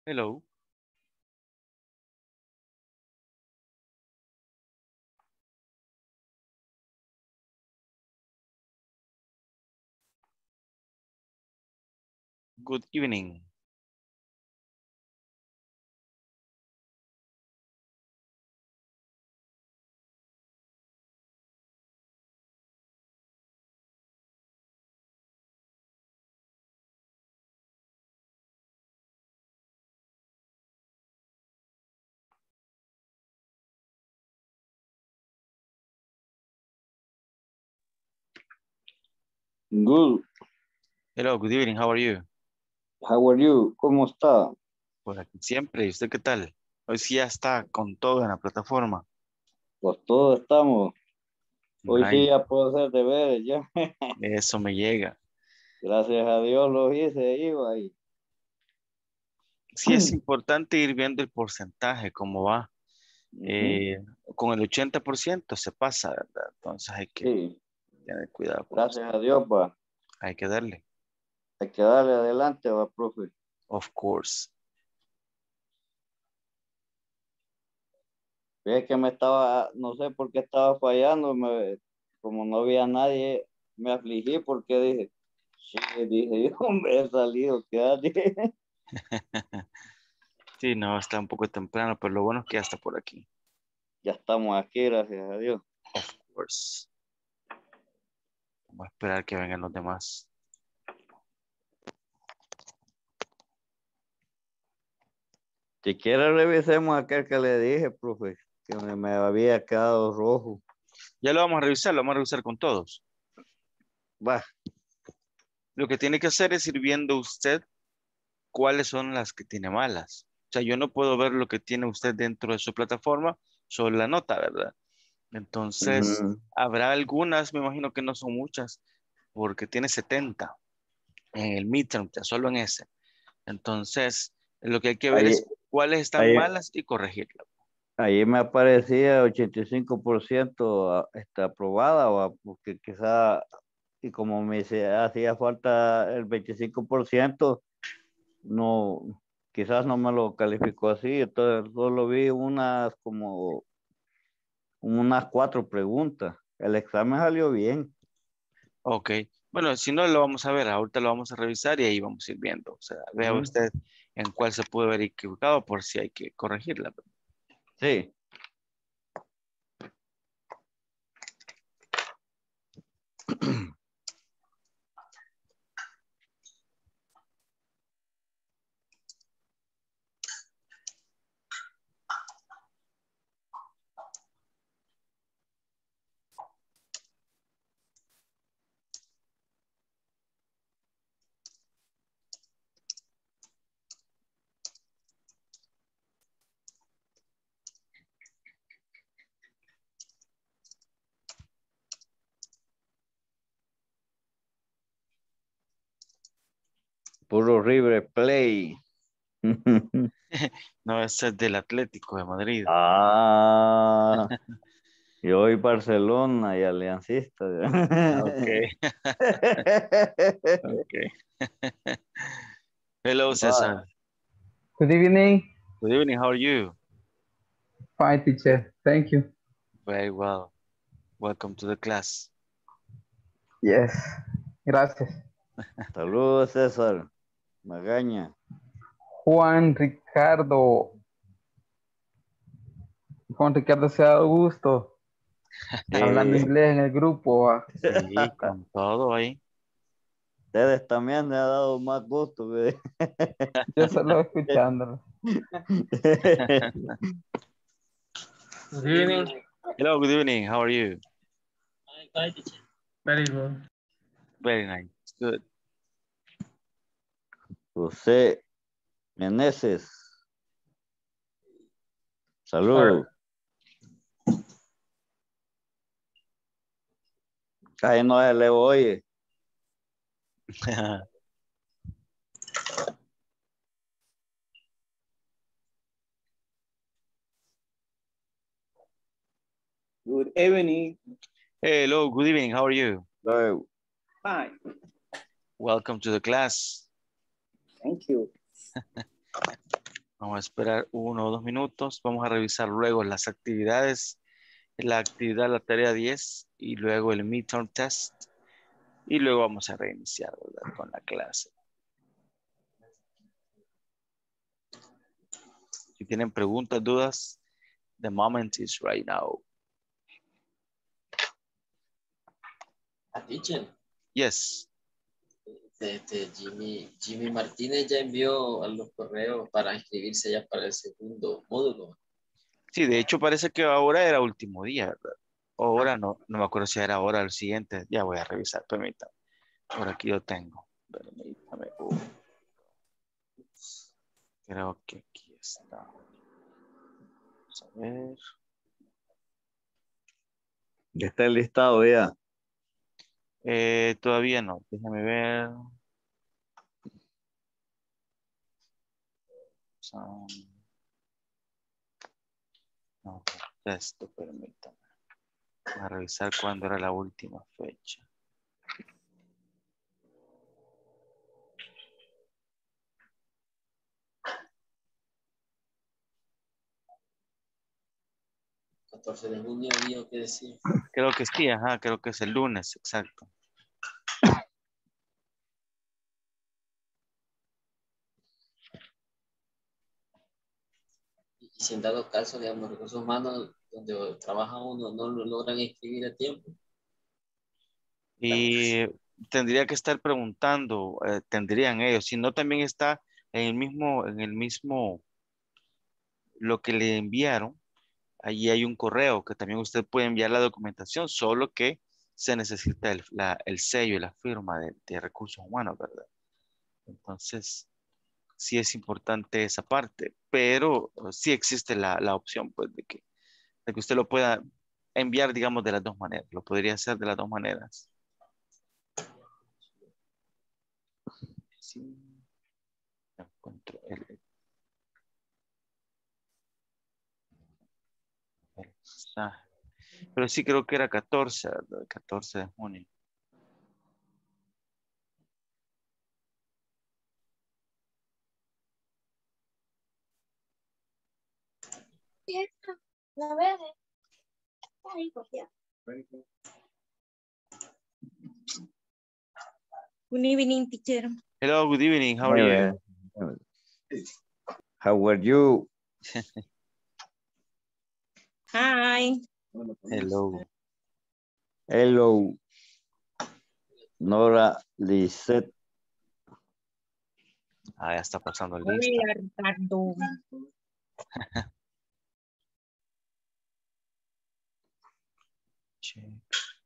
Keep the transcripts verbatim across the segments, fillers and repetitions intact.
Hello. Good evening. Good. Hello, good evening. How are you? How are you? ¿Cómo está? Pues aquí siempre. ¿Y usted qué tal? Hoy sí ya está con todo en la plataforma. Pues todos estamos. Hoy sí Ay, ya puedo hacer deberes ya. eso me llega. Gracias a Dios lo hice, iba ahí. Sí es importante ir viendo el porcentaje, cómo va. Ujú. Eh, con el ochenta por ciento se pasa, ¿verdad? Entonces hay que Sí, tener cuidado con eso. gracias a Dios, va. Hay que darle. Hay que darle adelante, va, profe. Of course. Es que me estaba, no sé por qué estaba fallando, me, como no había nadie, me afligí porque dije, sí, dije yo, me he salido, ¿qué dije? Sí, no, está un poco temprano, pero lo bueno es que ya está por aquí. Ya estamos aquí, gracias a Dios. Of course. Vamos a esperar que vengan los demás. Si quiere revisemos aquel que le dije, profe, que me, me había quedado rojo. Ya lo vamos a revisar, lo vamos a revisar con todos. Va. Lo que tiene que hacer es ir viendo usted cuáles son las que tiene malas. O sea, yo no puedo ver lo que tiene usted dentro de su plataforma, solo la nota, ¿verdad? Entonces, Ujú. habrá algunas, me imagino que no son muchas, porque tiene setenta en el midterm, ya solo en ese. Entonces, lo que hay que ver Ahí, es cuáles están ahí, malas y corregirlas. ahí me aparecía ochenta y cinco por ciento a- está aprobada, va, porque quizá, y como me se- hacía falta el veinticinco por ciento no, quizás no me lo calificó así, entonces solo vi unas como unas cuatro preguntas. El examen salió bien. Ok. Bueno, si no lo vamos a ver, ahorita lo vamos a revisar y ahí vamos a ir viendo. O sea, vea Ujú. usted en cuál se puede haber equivocado por si hay que corregirla. Sí. Puro River Play. No, ese es del Atlético de Madrid. Ah, yo voy Barcelona y Aliancista. Ok, ok. Hello, Va. Cesar. Good evening. Good evening. How are you? Fine, teacher. Thank you. Very well. Welcome to the class. Yes. Gracias. Saludos, César Magaña. Juan Ricardo. Juan Ricardo se ha dado gusto hablando Sí, inglés en el grupo. ah. Sí, con todo ahí. ustedes también me ha dado más gusto. ¿Ve? Yo solo escuchándolo. Good evening. Hello, good evening. How are you? Very good. Very nice. Good. José Meneses. Sir. Saludos. Ahí no se le oye. Good evening. Hello, good evening. How are you? Luego, Fine. Welcome to the class. Thank you. Vamos a esperar uno o dos minutos. Vamos a revisar luego las actividades, la actividad, la tarea diez y luego el midterm test. Y luego vamos a reiniciar, ¿verdad? Con la clase. Si tienen preguntas, dudas, the moment is right now. Teacher, Yes. este, Jimmy, Jimmy Martínez ya envió a los correos para inscribirse ya para el segundo módulo. Sí, de hecho parece que ahora era último día, ¿verdad? O ahora no, no me acuerdo si era ahora o el siguiente. Ya voy a revisar, permítame. Por aquí lo tengo. Permítame. Uh, creo que aquí está. Vamos a ver. Ya está el listado ya. Eh, todavía no. Déjame ver. Son... No, esto, permítame. Voy a revisar cuándo era la última fecha. catorce de junio dijo que decía. Creo que sí, ajá, creo que es el lunes, exacto. Y si en dado caso, digamos, recursos humanos, donde trabaja uno, no lo logran inscribir a tiempo. Y tendría que estar preguntando, eh, tendrían ellos, si no también está en el mismo, en el mismo, lo que le enviaron, allí hay un correo que también usted puede enviar la documentación, solo que se necesita el, la- el sello y la firma de, de recursos humanos, ¿verdad? Entonces, sí es importante esa parte, pero eh, sí existe la, la opción, pues, de que, de que usted lo pueda enviar, digamos, de las dos maneras, lo podría hacer de las dos maneras. Sí, encuentro el, el mensaje. Pero sí creo que era catorce, ¿verdad? catorce de junio. La verde. Ahí, por allá. Good evening, teacher. Hello, good evening. How are you? How are you? Hi. Hello. Hello. Nora Lisette. Ah, ya está pasando el lista. Hola, Ricardo. Check.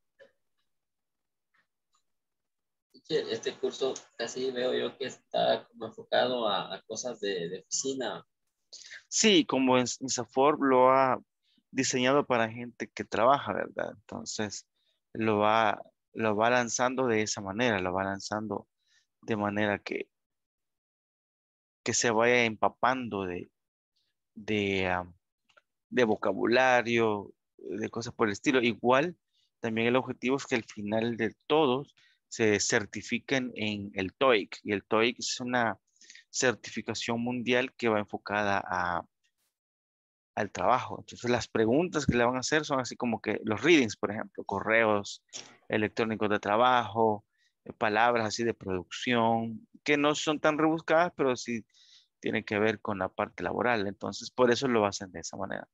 Teacher, este curso casi veo yo que está como enfocado a, a cosas de, de oficina. Sí, como en INSAFORP lo ha diseñado para gente que trabaja, ¿verdad? Entonces, lo va, lo va lanzando de esa manera, lo va lanzando de manera que, que se vaya empapando de, de, ah, de vocabulario, de cosas por el estilo. Igual, también el objetivo es que al final de todos se certifiquen en el TOEIC. Y el TOEIC es una certificación mundial que va enfocada a, al trabajo. Entonces, las preguntas que le van a hacer son así como que los readings, por ejemplo, correos electrónicos de trabajo, eh, palabras así de producción, que no son tan rebuscadas, pero sí tienen que ver con la parte laboral. Entonces, por eso lo hacen de esa manera.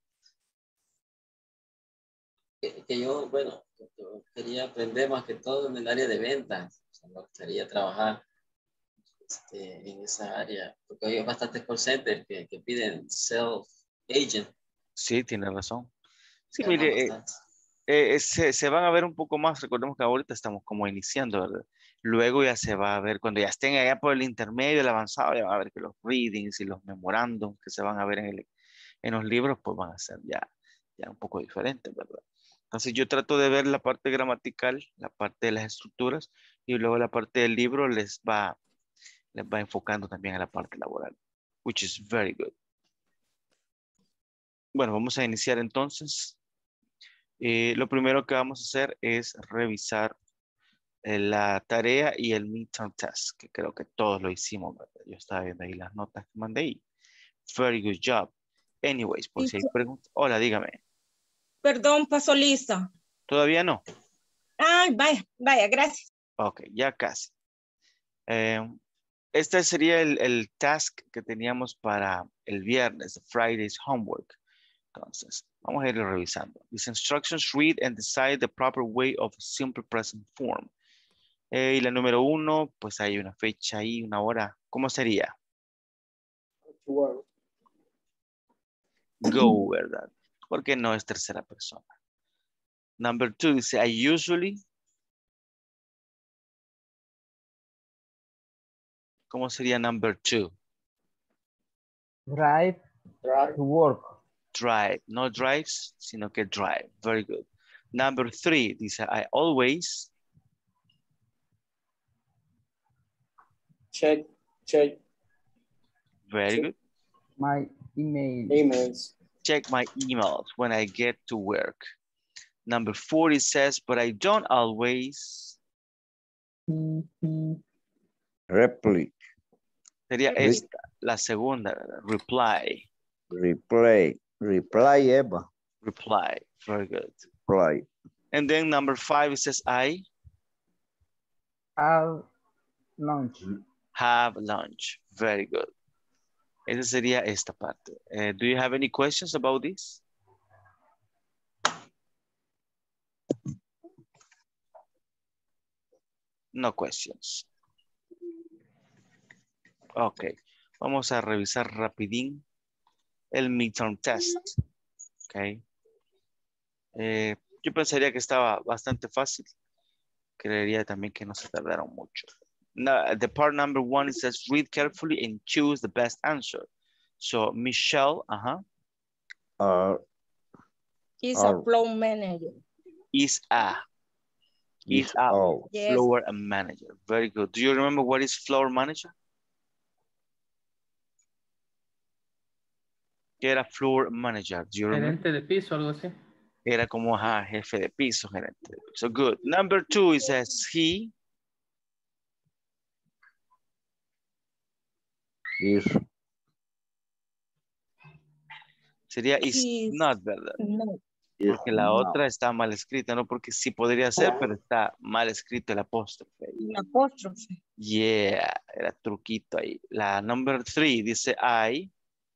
Que, que yo, bueno, yo quería aprender más que todo en el área de ventas. O sea, me gustaría trabajar este, en esa área, porque hay bastantes call centers que, que piden self agent, Sí, tiene razón. Sí, ganan mire, eh, bastante. eh, se, se van a ver un poco más. Recordemos que ahorita estamos como iniciando, ¿verdad? Luego ya se va a ver, cuando ya estén allá por el intermedio, el avanzado, ya van a ver que los readings y los memorándums que se van a ver en, el, en los libros, pues van a ser ya, ya un poco diferentes, ¿verdad? Entonces yo trato de ver la parte gramatical, la parte de las estructuras, y luego la parte del libro les va, les va enfocando también a la parte laboral, which is very good. Bueno, vamos a iniciar entonces. Eh, lo primero que vamos a hacer es revisar eh, la tarea y el midterm test, que creo que todos lo hicimos, ¿verdad? Yo estaba viendo ahí las notas que mandé y Very good job. Anyways, por si hay preguntas. Hola, dígame. Perdón, pasó lista. ¿Todavía no? Ay, vaya, vaya, gracias. Ok, ya casi. Eh, este sería el, el task que teníamos para el viernes, Friday's homework. Entonces, vamos a irlo revisando. These instructions, read and decide the proper way of simple present form. Eh, y la número uno, pues hay una fecha ahí, una hora. ¿Cómo sería? Work. Go, ¿verdad? Porque no es tercera persona. Number two dice, I usually. ¿Cómo sería number two? Drive Right. to work. Drive, no drives, sino que drive. Very good. Number three dice, I always. Check, check Very good. My email. emails. Check my emails when I get to work. Number four, it says, but I don't always. Reply. Sería esta, la segunda, ¿verdad? Reply. Replay. Reply, Eva. Reply. Very good. Reply. And then number five, it says, I Have lunch. have lunch. Very good. Esa sería esta parte. Uh, do you have any questions about this? No questions. Ok. Vamos a revisar rapidín el midterm test. Ok. Eh, yo pensaría que estaba bastante fácil. Creería también que no se tardaron mucho. Now, the part number one says, read carefully and choose the best answer. So, Michelle, uh-huh, Uh, He's Oh. a flow manager. is a, is is a all. Yes. floor manager. Very good. Do you remember what is floor manager? ¿Qué era floor manager? Do you remember? Gerente de piso, algo así. Era como, ajá, jefe de piso, gerente de piso. So, good. Number two, it says, he Is sería is He's not, ¿verdad? no. is Porque la no. otra está mal escrita, ¿no? Porque sí podría ser, pero está mal escrito el apóstrofe. Un apóstrofe. Yeah, era truquito ahí. La number three dice I.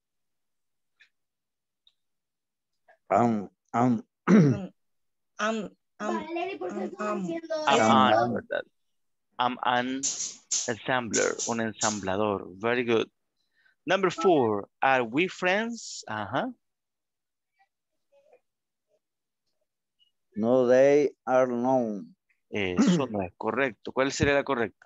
Um, um, Um, um, um, Valerie, ¿por qué um, estás um. haciendo I'm eso? an, Um, ¿verdad? I'm an assembler, un ensamblador. Very good. Number four, are we friends? Ajá. no, they are known. Eso no es correcto. ¿Cuál sería la correcta?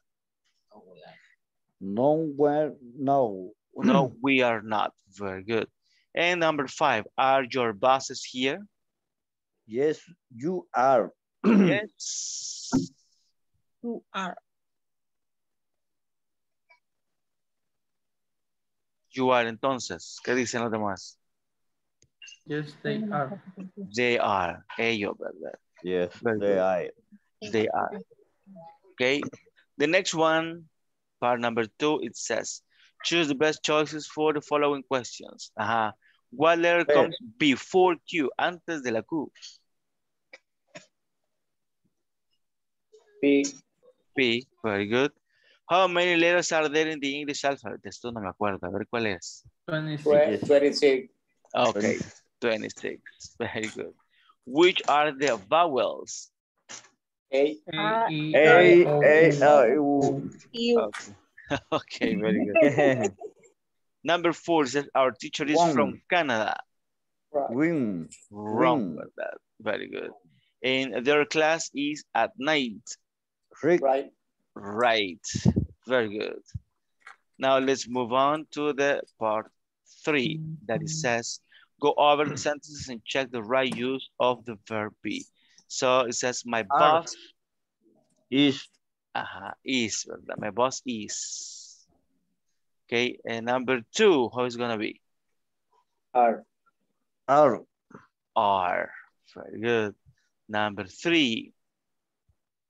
Nowhere, no. No, we are not. Very good. And number five, are your bosses here? Yes, you are. Yes. You are. You are entonces. ¿Qué dicen los demás? Yes, they are. They are. Ellos, ¿verdad? Yes, Very they good. are. They are. Okay. The next one, part number two, it says, choose the best choices for the following questions. Ajá. What letter P. comes before Q? Antes de la Q. P. P. Very good. How many letters are there in the English alphabet? Esto no me acuerdo. A ver cuál es. twenty-six. twenty-six. Okay. twenty-six. Very good. Which are the vowels? A. A, E, A, I, O, A, U. uh, U. You. Okay. Okay, very good. Number four says our teacher is One. from Canada. Right. Win. Wrong Win. with that. Very good. And their class is at night. Rick. Right. Right. Very good. Now let's move on to the part three that it says, go over the sentences and check the right use of the verb be. So it says, my Are. boss Is. uh, is, ¿verdad? My boss is. Okay, and number two, how is it gonna be? R. Are. Are. Very good. Number three,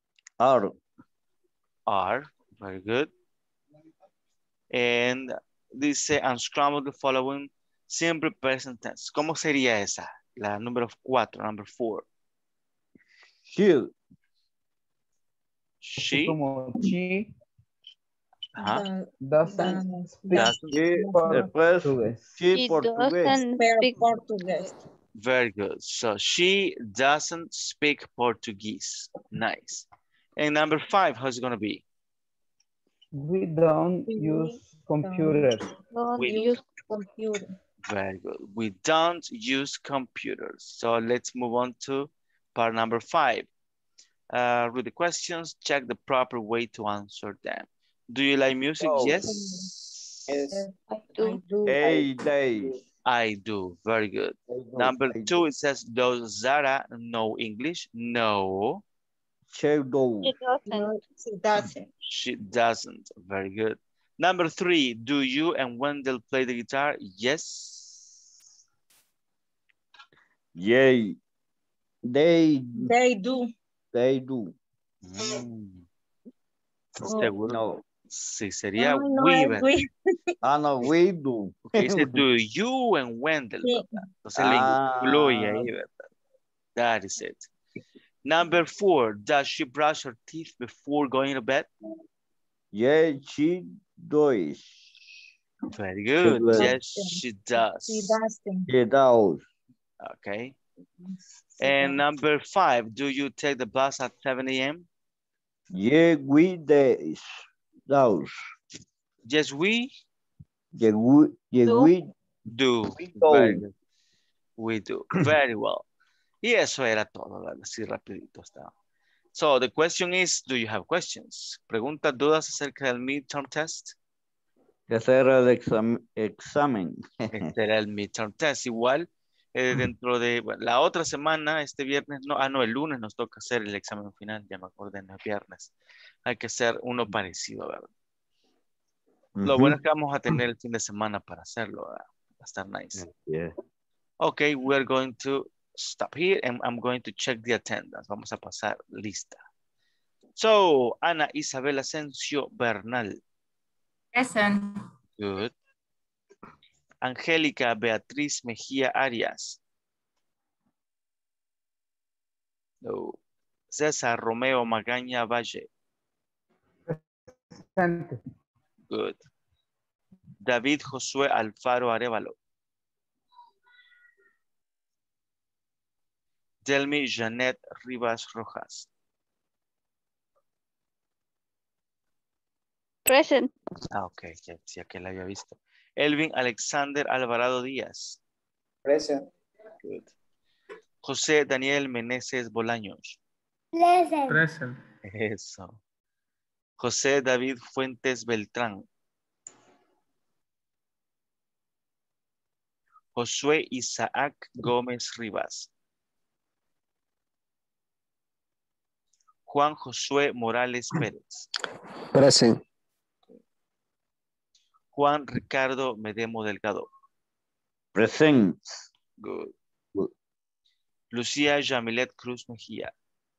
Are. are. Very good. And dice unscramble the following simple present tense. ¿Cómo sería esa? La número cuatro, number four. She. She. Como she Ajá. doesn't speak Doesn't. She, después, Portuguese. she She portugués. doesn't Spell speak Portuguese. Very good. So she doesn't speak Portuguese. Nice. And number five, how's it going to be? We don't We use computers. don't We- use Computer. Very good. We don't use computers. So let's move on to part number five. Uh, read the questions, check the proper way to answer them. Do you like music? Oh. Yes. Yes. I I do. do. Eight days. I do. Very good. Number two, it says, does Zara know English? No, Shadow. She doesn't. No, she doesn't. she doesn't. Very good. Number three, do you and Wendell play the guitar? Yes. Yay. They, They do. they do. Mm. Oh. Seguro. No. Sí, sería Ay, no, we, es ¿verdad? we. Ah, no, we do. Porque dice, do you and Wendell, Sí. ¿verdad? Entonces le Ah. incluye ahí, ¿verdad? That is it. Number four, does she brush her teeth before going to bed? Yeah, she does. Very good. does. Yes, she does. She doesn't. She does. Okay. She And doesn't. number five, do you take the bus at seven A M? Yeah, we does. Does. Yes, we Yeah, we, yeah, Do. we do. We Very do. good. We do. Very well. Y eso era todo, ¿verdad? Así rapidito estaba. So the question is, do you have questions? Preguntas, dudas acerca del midterm test. que hacer el exam examen. Este era el midterm test. Igual, eh, dentro de bueno, la otra semana, este viernes, no, ah, no, el lunes nos toca hacer el examen final, ya me acordé, no es viernes. Hay que hacer uno parecido, ¿verdad? Lo bueno es que vamos a tener el fin de semana para hacerlo, ¿verdad? Va a estar nice. Yeah. Okay, we're going to stop here and I'm going to check the attendance. Vamos a pasar lista. So, Ana Isabel Asensio Bernal. Present. Good. Angélica Beatriz Mejía Arias. No. César Romeo Magaña Valle. Presente. Good. David Josué Alfaro Arevalo. Delmi Janet Rivas Rojas. Present. Ah, ok, ya decía que la había visto. Elvin Alexander Alvarado Díaz. Present. Good. José Daniel Meneses Bolaños. Present. Eso. José David Fuentes Beltrán. Josué Isaac Gómez Rivas. Juan Josué Morales Pérez. Present. Juan Ricardo Medemo Delgado. Present. Good. Good. Lucía Yamilet Cruz Mejía.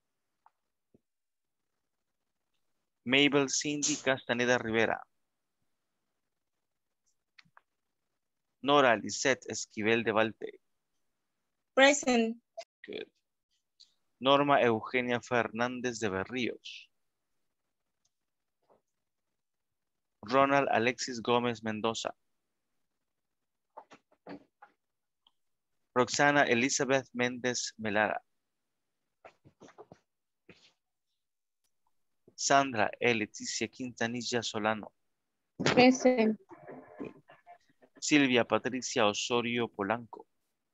Mabel Cindy Castaneda Rivera. Nora Lisette Esquivel de Valte. Present. Good. Norma Eugenia Fernández de Berríos. Ronald Alexis Gómez Mendoza. Roxana Elizabeth Méndez Melara. Sandra E. Leticia Quintanilla Solano. Present. Silvia Patricia Osorio Polanco.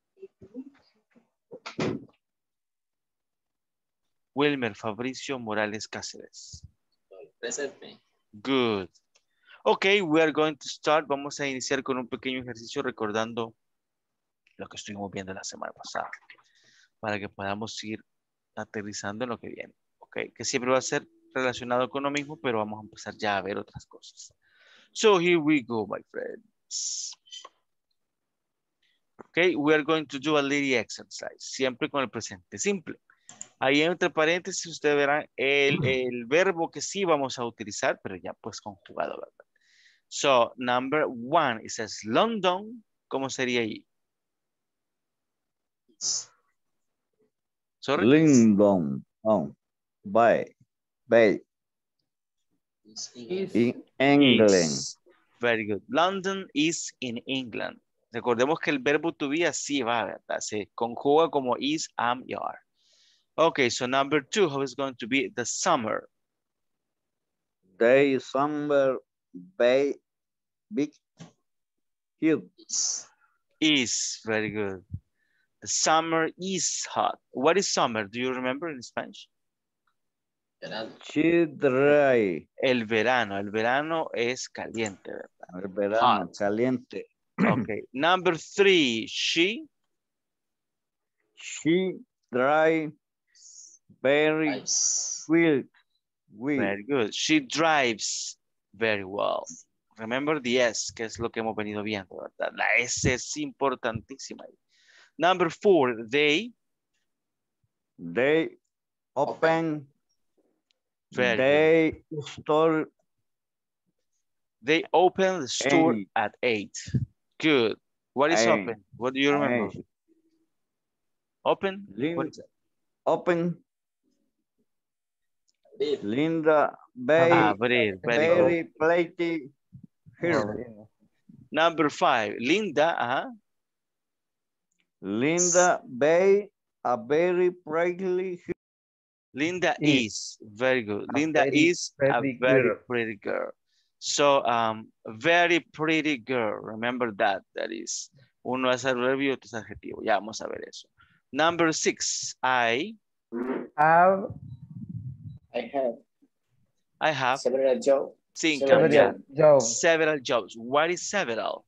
Wilmer Fabricio Morales Cáceres. Presente. Good. Ok, we are going to start. Vamos a iniciar con un pequeño ejercicio recordando lo que estuvimos viendo la semana pasada. Para que podamos ir aterrizando en lo que viene. Ok, que siempre va a ser relacionado con lo mismo, pero vamos a empezar ya a ver otras cosas. So here we go, my friends. Ok, we are going to do a little exercise. Siempre con el presente simple. Ahí entre paréntesis ustedes verán el, el verbo que sí vamos a utilizar, pero ya pues conjugado, ¿verdad? So, number one, it says London. ¿Cómo sería ahí? Sorry? London. Oh, by, by. In England. Is. Very good. London is in England. Recordemos que el verbo to be así va, ¿verdad? Se conjuga como is, am, y are. Okay, so number two, how is going to be the summer? They summer bay big cube. Is, very good. The summer is hot. What is summer? Do you remember in Spanish? She dry. El verano. El verano es caliente, ¿verdad? El verano, Hot. caliente. Okay. Number three, she. She dry very well. Very good. She drives very well. Remember the S, que es lo que hemos venido viendo, ¿verdad? La S es importantísima. Number four, they. They open. Very they good. store. They open the store eight. at eight. Good. What is eight. open? What do you remember? Eight. Open? Lin What is it? Open. Linda Bay. Ah, very, very very good. plenty here. Number five, Linda. Uh-huh. Linda Bay a very pretty. Linda Is. is very good. A Linda very is a pretty very girl. pretty girl. So, um, very pretty girl. Remember that. That is. Uno es adverbio, otro es adjetivo. Ya vamos a ver eso. Number six, I. Have I have I have. several jobs. Cinco. Several Ya. jobs. jobs. Several jobs. What is several?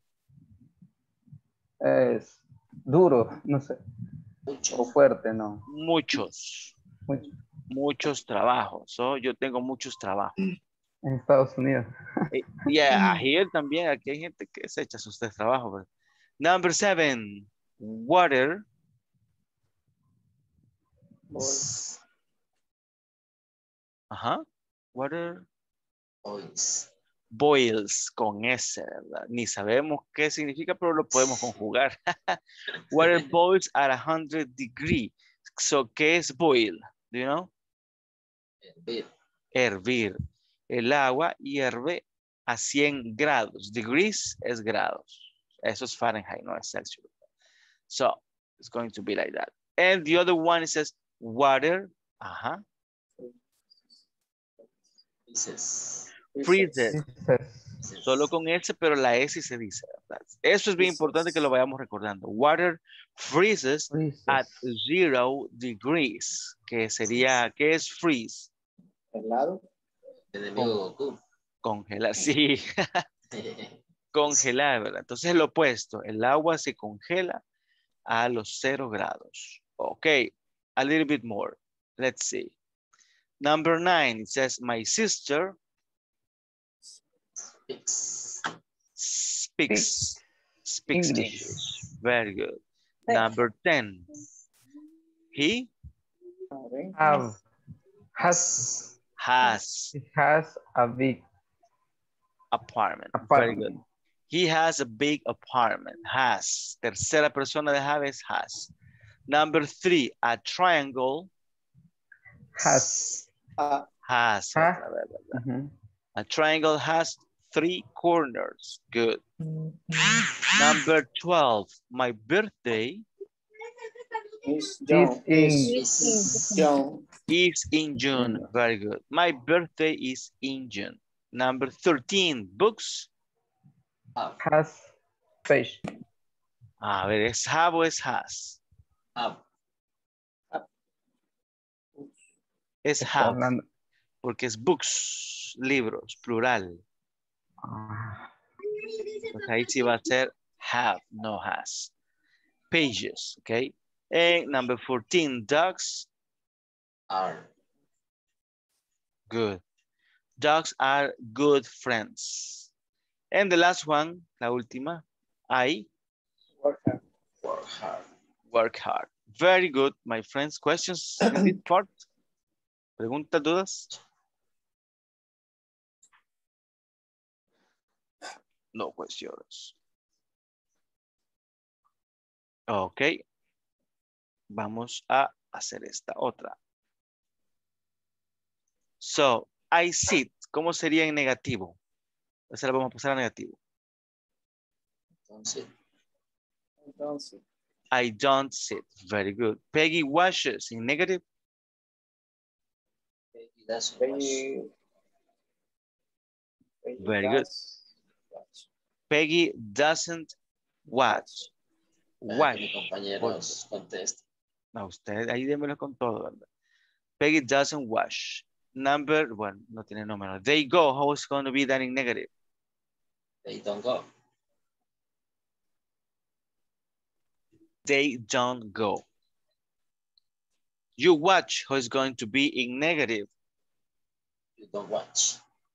Es duro, no sé. O fuerte, no. Muchos. Mucho. Muchos trabajos. So, yo tengo muchos trabajos. En Estados Unidos. Eh, Yeah, here también, aquí hay gente que se echa sus tres trabajos. ¿verdad? Number seven, water. Ajá. Water Boys. boils con S, ¿verdad? Ni sabemos qué significa, pero lo podemos conjugar. Water boils at one hundred degrees. So, ¿qué es boil? Do you know? Hervir. Hervir. El agua hierve a cien grados. Degrees es grados. Eso es Fahrenheit, no es Celsius. So, it's going to be like that. And the other one, it says water. Ajá. Freezes. Freezes. Dices, Solo con S, pero la S se dice, ¿verdad? Eso es bien importante que lo vayamos recordando. Water freezes freezes. at zero degrees. Que sería, ¿qué es freeze? Helado. Enemigo Goku. Congelar, sí. Congelar, ¿verdad? Entonces lo opuesto, el agua se congela a los cero grados. Ok, a little bit more. Let's see. Number nine, it says, my sister Speaks. speaks, speaks English. English. Very good. Number ten, he Have. Has. has It has a big apartment. Very apartment. good. He has a big apartment. Has. Tercera persona de have es has. Number three, a triangle Has. Ah, has. Ha. otra vez, ¿verdad? Ujú. A triangle has three corners. Good. Number twelve, my birthday Miss John. in- Miss John. is in June. Very good. My birthday is in June. Number thirteen, books. Have. Has fish. A ver, ¿es have o es has? Have. Es Está have, hablando- porque es books, libros, plural. Ah, Pues ahí sí va a ser have, no has. Pages, okay? And number fourteen, dogs. Are. Good. Dogs are good friends. And the last one, la última, I Work hard. Work hard. work hard. Very good, my friends. Questions in this part? ¿Preguntas, dudas? No questions. Ok. Vamos a hacer esta otra. So, I sit. ¿Cómo sería en negativo? Esa la vamos a pasar a negativo. Entonces, Entonces, I don't sit. Very good. Peggy washes in negative. Peggy doesn't wash. Peggy, Peggy Very good. does watch. Peggy doesn't watch. Para que Wash. mis compañeros contesten. A usted, ahí démelo con todo, ¿verdad? Peggy doesn't wash. Number, bueno, no tiene número. They go. How is going to be that in negative? They don't go. They don't go. You watch. How is going to be in negative? You don't watch.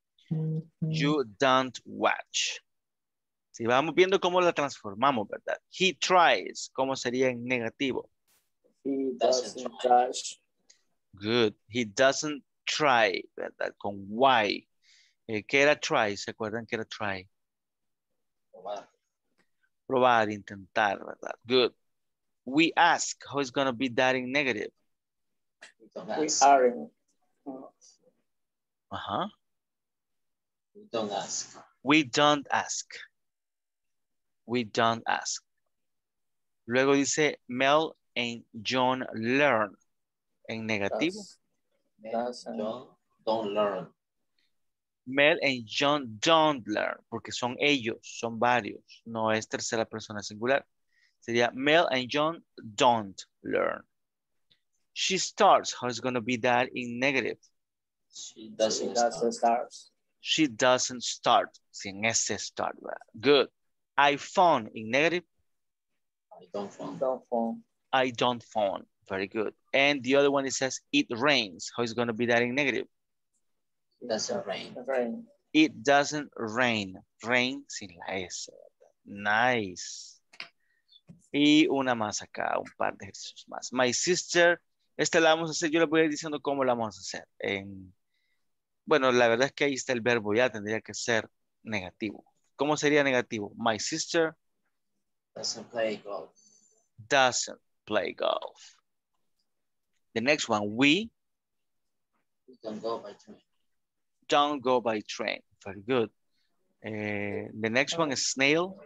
You don't watch. Si vamos viendo cómo la transformamos, ¿verdad? He tries. ¿Cómo sería en negativo? He Doesn't doesn't try. try. Good. He doesn't try, ¿verdad? Con why. Eh, ¿Qué era try? ¿Se acuerdan que era try? Probar. Probar, intentar, ¿verdad? Good. We ask. How is going to be that in negative? We don't We ask. are in. uh, Uh-huh. We don't ask. We don't ask. We don't ask. Luego dice Mel and John learn. En negativo. does- Men Doesn't. don't, don't learn. Mel and John don't learn. Porque son ellos, son varios. No es tercera persona singular. Sería Mel and John don't learn. She starts. How is going to be that in negative? She She doesn't doesn't start. start. She doesn't start. Sin ese start. ¿verdad? Good. I phone in negative. I don't phone. Don't phone. I don't phone. Very good. And the other one, it says it rains. How is it going to be that in negative? It doesn't rain. Rain. It doesn't rain. Rain sin la S. Nice. Y una más acá, un par de ejercicios más. My sister, esta la vamos a hacer, yo les voy a ir diciendo cómo la vamos a hacer. En, bueno, la verdad es que ahí está el verbo ya, tendría que ser negativo. ¿Cómo sería negativo? My sister Doesn't play golf. doesn't play golf. The next one, we We don't go by train. don't go by train. Very good. Uh, the next one is snail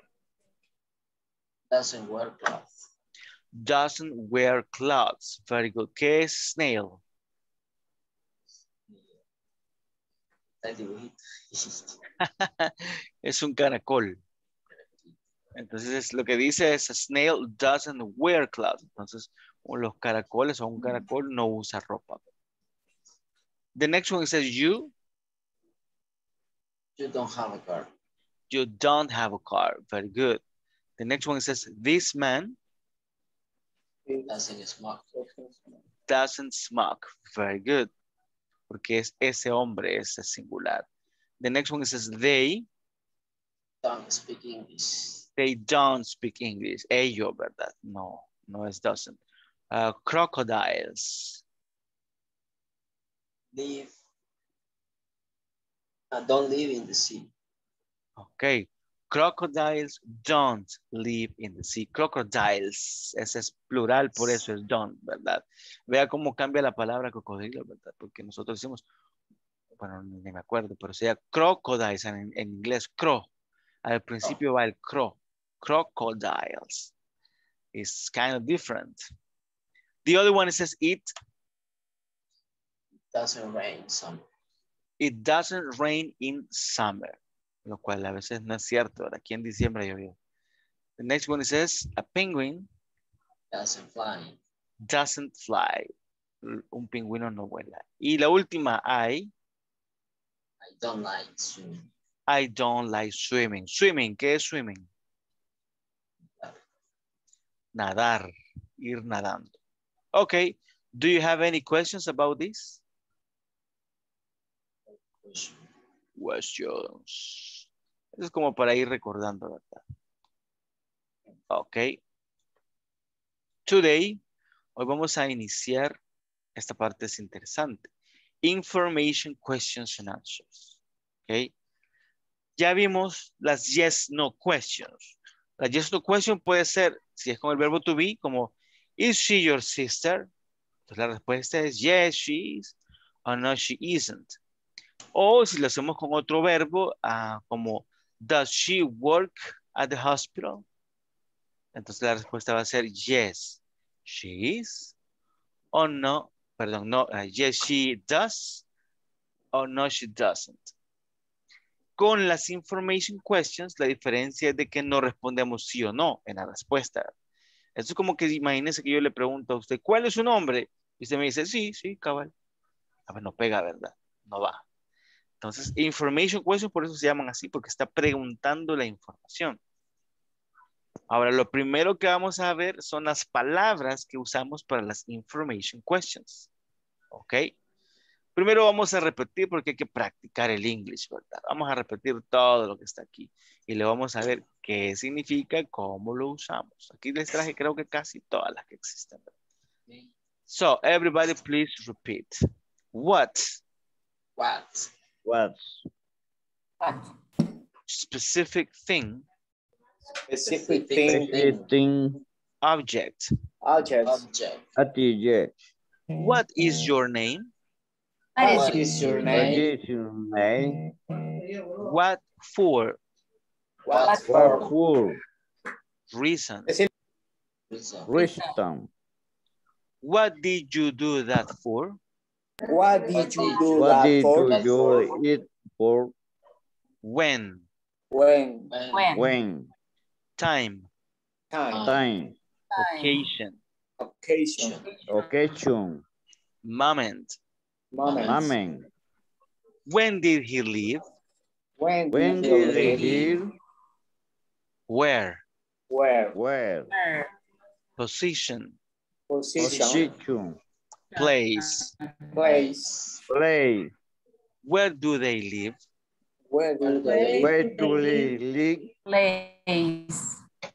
Doesn't wear clothes. doesn't wear clothes. Very good. ¿Qué es snail? Está el dibujito. Es un caracol. Entonces lo que dice es a snail doesn't wear clothes. Entonces los caracoles o un caracol no usa ropa. The next one says you. You don't have a car. You don't have a car. Very good. The next one says this man He Doesn't smoke. doesn't smoke. Very good. Porque es ese hombre, ese singular. The next one says they. Don't speak English. They don't speak English. Ellos, ¿verdad? No, no es doesn't. Uh, crocodiles. Live. Uh, don't live in the sea. Okay. Crocodiles don't live in the sea. Crocodiles. Ese es plural, por eso es don't, ¿verdad? Vea cómo cambia la palabra cocodrilo, ¿verdad? Porque nosotros decimos, bueno, ni me acuerdo, pero sería crocodiles en, en inglés, crow. Al principio va el crow. Crocodiles. It's kind of different. The other one says it. Doesn't rain summer. It doesn't rain in summer. Lo cual a veces no es cierto. ¿Verdad? Aquí en diciembre llovió. The next one says a penguin Doesn't fly. doesn't fly. Un pingüino no vuela. Y la última, I. I don't like swimming. I don't like swimming. Swimming, ¿qué es swimming? Nadar, ir nadando. Okay, do you have any questions about this? Questions. Es como para ir recordando, ¿verdad? Ok. Today, hoy vamos a iniciar, esta parte es interesante. Information, questions and answers. Ok. Ya vimos las yes, no questions. La yes, no question puede ser, si es con el verbo to be, como, is she your sister? Entonces la respuesta es yes, she is, o no, she isn't. O si lo hacemos con otro verbo, uh, como, does she work at the hospital? Entonces la respuesta va a ser yes, she is, o no, perdón, no, uh, yes, she does, o no, she doesn't. Con las information questions, la diferencia es de que no respondemos sí o no en la respuesta. Eso es como que imagínense que yo le pregunto a usted, ¿cuál es su nombre? Y usted me dice, sí, sí, cabal. A ver, no pega, ¿verdad? No va. Entonces, information questions por eso se llaman así, porque está preguntando la información. Ahora, lo primero que vamos a ver son las palabras que usamos para las information questions. ¿Ok? Primero vamos a repetir porque hay que practicar el English, ¿verdad? Vamos a repetir todo lo que está aquí. Y le vamos a ver qué significa, cómo lo usamos. Aquí les traje creo que casi todas las que existen. So, everybody please repeat. What? What? What? What? Specific thing. Specific Specific thing. Thing. Object. Object. Object. Object. What is your name? What What is is your What name? is your name? What for? What What for? What for? Reason. Reason. Reason. What did you do that for? What did you do What that did for? you do it for? When? When? When? When? When? Time. Time. Time. Occasion. Occasion. Occasion. Moment. Moment. Moment. When did he leave? When When did you did he leave? hear? Where? Where? Where? Where? Position. Position. Position. Place. Place. Place. Where do they live? Where do they Where do they live? Place.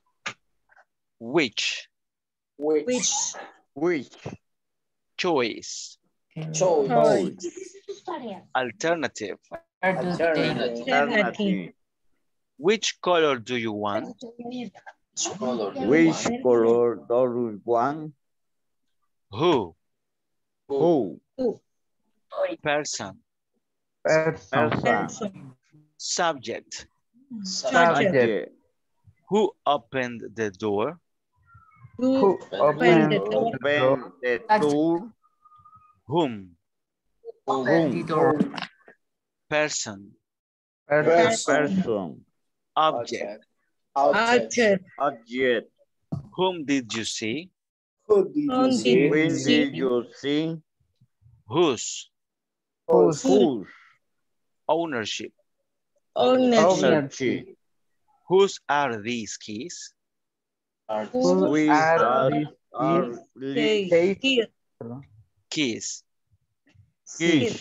Which? Which? Which? Which? Choice. Choice. Alternative. Where do they Alternative. Alternative. Which color do you want? Which color do you Which want? color do you want? Who? Who? Person. Person. Person. Person. Subject. Subject. Subject. Who opened the door? Who Who opened opened the door? Open the door. Whom? Open the door. Person. Person. Person. Object. Object. Object. Whom did you see? Who did Whom you did see? When see? did you see? Whose? Whose Whose? Ownership. Ownership. Ownership. Whose are these keys? Are Who We are have these our They- Case. Here. Keys. keys.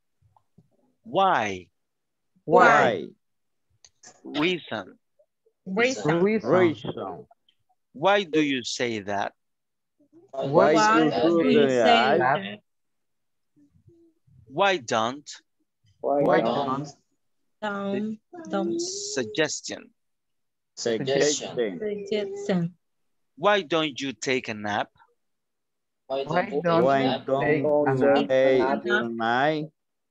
Why? Why? Reason. Reason. Reason. Reason. Why do you say that? Why Why do do you you say say that? that? Why don't? Why Why don't? Down, down, Suggestion. Suggestion. suggestion. Why don't you take a nap? Why Why don't you don't Why take don't take you a nap? take a night?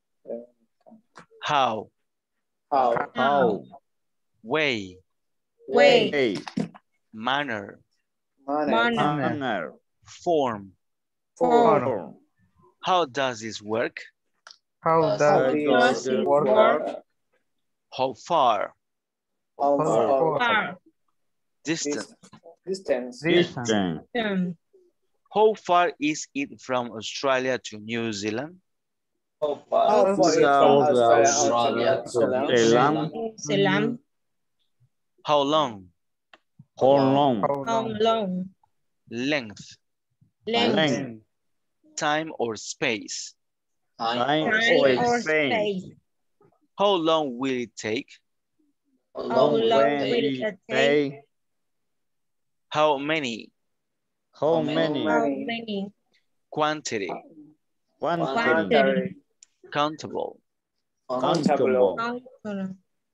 How? How? How? Way. Way. Hey, Manner. Manner. Manner. manner. Form. Form. Form. How does this work? How How does does does it it work? work? How far? How How far? Far. Distance. Distance. Distance. Distance. Um, How far is it from Australia to New Zealand? How far? How far is it from South Australia Australia to to New New Zealand? Zealand? Zealand. How long? How long? How How long? long? Length. Length. Length. Time or space? Time Time or Time or or space. space. How long will it take? How How long will long it When will take? it it take? take? How many? How How many? many? How Many. many? Quantity. Quantity. Quantity. Countable. Countable. Countable.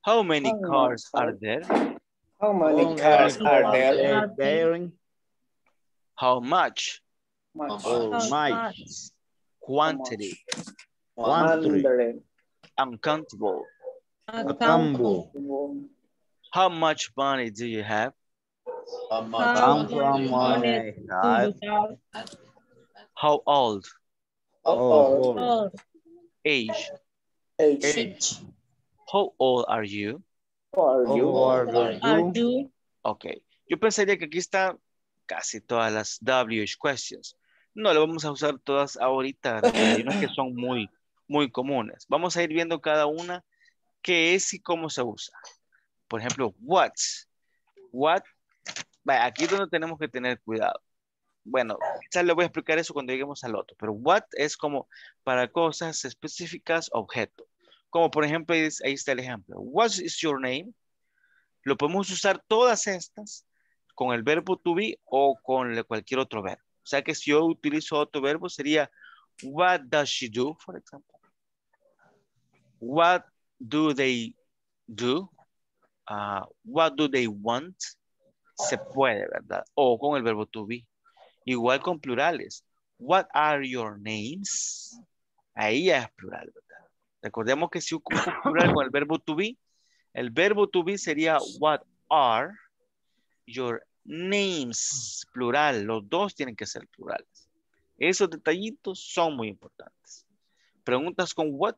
How many How many cars are cars? there? How many How cars many are cars there? are there? How much? Much. How How much? much? Quantity. Quantity. Hundred. Uncountable. Accountable. Accountable. How much money do you have? How much How How money much do you much have? money money do have? you have? How old? How Oh, old? oh. Oh, Age. Age. Age. How old are you? How are How you? old Are are are you? you? Ok. Yo pensaría que aquí están casi todas las W H questions. No le vamos a usar todas ahorita, ¿verdad? Pero hay unas que son muy, muy comunes. Vamos a ir viendo cada una qué es y cómo se usa. Por ejemplo, what. What. Vaya, aquí es donde tenemos que tener cuidado. Bueno, quizás le voy a explicar eso cuando lleguemos al otro. Pero what es como para cosas específicas, objeto. Como por ejemplo, ahí ahí está el ejemplo. What is your name? Lo podemos usar todas estas con el verbo to be o con cualquier otro verbo. O sea que si yo utilizo otro verbo sería what does she do, for example. What do they do? Uh, what do they want? Se puede, ¿verdad? O con el verbo to be. Igual con plurales. What are your names? Ahí ya es plural, ¿verdad? Recordemos que si ocupo plural con el verbo to be, el verbo to be sería what are your names, plural. Los dos tienen que ser plurales. Esos detallitos son muy importantes. ¿Preguntas con what?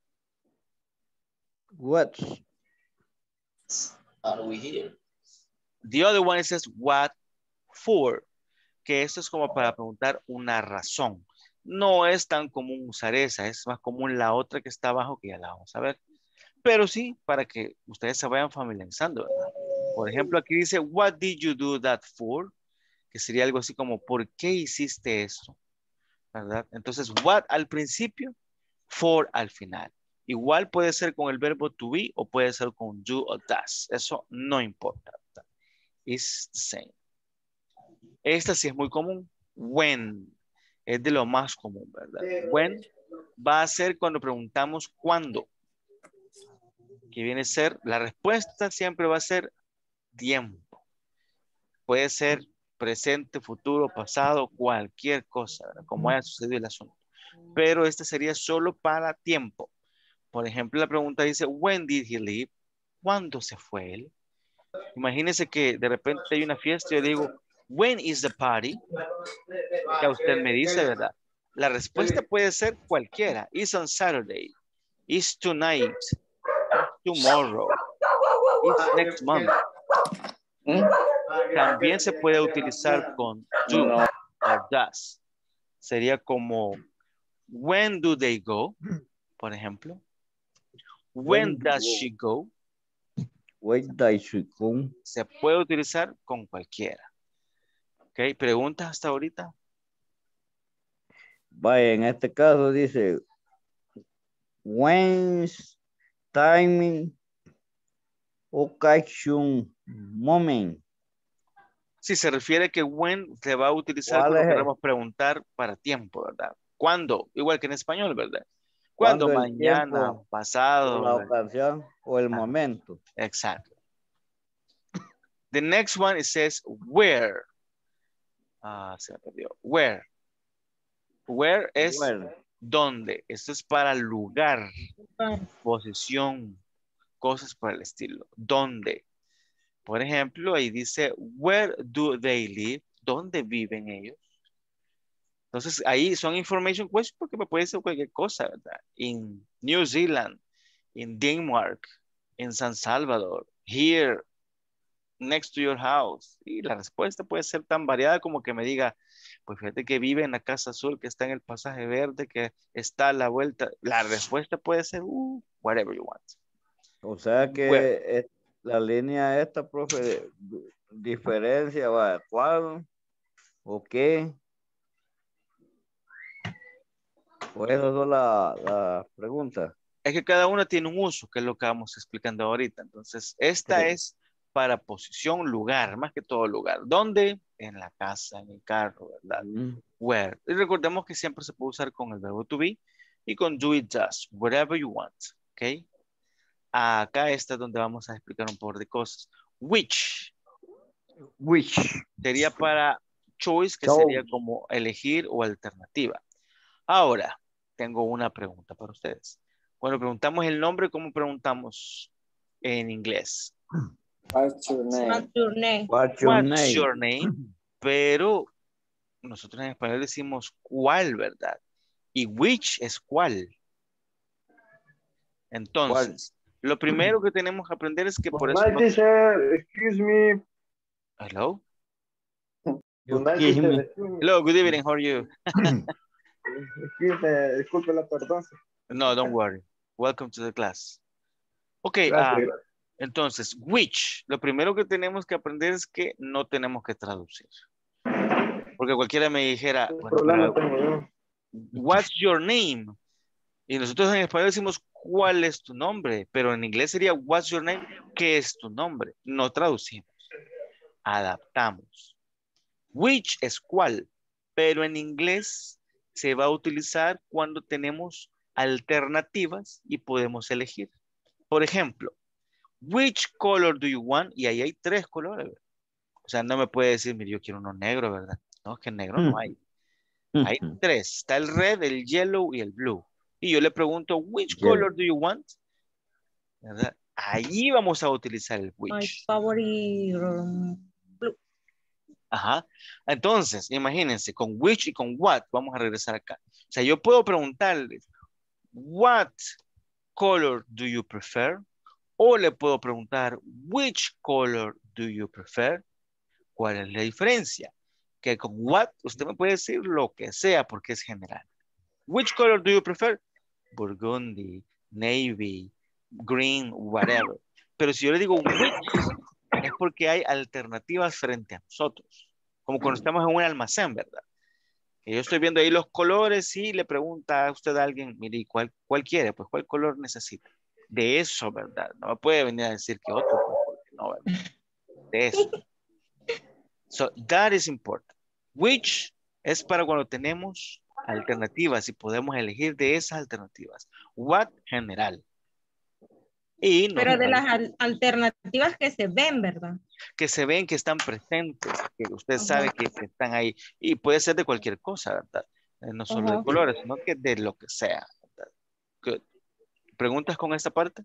What? Are we here? The other one says what for, que esto es como para preguntar una razón. No es tan común usar esa, es más común la otra que está abajo, que ya la vamos a ver. Pero sí, para que ustedes se vayan familiarizando, ¿verdad? Por ejemplo, aquí dice, what did you do that for? Que sería algo así como, ¿por qué hiciste eso? ¿Verdad? Entonces, what al principio, for al final. Igual puede ser con el verbo to be o puede ser con do o does. Eso no importa, ¿verdad? It's the same. Esta sí es muy común. When. Es de lo más común, ¿verdad? When va a ser cuando preguntamos cuándo. Que viene a ser, la respuesta siempre va a ser tiempo. Puede ser presente, futuro, pasado, cualquier cosa, ¿verdad? Como haya sucedido el asunto. Pero este sería solo para tiempo. Por ejemplo, la pregunta dice, when did he leave? ¿Cuándo se fue él? Imagínense que de repente hay una fiesta y yo digo, when is the party? Ya usted me dice, ¿verdad? La respuesta puede ser cualquiera. It's on Saturday. It's tonight. It's tomorrow. It's next month. ¿Mm? También se puede utilizar con do No. o does. Sería como, when do they go? Por ejemplo. When When does do- she go? When does she come? Se puede utilizar con cualquiera. ¿Ok? ¿Preguntas hasta ahorita? Vaya, en este caso dice, when's timing occasion moment. Si se refiere que when se va a utilizar ¿Cuál cuando es? queremos preguntar para tiempo, ¿verdad? ¿Cuándo? Igual que en español, ¿verdad? ¿Cuándo ¿Cuándo? el Mañana, tiempo, pasado. la ¿verdad? ocasión o el Ah. momento? Exacto. The next one it says where. Ah, se me perdió. Where. Where es Bueno, dónde. Esto es para lugar, ah, posición, cosas por el estilo. ¿Dónde? Por ejemplo, ahí dice, where do they live? ¿Dónde viven ellos? Entonces, ahí son information questions porque me puede ser cualquier cosa, ¿verdad? En New Zealand, en Denmark, en San Salvador, here, next to your house. Y la respuesta puede ser tan variada como que me diga, pues fíjate que vive en la casa azul, que está en el pasaje verde, que está a la vuelta. La respuesta puede ser, uh, whatever you want. o sea que Where. es- la línea esta, profe, diferencia, va, ¿cuál o qué? O esas son las la preguntas. Es que cada una tiene un uso, que es lo que vamos explicando ahorita. Entonces, esta Sí. es para posición, lugar, más que todo lugar. ¿Dónde? En la casa, en el carro, ¿verdad? Mm. Where. Y recordemos que siempre se puede usar con el verbo to be y con do it does, whatever you want. ¿Ok? Acá está donde vamos a explicar un poco de cosas. Which. Which. Sería para choice, que Choice. sería como elegir o alternativa. Ahora, tengo una pregunta para ustedes. Cuando preguntamos el nombre, ¿cómo preguntamos en inglés? What's your name? What's your name? What's your What's name? your name? Pero nosotros en español decimos cuál, ¿verdad? Y which es cuál. Entonces, lo primero que tenemos que aprender es que por eso... Good night, teacher. Excuse me. Hello? Good night, Excuse teacher. me. Excuse me. Hello, good evening, how are you? Excuse me. Disculpe la tardanza. No, don't worry. Welcome to the class. Ok, Gracias, ah, gracias. entonces, which, lo primero que tenemos que aprender es que no tenemos que traducir. Porque cualquiera me dijera, ¿Qué bueno, problema pero, tengo yo? what's your name? Y nosotros en español decimos, ¿cuál es tu nombre? Pero en inglés sería, what's your name? ¿Qué es tu nombre? No traducimos, adaptamos. Which es cuál, pero en inglés se va a utilizar cuando tenemos alternativas y podemos elegir. Por ejemplo, which color do you want? Y ahí hay tres colores. O sea, no me puede decir, mire, yo quiero uno negro, ¿verdad? No, es que negro no hay. Hay tres. Está el red, el yellow y el blue. Y yo le pregunto, which Yellow. color do you want? ¿Verdad? Ahí vamos a utilizar el My which. favorite um, blue. Ajá. Entonces, imagínense, con which y con what, vamos a regresar acá. O sea, yo puedo preguntarles, what color do you prefer? O le puedo preguntar, which color do you prefer? ¿Cuál es la diferencia? Que con what usted me puede decir lo que sea porque es general. Which color do you prefer? Burgundy, navy, green, whatever. Pero si yo le digo which, es porque hay alternativas frente a nosotros. Como cuando estamos en un almacén, ¿verdad? Que yo estoy viendo ahí los colores y le pregunta a usted a alguien, mire, ¿cuál, cuál quiere? Pues, ¿cuál color necesita? De eso, ¿verdad? No me puede venir a decir que otro, pues, porque no, ¿verdad? De eso. So, that is important. Which es para cuando tenemos alternativas y podemos elegir de esas alternativas. What, general. Y no Pero de general, las al- alternativas que se ven, ¿verdad? que se ven que están presentes, que usted Ajá. sabe que, que están ahí. Y puede ser de cualquier cosa, ¿verdad? Eh, no solo de Ajá. colores, sino que de lo que sea. ¿Verdad? Good. ¿Preguntas con esta parte?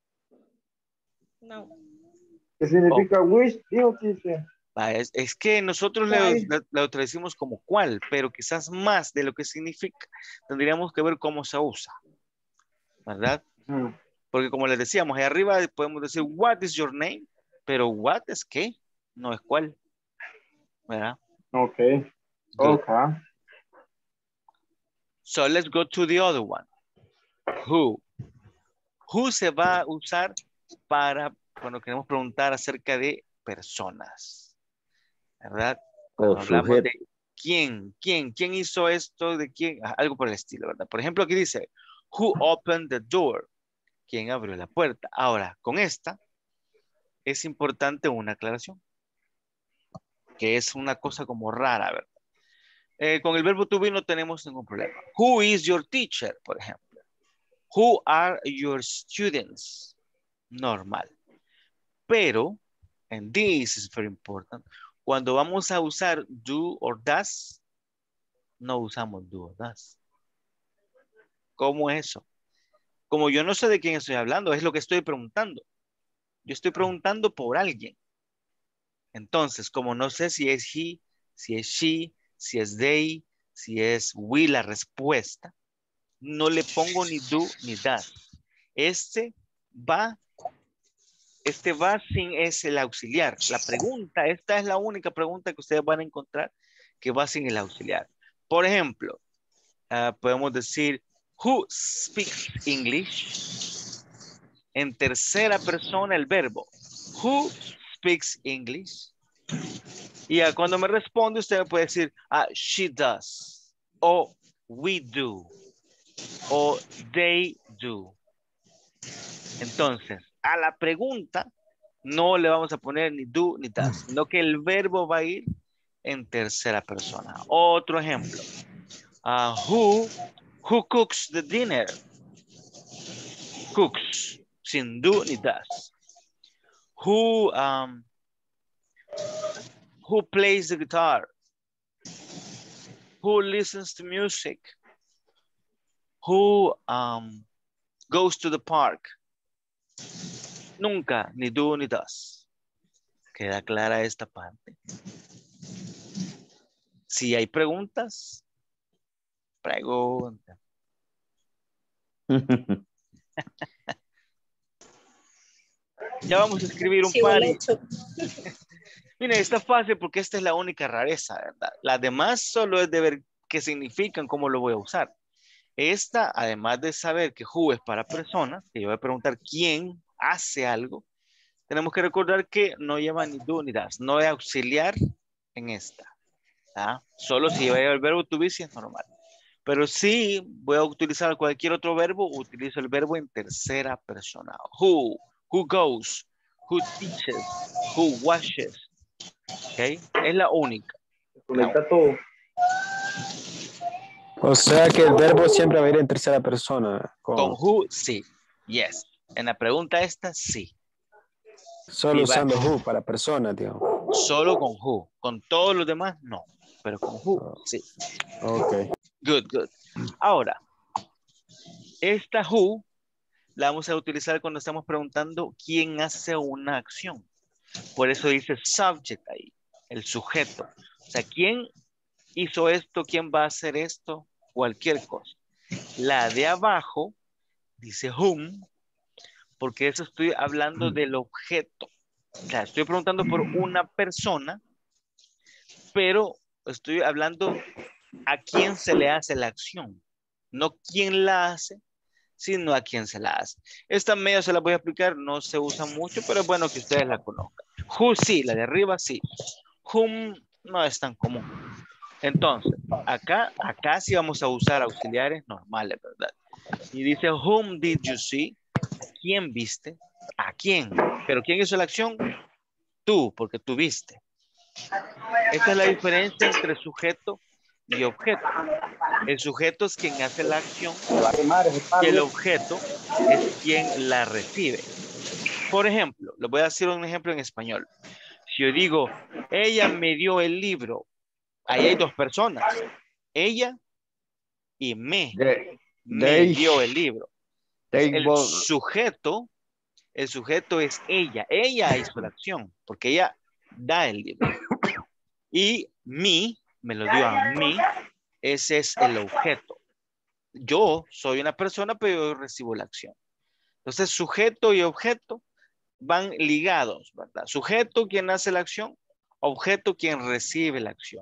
No. ¿Qué significa wish? Dijo, teacher. Va, Es, es que nosotros le, ¿Cuál? le- lo traducimos como cuál, pero quizás más de lo que significa, tendríamos que ver cómo se usa, ¿verdad? Mm. Porque como les decíamos, ahí arriba podemos decir, what is your name? Pero what es qué, no es cuál, ¿verdad? Ok. Good. Ok. So let's go to the other one. Who. Who se va a usar para cuando queremos preguntar acerca de personas, ¿verdad? Cuando O hablamos sujeto. de quién, quién, quién hizo esto, de quién, ah, algo por el estilo, ¿verdad? Por ejemplo, aquí dice, who opened the door? ¿Quién abrió la puerta? Ahora, con esta es importante una aclaración, que es una cosa como rara, ¿verdad? Eh, con el verbo to be no tenemos ningún problema. Who is your teacher, por ejemplo? Who are your students? Normal. Pero, and this is very important, cuando vamos a usar do or does, no usamos do or does. ¿Cómo es eso? Como yo no sé de quién estoy hablando, es lo que estoy preguntando. Yo estoy preguntando por alguien. Entonces, como no sé si es he, si es she, si es they, si es we la respuesta, no le pongo ni do ni does. Este va, este va sin es el auxiliar. La pregunta, esta es la única pregunta que ustedes van a encontrar que va sin el auxiliar. Por ejemplo, uh, podemos decir, who speaks English? En tercera persona el verbo. Who speaks English? Y uh, cuando me responde, usted me puede decir, ah, she does. O we do. O they do. Entonces, a la pregunta no le vamos a poner ni do ni does, sino que el verbo va a ir en tercera persona. Otro ejemplo. Uh, who, who cooks the dinner? Cooks. sin do ni does. Who, um, who plays the guitar? Who listens to music? Who um, goes to the park? Nunca, ni do ni does. ¿Queda clara esta parte? Si hay preguntas, pregunta. Ya vamos a escribir un Sí, par. lo he hecho. Mira, está fácil porque esta es la única rareza, ¿verdad? Las demás solo es de ver qué significan, cómo lo voy a usar. Esta, además de saber que who es para persona, que yo voy a preguntar quién hace algo, tenemos que recordar que no lleva ni do ni das, no es auxiliar en esta. ¿Ah? Solo si lleva el verbo to be si es normal. Pero si voy a utilizar cualquier otro verbo, utilizo el verbo en tercera persona. Who, who goes, who teaches, who washes. ¿Ok? Es la única. Conecta todo. O sea que el verbo siempre va a ir en tercera persona. Con Con, who, sí. Yes. En la pregunta esta, sí. solo Sí, va. usando who para persona, digamos. Solo con who. Con todos los demás, no. Pero con who, sí. Ok. Good, good. Ahora, esta who la vamos a utilizar cuando estamos preguntando quién hace una acción. Por eso dice subject ahí, el sujeto. O sea, ¿quién hizo esto? ¿Quién va a hacer esto? Cualquier cosa. La de abajo dice whom, porque eso estoy hablando del objeto. O sea, estoy preguntando por una persona, pero estoy hablando a quién se le hace la acción. No quién la hace, sino a quién se la hace. Esta medio se la voy a explicar, no se usa mucho, pero es bueno que ustedes la conozcan. Who sí, la de arriba sí. Whom no es tan común. Entonces, acá, acá sí vamos a usar auxiliares normales, ¿verdad? Y dice, whom did you see? ¿Quién viste? ¿A quién? ¿Pero quién hizo la acción? Tú, porque tú viste. Esta es la diferencia entre sujeto y objeto. El sujeto es quien hace la acción y el objeto es quien la recibe. Por ejemplo, les voy a hacer un ejemplo en español. Si yo digo, ella me dio el libro, ahí hay dos personas, ella y me, De, me they, dio el libro. they El both- sujeto, el sujeto es ella, ella hizo la acción, porque ella da el libro. Y me, me lo dio a mí, ese es el objeto. Yo soy una persona, pero yo recibo la acción. Entonces, sujeto y objeto van ligados, ¿verdad? Sujeto, quien hace la acción, objeto, quien recibe la acción.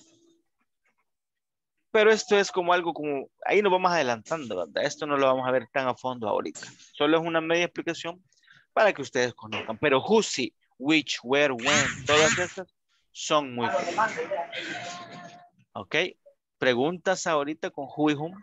Pero esto es como algo como, ahí nos vamos adelantando, ¿verdad? Esto no lo vamos a ver tan a fondo ahorita. Solo es una media explicación para que ustedes conozcan. Pero who, sí, which, where, when, todas estas son muy comunes. ¿Ok? Preguntas ahorita con who y whom.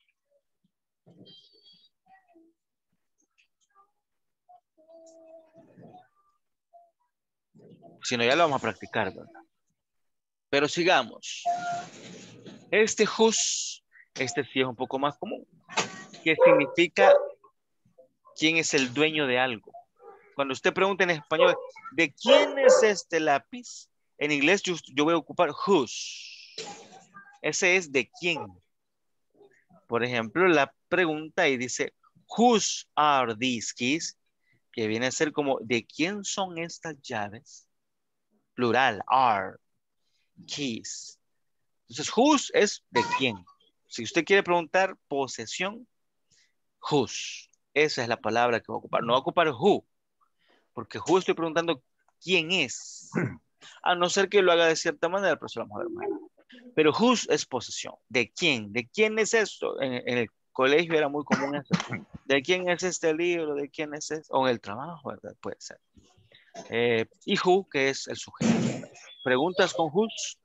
Si no, ya lo vamos a practicar, ¿verdad? Pero sigamos. Este whose, este sí es un poco más común. Que significa quién es el dueño de algo. Cuando usted pregunta en español, ¿de quién es este lápiz? En inglés yo, yo voy a ocupar whose. Ese es de quién. Por ejemplo, la pregunta ahí dice, whose are these keys? Que viene a ser como, ¿de quién son estas llaves? Plural, are, keys. Entonces, whose es de quién. Si usted quiere preguntar posesión, whose. Esa es la palabra que voy a ocupar. No voy a ocupar who. Porque who estoy preguntando quién es. A no ser que lo haga de cierta manera, pero eso lo vamos a ver más. Pero whose es posesión. ¿De quién? ¿De quién es esto? En, en el colegio era muy común eso. ¿De quién es este libro? ¿De quién es esto? O en el trabajo, ¿verdad? Puede ser. Eh, y who, que es el sujeto. ¿Preguntas con whose?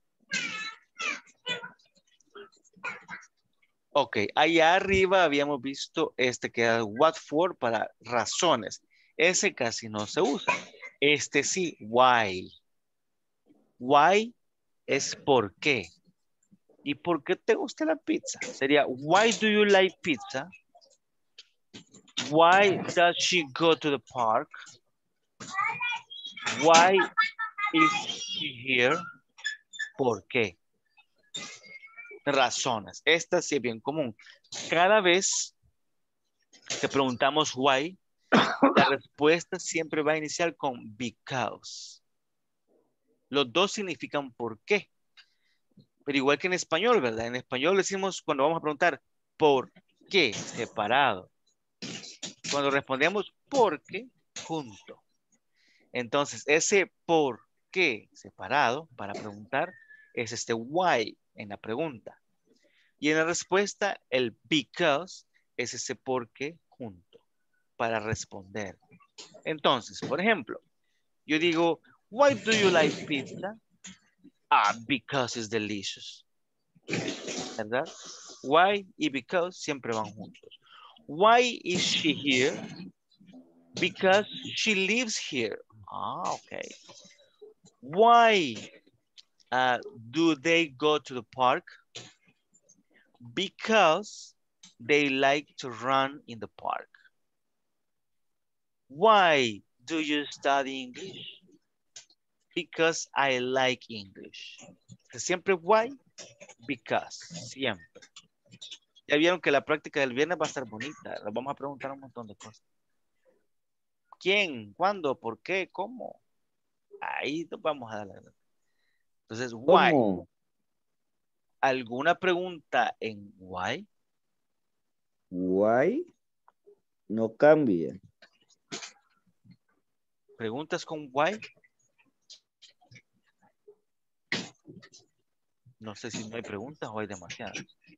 Ok, allá arriba habíamos visto este que era what for para razones. Ese casi no se usa. Este sí, why. Why es por qué. ¿Y por qué te gusta la pizza? Sería, why do you like pizza? Why does she go to the park? Why is she here? ¿Por qué? Razones. Esta sí es bien común. Cada vez que preguntamos why, la respuesta siempre va a iniciar con because. Los dos significan por qué. Pero igual que en español, ¿verdad? En español decimos cuando vamos a preguntar por qué separado. Cuando respondemos por qué junto. Entonces, ese por qué separado para preguntar es este why en la pregunta. Y en la respuesta, el because es ese por qué junto para responder. Entonces, por ejemplo, yo digo, why do you like pizza? Ah, because it's delicious. ¿Verdad? Why y because siempre van juntos. Why is she here? Because she lives here. Ah, okay. Why uh, do they go to the park? Because they like to run in the park. Why do you study English? Because I like English. Siempre why, because, siempre. Ya vieron que la práctica del viernes va a estar bonita. Les vamos a preguntar un montón de cosas. ¿Quién? ¿Cuándo? ¿Por qué? ¿Cómo? Ahí nos vamos a dar la verdad. Entonces, why. ¿Cómo? ¿Alguna pregunta en why? Why no cambia. ¿Preguntas con why? No sé si no hay preguntas o hay demasiadas.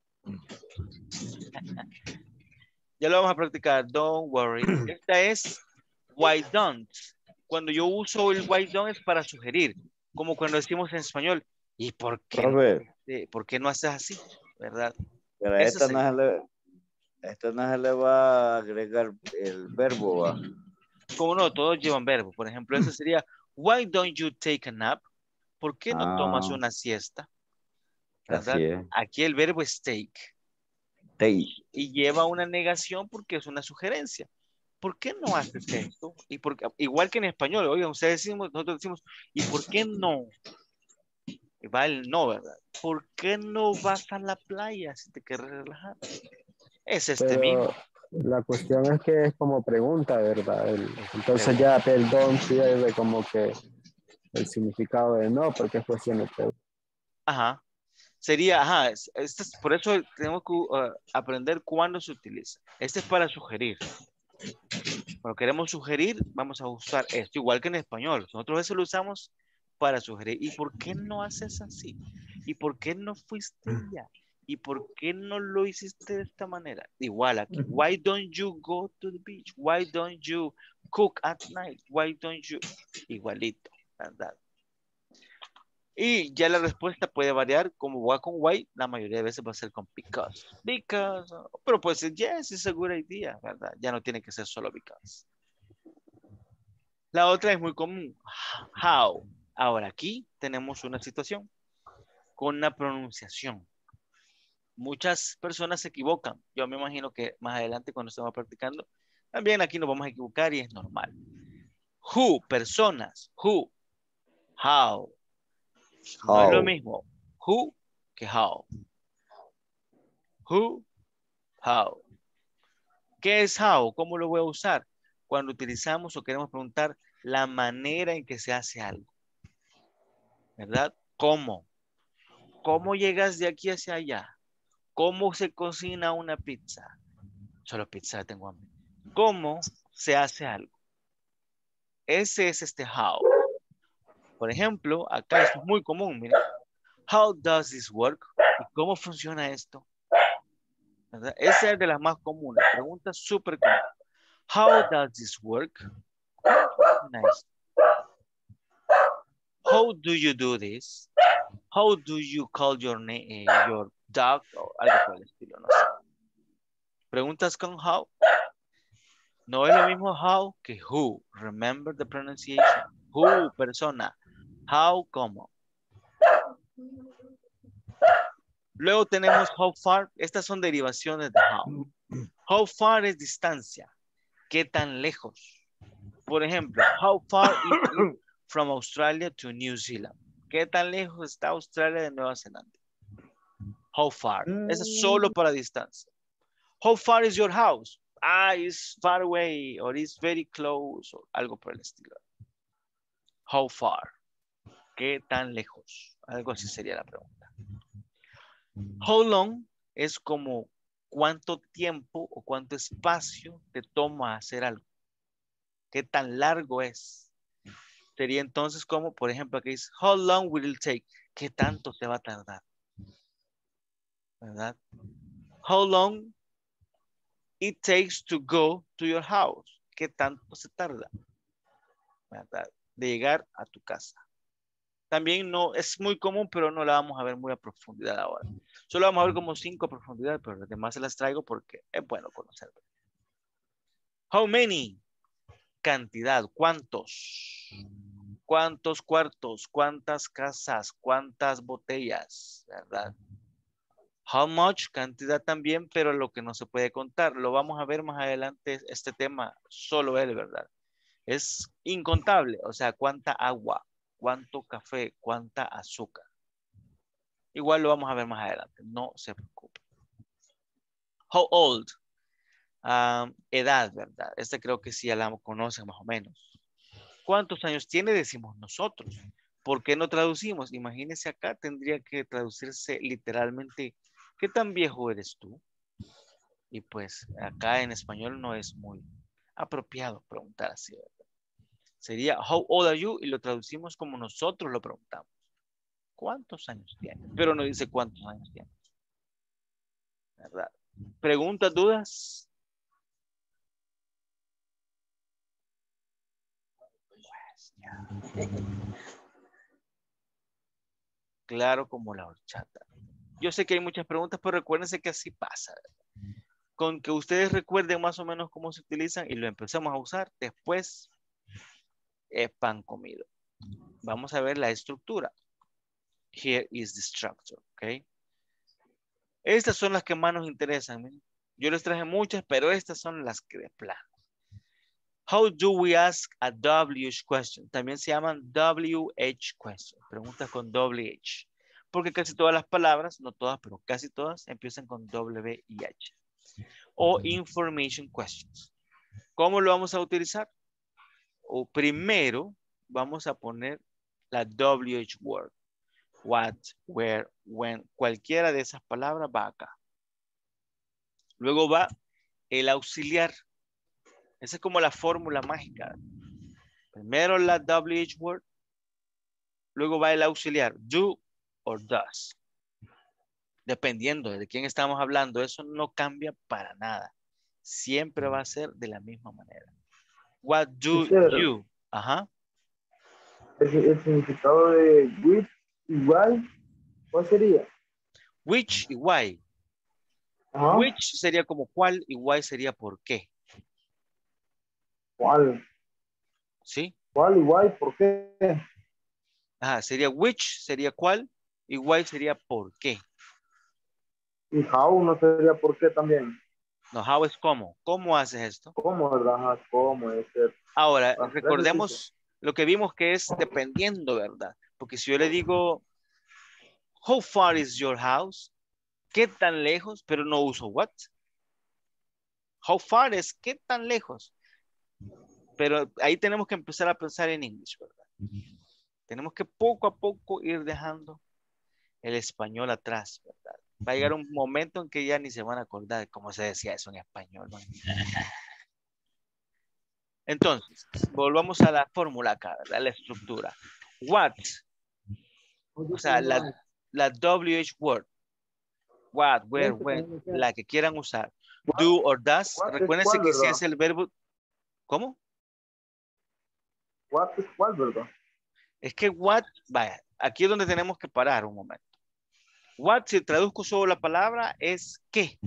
Ya lo vamos a practicar. Don't worry. Esta es why don't. Cuando yo uso el why don't es para sugerir. Como cuando decimos en español. ¿Y por qué, Profe, no, ¿por qué no haces así? ¿Verdad? pero Eso esta sí. no, se le, esta no se le va a agregar el verbo. ¿Va? Como no, todos llevan verbo. Por ejemplo, eso sería why don't you take a nap? ¿Por qué no Ah, tomas una siesta? ¿Verdad? así es. Aquí el verbo es take. Take. Y lleva una negación porque es una sugerencia. ¿Por qué no haces esto? Y por, igual que en español, oigan, ustedes decimos, nosotros decimos, ¿y por qué no? Y va el no, ¿verdad? ¿Por qué no vas a la playa si te quieres relajar? Es este Pero mismo. la cuestión es que es como pregunta, ¿verdad? El- entonces ya perdón pierde como que el significado de no, porque es cuestión de pregunta. Ajá. Sería, ajá, es- este es- por eso tenemos que uh, aprender cuándo se utiliza. Este es para sugerir. Cuando queremos sugerir, vamos a usar esto, igual que en español. Nosotros a veces lo usamos para sugerir. ¿Y por qué no haces así? ¿Y por qué no fuiste allá? ¿Y por qué no lo hiciste de esta manera? Igual aquí. Why don't you go to the beach? Why don't you cook at night? Why don't you? Igualito, ¿verdad? Y ya la respuesta puede variar, como va con why, la mayoría de veces va a ser con because. Because, pero puede ser yes, it's a good idea, ¿verdad? Ya no tiene que ser solo because. La otra es muy común, how. Ahora aquí tenemos una situación con una pronunciación. Muchas personas se equivocan. Yo me imagino que más adelante cuando estemos practicando, también aquí nos vamos a equivocar y es normal. Who, personas, who, how. No es lo How. mismo who que how. Who, how. ¿Qué es how? ¿Cómo lo voy a usar? Cuando utilizamos o queremos preguntar la manera en que se hace algo. ¿Verdad? ¿Cómo? ¿Cómo llegas de aquí hacia allá? ¿Cómo se cocina una pizza? Solo pizza tengo hambre. ¿Cómo se hace algo? Ese es este how. Por ejemplo, acá esto es muy común. Miren. How does this work? ¿Y cómo funciona esto? ¿Verdad? Esa es de las más comunes. Pregunta súper común. How does this work? ¿Cómo funciona esto? How do you do this? How do you call your name, your dog? O algo por el estilo, no sé. Preguntas con how. No es lo mismo how que who. Remember the pronunciation. Who, persona. How, cómo. Luego tenemos how far. Estas son derivaciones de how. How far es distancia. ¿Qué tan lejos? Por ejemplo, how far is it from Australia to New Zealand? ¿Qué tan lejos está Australia de Nueva Zelanda? How far? Eso es solo para distancia. How far is your house? Ah, it's far away or it's very close o algo por el estilo. How far? ¿Qué tan lejos? Algo así sería la pregunta. How long es como cuánto tiempo o cuánto espacio te toma hacer algo. ¿Qué tan largo es? Sería entonces como, por ejemplo, aquí dice, how long will it take? ¿Qué tanto te va a tardar? ¿Verdad? How long it takes to go to your house? ¿Qué tanto se tarda? ¿Verdad? De llegar a tu casa. También no, es muy común, pero no la vamos a ver muy a profundidad ahora. Solo vamos a ver como cinco a profundidad, pero las demás se las traigo porque es bueno conocerlo. How many? Cantidad, ¿cuántos? ¿Cuántos cuartos? ¿Cuántas casas? ¿Cuántas botellas? ¿Verdad? How much? Cantidad también, pero lo que no se puede contar. Lo vamos a ver más adelante, este tema, solo él, ¿verdad? Es incontable, o sea, cuánta agua, cuánto café, cuánta azúcar. Igual lo vamos a ver más adelante, no se preocupe. How old? Um, edad, ¿verdad? Esta creo que sí ya la conocen más o menos. ¿Cuántos años tiene? Decimos nosotros. ¿Por qué no traducimos? Imagínense acá, tendría que traducirse literalmente, ¿qué tan viejo eres tú? Y pues acá en español no es muy apropiado preguntar así, ¿verdad? Sería, how old are you? Y lo traducimos como nosotros lo preguntamos. ¿Cuántos años tienes? Pero no dice cuántos años tienes. ¿Verdad? ¿Preguntas, dudas? Pues ya. Claro como la horchata. Yo sé que hay muchas preguntas, pero recuérdense que así pasa, ¿verdad? Con que ustedes recuerden más o menos cómo se utilizan y lo empezamos a usar, después es pan comido. Vamos a ver la estructura. Here is the structure, ¿ok? Estas son las que más nos interesan. ¿Ven? Yo les traje muchas, pero estas son las que de plano. How do we ask a W H question? También se llaman W H question. Preguntas con W H. Porque casi todas las palabras, no todas, pero casi todas, empiezan con W y H. O information questions. ¿Cómo lo vamos a utilizar? O primero vamos a poner la W H word. What, where, when. Cualquiera de esas palabras va acá. Luego va el auxiliar. Esa es como la fórmula mágica. Primero la W H word. Luego va el auxiliar. Do or does. Dependiendo de quién estamos hablando, eso no cambia para nada. Siempre va a ser de la misma manera. What do you? Ajá. El, el significado de which igual, ¿cuál sería? Which y why. Ajá. Which sería como cuál y why sería por qué. ¿Cuál? ¿Sí? ¿Cuál y why? ¿Por qué? Ajá, sería which, sería cuál, y why sería por qué. Y how no sería por qué también. No, how es cómo. ¿Cómo haces esto? ¿Cómo, verdad? Ajá, ¿cómo es ser? Ahora, Ah, recordemos lo que vimos que es dependiendo, ¿verdad? Porque si yo le digo, how far is your house? ¿Qué tan lejos? Pero no uso what. How far es qué tan lejos. Pero ahí tenemos que empezar a pensar en inglés, ¿verdad? Tenemos que poco a poco ir dejando el español atrás, ¿verdad? Va a llegar un momento en que ya ni se van a acordar de cómo se decía eso en español, ¿no? Entonces, volvamos a la fórmula acá, ¿verdad? La estructura. What, o sea, la, la W H word. What, where, when, la que quieran usar. Do or does. Recuérdense que si es el verbo. ¿Cómo? What es cuál, ¿verdad? Es que what, vaya, aquí es donde tenemos que parar un momento. What, si traduzco solo la palabra, es qué.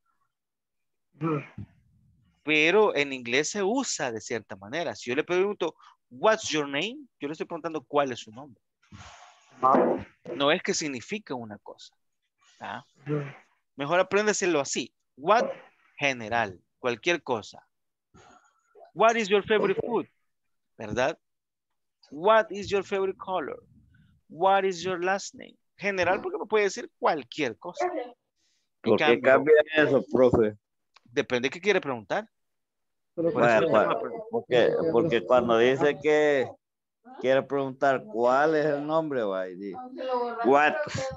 Pero en inglés se usa de cierta manera. Si yo le pregunto, what's your name? Yo le estoy preguntando cuál es su nombre. Ah. No es que significa una cosa. ¿Ah? Mejor apréndeselo así. What, general, cualquier cosa. What is your favorite food? ¿Verdad? What is your favorite color? What is your last name? General, porque me puede decir cualquier cosa. ¿Por qué cambia eso, profe? Depende de qué quiere preguntar. Por Bueno, eso bueno, porque, porque cuando dice que quiere preguntar cuál es el nombre, va y dice, what,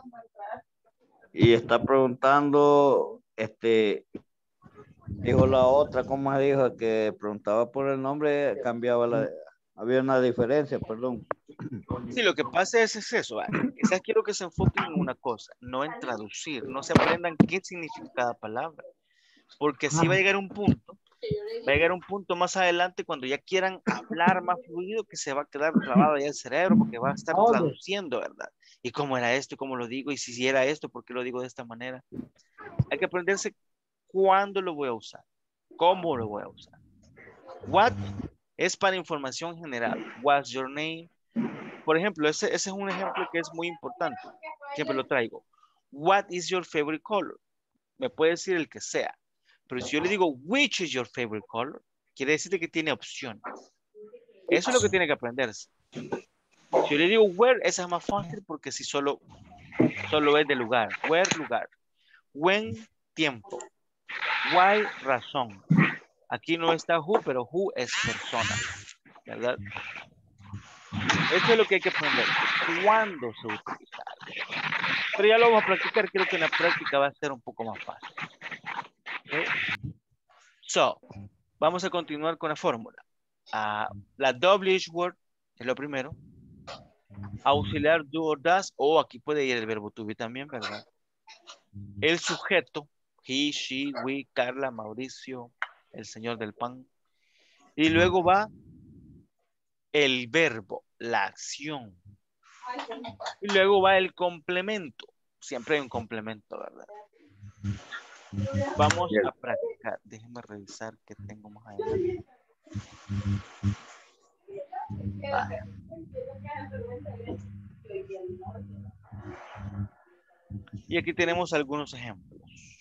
y está preguntando, este, dijo la otra, ¿cómo se dijo? Que preguntaba por el nombre, cambiaba la, había una diferencia, perdón. Sí, lo que pasa es, es eso, ¿vale? Quizás quiero que se enfoquen en una cosa, no en traducir, no se aprendan qué significa cada palabra, porque así va a llegar un punto, va a llegar un punto más adelante cuando ya quieran hablar más fluido que se va a quedar grabado ya el cerebro porque va a estar traduciendo, ¿verdad? Y cómo era esto, cómo lo digo, y si, si era esto, ¿por qué lo digo de esta manera? Hay que aprenderse cuándo lo voy a usar, cómo lo voy a usar. What es para información general. What's your name? Por ejemplo, ese, ese es un ejemplo que es muy importante. Siempre lo traigo. What is your favorite color? Me puede decir el que sea. Pero si yo le digo, which is your favorite color? Quiere decir que tiene opciones. Eso es lo que tiene que aprenderse. Si yo le digo where, esa es más fácil porque si solo, solo es de lugar. Where, lugar. When, tiempo. Why, razón. Aquí no está who, pero who es persona. ¿Verdad? Eso es lo que hay que aprender. ¿Cuándo se utiliza? Pero ya lo vamos a practicar. Creo que en la práctica va a ser un poco más fácil. ¿Okay? So, vamos a continuar con la fórmula. Uh, la W H word es lo primero. Auxiliar do or does. O aquí puede ir el verbo to be también, ¿verdad? El sujeto. He, she, we, Carla, Mauricio, el señor del pan. Y luego va el verbo, la acción. Y luego va el complemento. Siempre hay un complemento, ¿verdad? Vamos a practicar. Déjenme revisar qué tengo más adelante. Vale. Y aquí tenemos algunos ejemplos.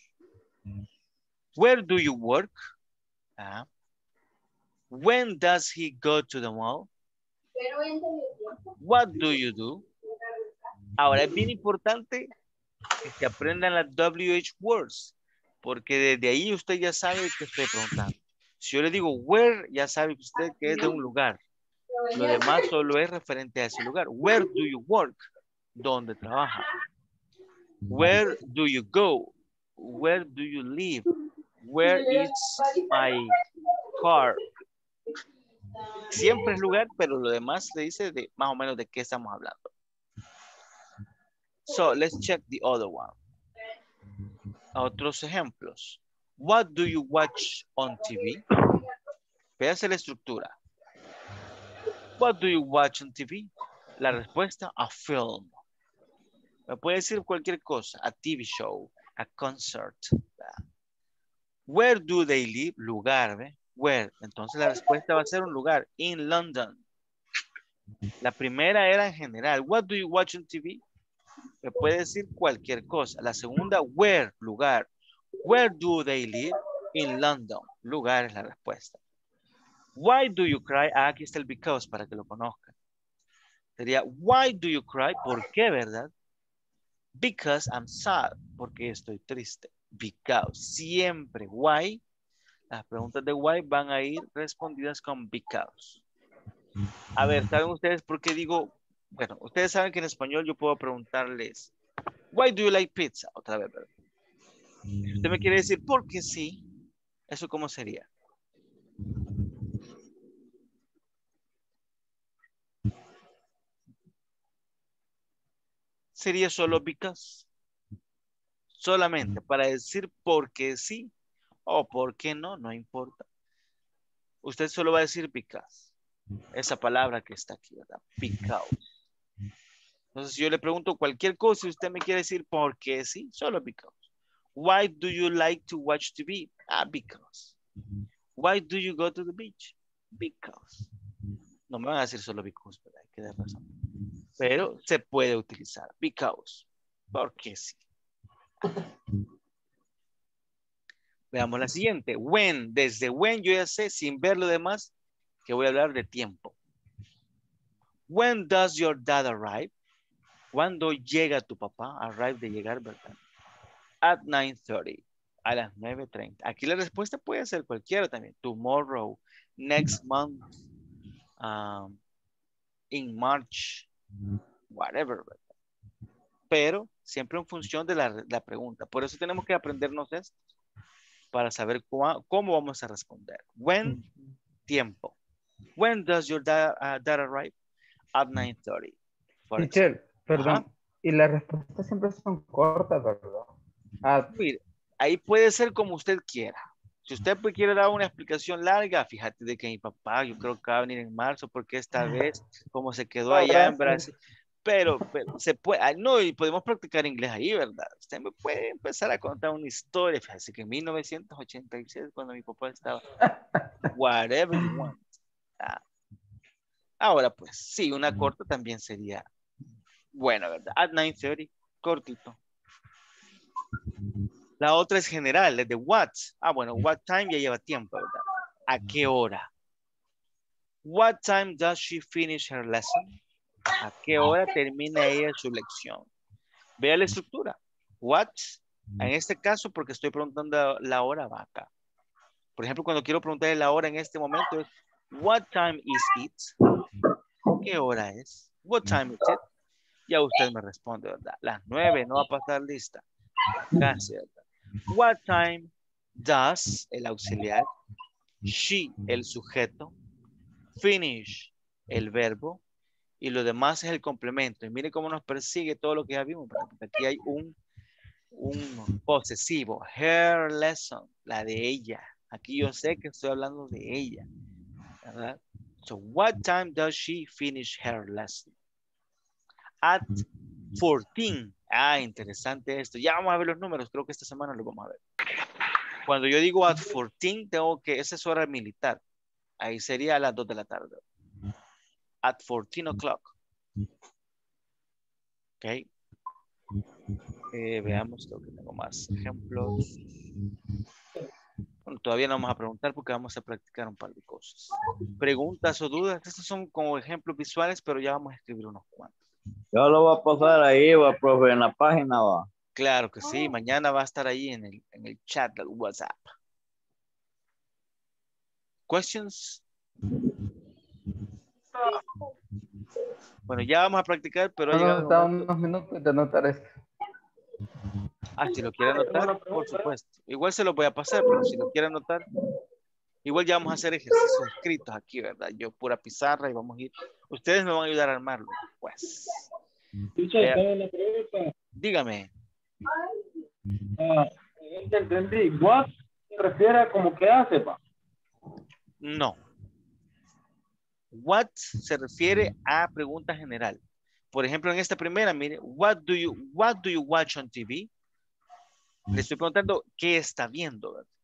Where do you work? Ah. When does he go to the mall? What do you do? Ahora es bien importante que se aprendan las W H words, porque desde ahí usted ya sabe que estoy preguntando. Si yo le digo where, ya sabe usted que es de un lugar. Lo demás solo es referente a ese lugar. Where do you work? ¿Dónde trabaja? Where do you go? Where do you live? Where is my car? Siempre es lugar, pero lo demás le dice de más o menos de qué estamos hablando. So, let's check the other one. Otros ejemplos. What do you watch on T V? Véase la estructura. What do you watch on T V? La respuesta, a film. Me puede decir cualquier cosa, a T V show, a concert. Where do they live? Lugar, ¿ve? Where. Entonces la respuesta va a ser un lugar, in London. La primera era en general. What do you watch on T V? Me puede decir cualquier cosa. La segunda, where, lugar. Where do they live? In London. Lugar es la respuesta. Why do you cry? Ah, aquí está el because para que lo conozcan. Sería, why do you cry? ¿Por qué, verdad? Because I'm sad. Porque estoy triste. Because. Siempre. Why. Las preguntas de why van a ir respondidas con because. A ver, ¿saben ustedes por qué digo? Bueno, ustedes saben que en español yo puedo preguntarles, why do you like pizza? Otra vez, ¿verdad? Si usted me quiere decir, porque sí, ¿eso cómo sería? Sería solo because. Solamente para decir porque sí o porque no, no importa. Usted solo va a decir because. Esa palabra que está aquí, ¿verdad? Because. Entonces, si yo le pregunto cualquier cosa y usted me quiere decir por qué sí, solo because. Why do you like to watch T V? Ah, because. Why do you go to the beach? Because. No me van a decir solo because, pero hay que dar razón. Pero se puede utilizar because. Porque sí. Veamos la siguiente. When, desde when yo ya sé, sin ver lo demás, que voy a hablar de tiempo. When does your dad arrive? ¿Cuándo llega tu papá? Arrive de llegar, ¿verdad? At nine thirty. A las nueve treinta. Aquí la respuesta puede ser cualquiera también. Tomorrow, next month, um, in March, whatever, ¿verdad? Pero siempre en función de la, la pregunta. Por eso tenemos que aprendernos esto para saber cómo, cómo vamos a responder. When, tiempo. When does your dad, uh, dad arrive? At nine thirty. Teacher, perdón. Ajá. Y las respuestas siempre son cortas, ¿verdad? Ah, Mire, ahí puede ser como usted quiera. Si usted pues quiere dar una explicación larga, fíjate de que mi papá, yo creo que va a venir en marzo, porque esta vez, como se quedó allá en Brasil, pero, pero se puede, ah, no, y podemos practicar inglés ahí, ¿verdad? Usted me puede empezar a contar una historia, fíjate que en mil novecientos ochenta y seis, cuando mi papá estaba, whatever you want. Ah. Ahora pues, sí, una corta también sería buena, ¿verdad? At nine thirty, cortito. La otra es general, es de what. Ah, bueno, what time ya lleva tiempo, ¿verdad? ¿A qué hora? What time does she finish her lesson? ¿A qué hora termina ella su lección? Vea la estructura. What, en este caso, porque estoy preguntando la hora, va acá. Por ejemplo, cuando quiero preguntarle la hora en este momento es, what time is it? ¿Qué hora es? What time is it? Ya usted me responde, ¿verdad? Las nueve, no va a pasar lista. Casi, ¿verdad? What time does, el auxiliar, she, el sujeto, finish, el verbo, y lo demás es el complemento. Y mire cómo nos persigue todo lo que ya vimos. Porque aquí hay un, un posesivo. Her lesson, la de ella. Aquí yo sé que estoy hablando de ella. ¿Verdad? So, what time does she finish her lesson? At fourteen. Ah, interesante esto. Ya vamos a ver los números. Creo que esta semana los vamos a ver. Cuando yo digo at fourteen, tengo que, esa es hora militar. Ahí sería a las dos de la tarde. At fourteen o'clock. Ok. Eh, veamos, creo que tengo más ejemplos. Bueno, todavía no vamos a preguntar porque vamos a practicar un par de cosas. Preguntas o dudas. Estos son como ejemplos visuales, pero ya vamos a escribir unos cuantos. Yo lo voy a pasar ahí, va, profe, en la página, va. Claro que sí. Mañana va a estar ahí en el, en el chat del WhatsApp. Questions? Bueno, ya vamos a practicar, pero ha llegado el momento. unos minutos de anotar esto. Ah, si lo quiere anotar, por supuesto. Igual se lo voy a pasar, pero si lo quiere anotar, igual ya vamos a hacer ejercicios escritos aquí, ¿verdad? Yo pura pizarra y vamos a ir. Ustedes me van a ayudar a armarlo, pues. Eh, dígame. Ah, entendí. What se refiere a como que hace, pa. No. What se refiere a pregunta general. Por ejemplo, en esta primera, mire, what do you, what do you watch on T V? Le estoy preguntando qué está viendo, ¿verdad?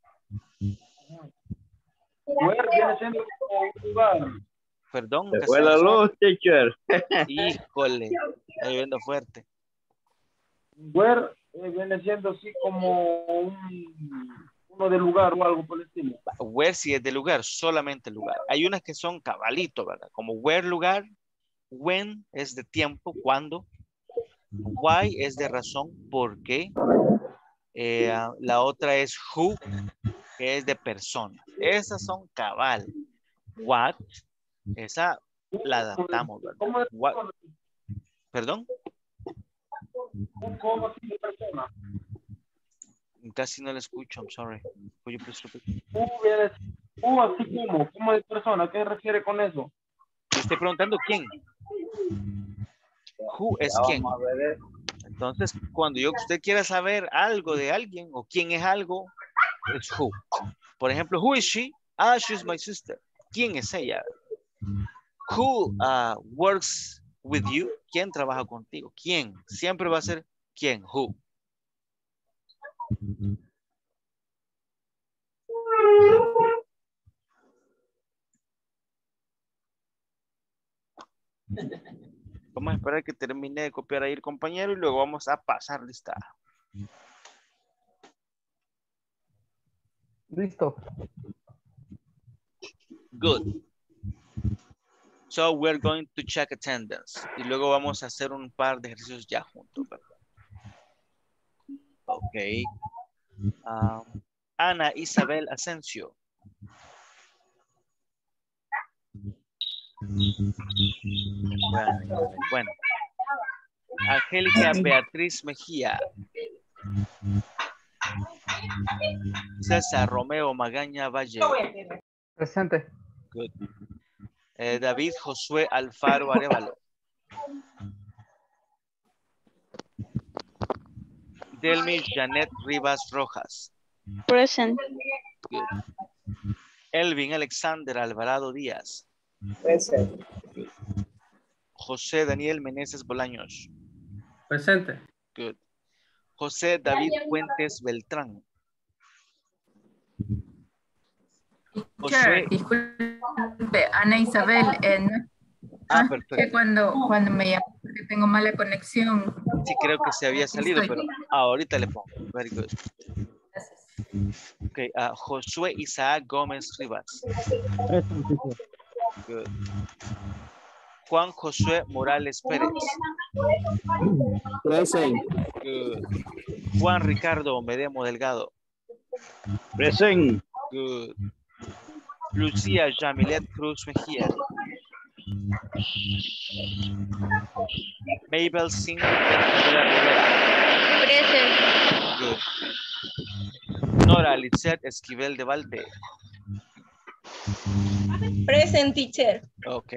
Where viene siendo como un lugar. Perdón. Se fue la luz, teacher. Híjole, está lloviendo fuerte. Where eh, viene siendo así como un, uno de lugar o algo por el estilo. Where sí es de lugar, solamente lugar. Hay unas que son cabalito, ¿verdad? Como where, lugar. When es de tiempo, cuándo. Why es de razón, por qué. Eh, la otra es who, que es de persona. Esas son cabal. What, esa la adaptamos, ¿verdad? What, ¿perdón? Casi no le escucho, I'm sorry. Could you please repeat? Who, así como, como de persona, ¿a qué se refiere con eso? Te estoy preguntando quién. Who es quién. Entonces, cuando yo usted quiera saber algo de alguien o quién es algo, es who. Por ejemplo, who is she? Ah, she's my sister. ¿Quién es ella? Who uh, works with you? ¿Quién trabaja contigo? ¿Quién? Siempre va a ser quién, who. Vamos a esperar que termine de copiar ahí el compañero y luego vamos a pasar lista. Listo. Good. So we're going to check attendance. Y luego vamos a hacer un par de ejercicios ya juntos, ¿verdad? Ok. Um, Ana Isabel Asensio. Bueno, bueno. Angélica Beatriz Mejía. César Romeo Magaña Valle. Presente. Good. Eh, David Josué Alfaro Arevalo. Delmi Janet Rivas Rojas. Present. Good. Elvin Alexander Alvarado Díaz. Present. José Daniel Meneses Bolaños. Presente. Good. José David Fuentes Beltrán. Josué. Disculpe, Ana Isabel, eh, no- Ah, ah, perfecto. que cuando, cuando me llamo, que tengo mala conexión. Sí, creo que se había salido, Estoy. pero ahorita le pongo. Very good. Ok, ah, Josué Isaac Gómez Rivas. Good. Juan Josué Morales Pérez. Present. Good. Juan Ricardo Medemo Delgado. Present. Good. Lucía Yamilet Cruz Mejía. Mabel Cindy Escamilla Rivera. Present. Good. Nora Litzet Esquivel de Valde. Present, teacher. Ok.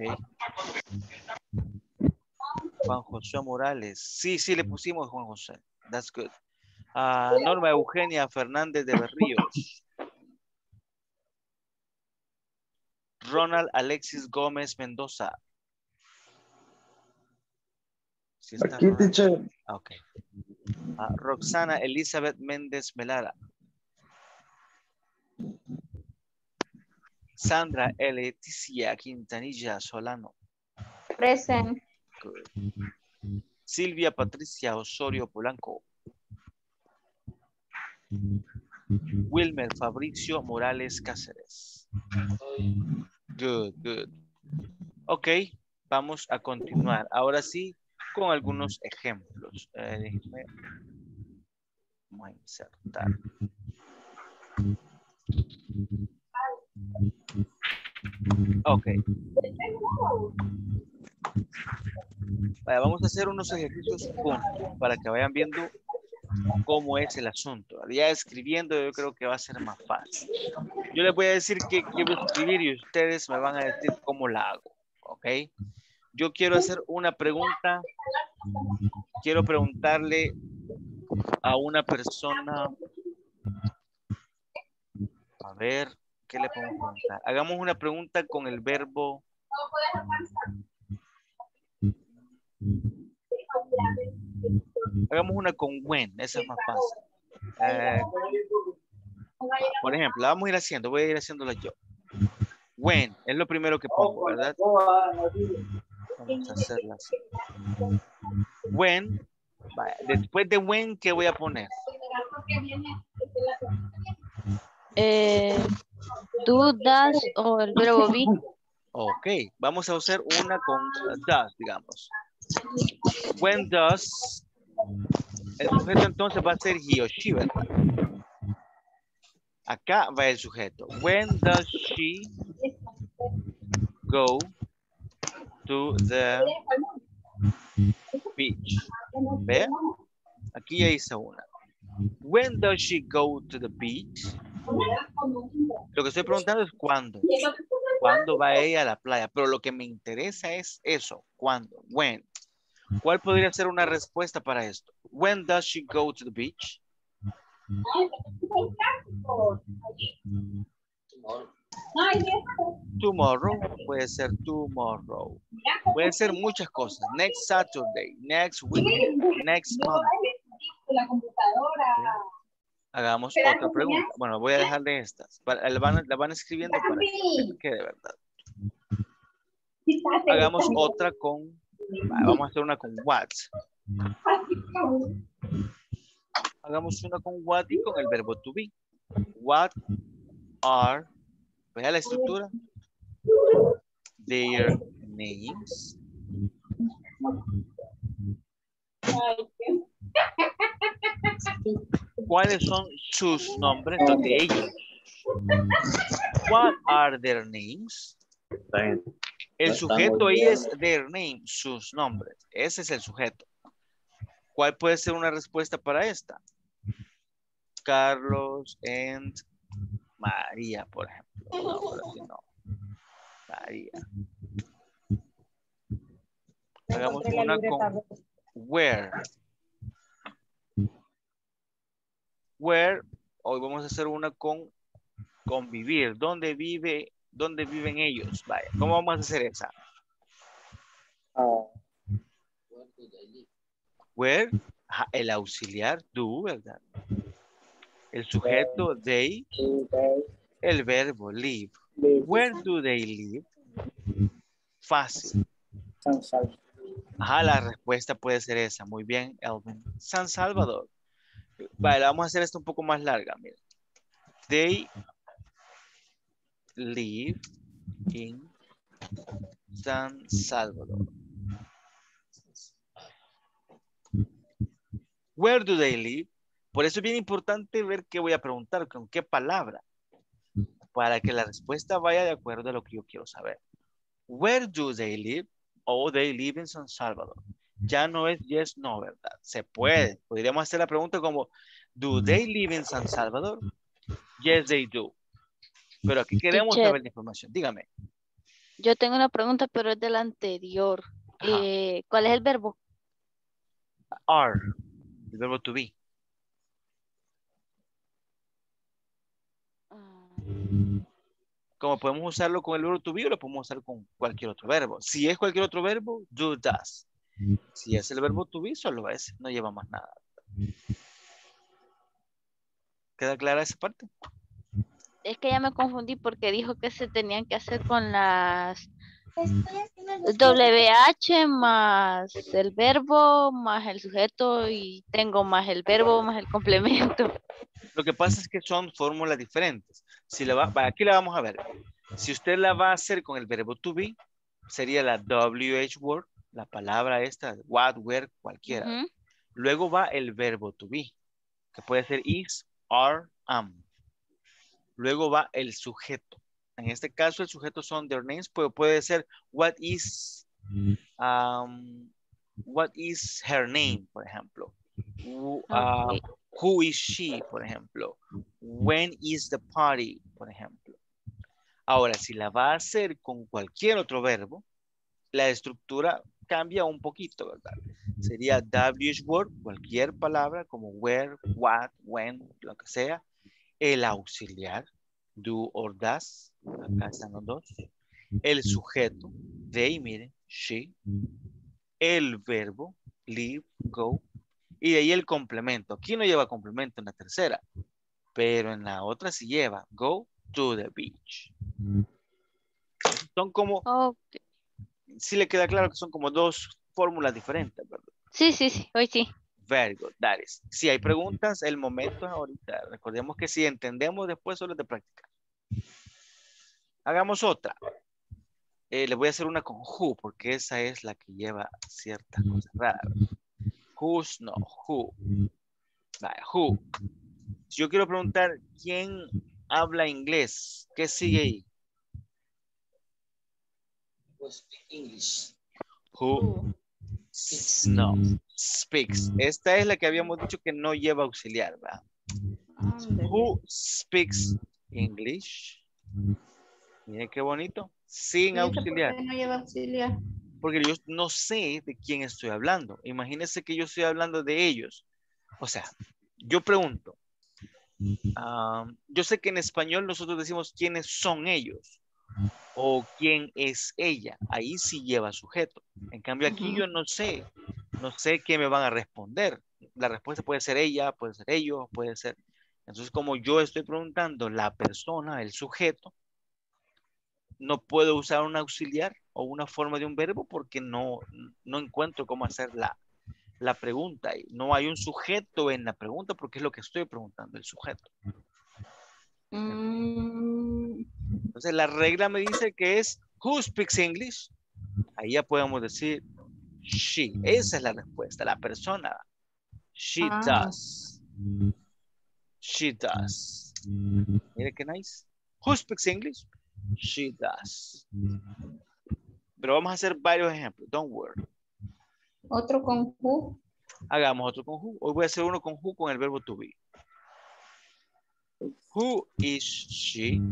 Juan José Morales. Sí, sí, le pusimos Juan José. That's good. Ah, Norma Eugenia Fernández de Berríos. Ronald Alexis Gómez Mendoza. Sí está Aquí, Ronald. teacher. Ah, ok. Ah, Roxana Elizabeth Méndez Melara. Sandra Leticia Quintanilla Solano. Present. Good. Silvia Patricia Osorio Polanco. Wilmer Fabricio Morales Cáceres. Good, good. Ok, vamos a continuar. Ahora sí, con algunos ejemplos. Eh, déjenme. Vamos a insertar. Ok. Vaya, vamos a hacer unos ejercicios juntos para que vayan viendo cómo es el asunto. Ya escribiendo yo creo que va a ser más fácil. Yo les voy a decir qué quiero escribir y ustedes me van a decir cómo la hago. ¿Ok? Yo quiero hacer una pregunta. Quiero preguntarle a una persona. A ver, ¿qué le podemos preguntar? Hagamos una pregunta con el verbo. Hagamos una con when, esa es más fácil. Eh, por ejemplo, la vamos a ir haciendo, voy a ir haciéndola yo. When, es lo primero que pongo, ¿verdad? Vamos a hacerla así. When, vaya, después de when, ¿qué voy a poner? Eh, do, does o el verbo be. Ok, vamos a hacer una con uh, does, digamos. When does, el sujeto entonces va a ser he o she, ¿verdad? Acá va el sujeto. When does she go to the beach? ¿Ve? Aquí ya hice una. When does she go to the beach? Lo que estoy preguntando es cuándo. ¿Cuándo va ella a la playa? Pero lo que me interesa es eso. ¿Cuándo? When. ¿Cuál podría ser una respuesta para esto? When does she go to the beach? Tomorrow. Puede ser tomorrow. Puede ser muchas cosas. Next Saturday. Next weekend. Next month. Okay. Hagamos otra pregunta. Bueno, voy a dejarle estas. Para, la, van, la van escribiendo para que quede verdad. Hagamos otra con... Vamos a hacer una con what. Hagamos una con what y con el verbo to be. What are, vea la estructura, their names. ¿Cuáles son sus nombres? Los de ellos. What are their names? El sujeto ahí es their name, sus nombres. Ese es el sujeto. ¿Cuál puede ser una respuesta para esta? Carlos and María, por ejemplo. No, pero aquí no. María. Hagamos una con where. Where. Hoy vamos a hacer una con convivir. ¿Dónde vive? ¿Dónde viven ellos? Vaya. ¿Cómo vamos a hacer esa? Where. Ajá, el auxiliar do, ¿verdad? El sujeto they. El verbo live. Where do they live? Fácil. Ajá, la respuesta puede ser esa. Muy bien, Elvin. San Salvador. Vale, vamos a hacer esto un poco más larga. Mira. They live in San Salvador. Where do they live? Por eso es bien importante ver qué voy a preguntar, con qué palabra, para que la respuesta vaya de acuerdo a lo que yo quiero saber. Where do they live? Oh, they live in San Salvador. Ya no es yes, no, ¿verdad? Se puede. Podríamos hacer la pregunta como, do they live in San Salvador? Yes, they do. Pero aquí queremos Teacher, saber la información. Dígame. yo tengo una pregunta, pero es del anterior. Eh, ¿cuál es el verbo? Are. El verbo to be. Como podemos usarlo con el verbo to be o lo podemos usar con cualquier otro verbo. Si es cualquier otro verbo, do, does. Si es el verbo to be, solo es. No lleva más nada. ¿Queda clara esa parte? Es que ya me confundí porque dijo que se tenían que hacer con las W H más el verbo, más el sujeto y tengo más el verbo, más el complemento. Lo que pasa es que son fórmulas diferentes. Si la va, aquí la vamos a ver. Si usted la va a hacer con el verbo to be, sería la W H word, la palabra esta, what, where, cualquiera. Uh-huh. Luego va el verbo to be, que puede ser is, are, am. Luego va el sujeto. En este caso el sujeto son their names, pero puede ser what is, um, what is her name, por ejemplo. Uh, okay. Who is she, por ejemplo. When is the party, por ejemplo. Ahora, si la va a hacer con cualquier otro verbo, la estructura cambia un poquito, ¿verdad? Sería W H word, cualquier palabra como where, what, when, lo que sea. El auxiliar, do or does. Acá están los dos. El sujeto, they, miren, she. El verbo, live, go. Y de ahí el complemento. Aquí no lleva complemento en la tercera, pero en la otra sí lleva. Go to the beach. Son como... Okay. Sí le queda claro que son como dos fórmulas diferentes, ¿verdad? Sí, sí, sí. Hoy sí. Very good. That is. Si hay preguntas, el momento es ahorita. Recordemos que si entendemos después solo es de practicar. Hagamos otra. Eh, le voy a hacer una con who, porque esa es la que lleva ciertas cosas raras. Who's, no, who. Vale, who. Si yo quiero preguntar quién habla inglés, ¿qué sigue ahí? Who speaks English? Who speaks. No, speaks. Esta es la que habíamos dicho que no lleva auxiliar, ¿verdad? Who speaks English? Miren qué bonito. Sin auxiliar. ¿Por qué no lleva auxiliar? Porque yo no sé de quién estoy hablando. Imagínense que yo estoy hablando de ellos. O sea, yo pregunto. Um, yo sé que en español nosotros decimos quiénes son ellos. O quién es ella. Ahí sí lleva sujeto. En cambio aquí uh-huh. yo no sé. No sé qué me van a responder. La respuesta puede ser ella, puede ser ellos, puede ser. Entonces como yo estoy preguntando la persona, el sujeto, no puedo usar un auxiliar o una forma de un verbo porque no, no encuentro cómo hacer la, la pregunta. No hay un sujeto en la pregunta porque es lo que estoy preguntando, el sujeto. Mm. Entonces la regla me dice que es who speaks English. Ahí ya podemos decir she. Esa es la respuesta, la persona. She Ah. does. She does. Mire qué nice. Who speaks English? She does. Pero vamos a hacer varios ejemplos. Don't worry. Otro con who. Hagamos otro con who. Hoy voy a hacer uno con who con el verbo to be. Who is she?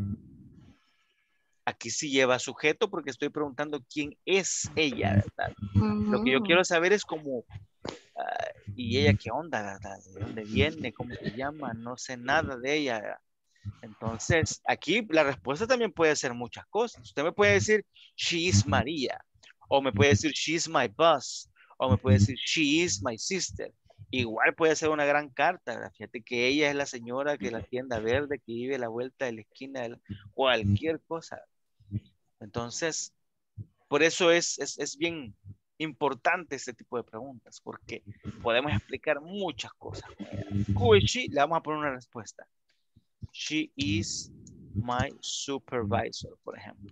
Aquí sí lleva sujeto porque estoy preguntando quién es ella, ¿verdad? Ujú. Lo que yo quiero saber es cómo, uh, y ella qué onda, ¿verdad? ¿De dónde viene? ¿Cómo se llama? No sé nada de ella, ¿verdad? Entonces, aquí la respuesta también puede ser muchas cosas. Usted me puede decir, she is María. O me puede decir, she is my boss. O me puede decir, she is my sister. Igual puede ser una gran carta, ¿verdad? Fíjate que ella es la señora que la tienda verde, que vive a la vuelta de la esquina, de la... cualquier cosa. Entonces, por eso es, es, es bien importante este tipo de preguntas, porque podemos explicar muchas cosas. Who is she? Le vamos a poner una respuesta. She is my supervisor, por ejemplo.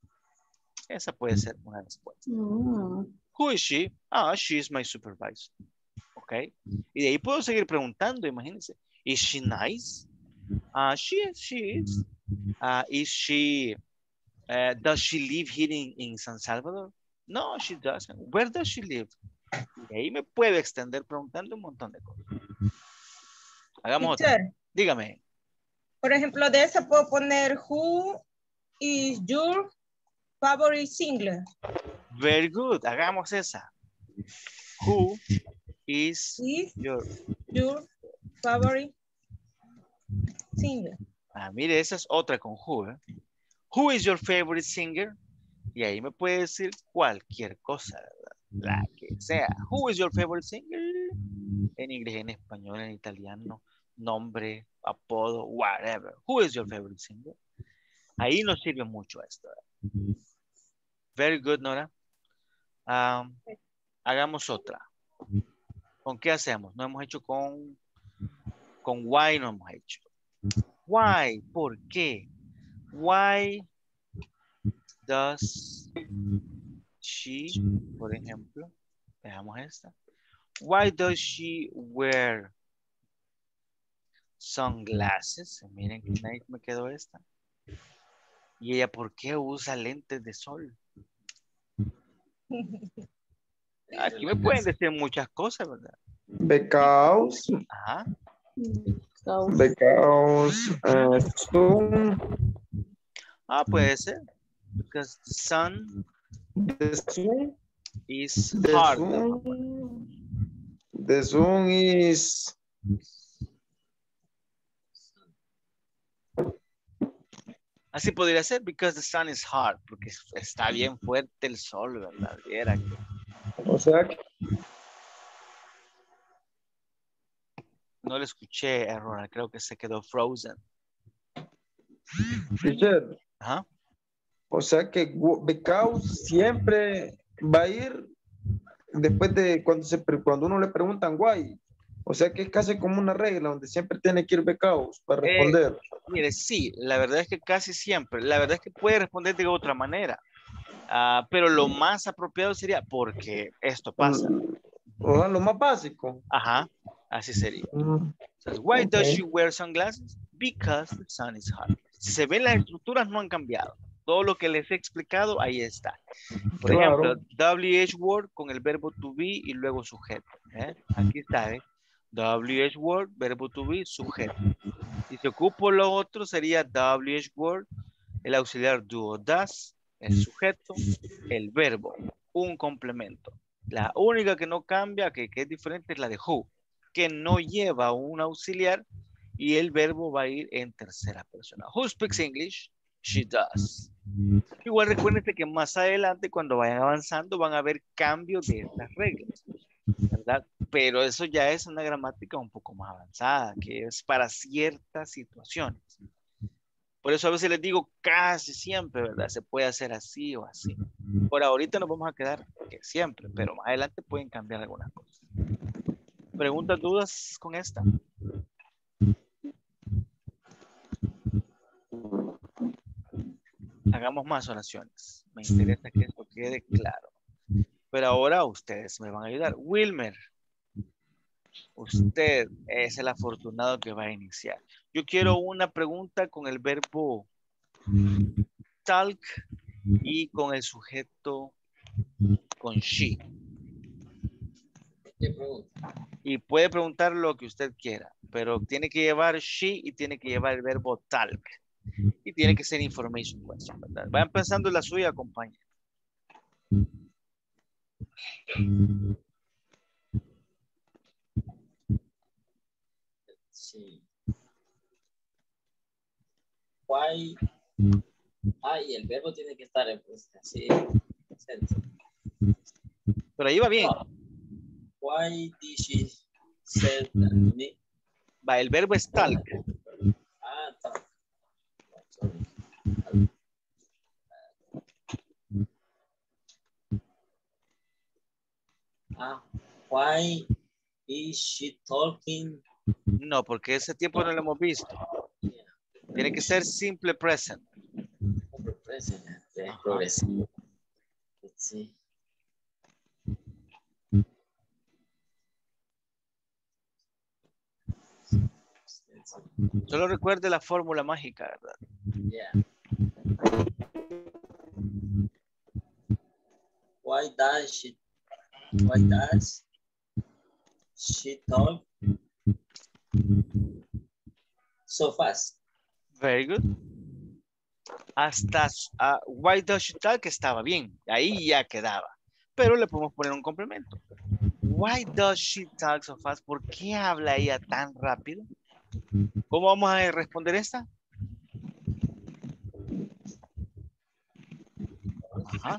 Esa puede ser una respuesta. Mm. Who is she? Ah, she is my supervisor. Ok. Y de ahí puedo seguir preguntando, imagínense. Is she nice? Ah, she is, she is. Uh, is she, uh, does she live here in, in San Salvador? No, she doesn't. Where does she live? Y ahí me puedo extender preguntando un montón de cosas. Hagamos otra. Teacher, Dígame. por ejemplo, de esa puedo poner who is your favorite singer. Very good. Hagamos esa. Who is Is your... your favorite singer. Ah, mire, esa es otra con who. ¿eh? Who is your favorite singer? Y ahí me puede decir cualquier cosa, ¿verdad? La que sea. Who is your favorite singer? En inglés, en español, en italiano, nombre, apodo, whatever. Who is your favorite singer? Ahí nos sirve mucho esto. ¿verdad? Very good, Nora. Um, hagamos otra. ¿Con qué hacemos? No hemos hecho con, con why, no hemos hecho. Why, ¿por qué? Why does she, por ejemplo, veamos esta. Why does she wear sunglasses? Miren que nice me quedó esta. ¿Y ella por qué usa lentes de sol? Aquí me pueden decir muchas cosas, ¿verdad? Because. Ajá. Because. Uh, sun. Ah, puede ser. Because the sun, The sun. is The hard. sun. The sun is. Así podría ser, because the sun is hard, porque está bien fuerte el sol, ¿verdad? Viera que... O sea que... No le escuché, Ronald, creo que se quedó frozen. Teacher, Ajá. o sea que because siempre va a ir después de cuando, se, cuando uno le preguntan why. O sea que es casi como una regla donde siempre tiene que ir because para responder. Eh, mire, sí, la verdad es que casi siempre. La verdad es que puede responder de otra manera. Uh, pero lo más apropiado sería porque esto pasa. O sea, lo más básico. Ajá, así sería. Mm. So, why Okay. does she wear sunglasses? Because the sun is hot. Si se ven, las estructuras no han cambiado. Todo lo que les he explicado, ahí está. Por Claro. ejemplo, W H word con el verbo to be y luego sujeto. ¿eh? Aquí está, ¿eh? W H word, verbo to be, sujeto. Y si ocupo lo otro, sería W H word, el auxiliar do o does, el sujeto, el verbo, un complemento. La única que no cambia, que, que es diferente, es la de who, que no lleva un auxiliar y el verbo va a ir en tercera persona. Who speaks English? She does. Igual recuérdense que más adelante, cuando vayan avanzando, van a ver cambios de estas reglas, ¿verdad? Pero eso ya es una gramática un poco más avanzada, que es para ciertas situaciones. Por eso a veces les digo casi siempre, ¿verdad? Se puede hacer así o así. Por ahorita nos vamos a quedar que siempre, pero más adelante pueden cambiar algunas cosas. ¿Preguntas, dudas con esta? hagamos más oraciones. Me interesa que esto quede claro. Pero ahora ustedes me van a ayudar. Wilmer, usted es el afortunado que va a iniciar. Yo quiero una pregunta con el verbo talk y con el sujeto con she. ¿Qué pregunta? Y puede preguntar lo que usted quiera, pero tiene que llevar she y tiene que llevar el verbo talk. Y tiene que ser information question, ¿verdad? Vayan pensando la suya, compañero. Sí. Why? Ah, y el verbo tiene que estar en pues, así. Pero ahí va bien. No. Why did she say that me? Va, el verbo es talk. Ah, talk. Ah, why is she talking? No, porque ese tiempo no lo hemos visto. Tiene que ser simple present. Simple present. Okay, progresivo. Let's see. Solo recuerde la fórmula mágica, ¿verdad? Yeah. Why does she why does she talk so fast? Very good. Hasta uh, why does she talk estaba bien. Ahí ya quedaba. Pero le podemos poner un complemento. Why does she talk so fast? ¿Por qué habla ella tan rápido? ¿Cómo vamos a responder esta? Ajá.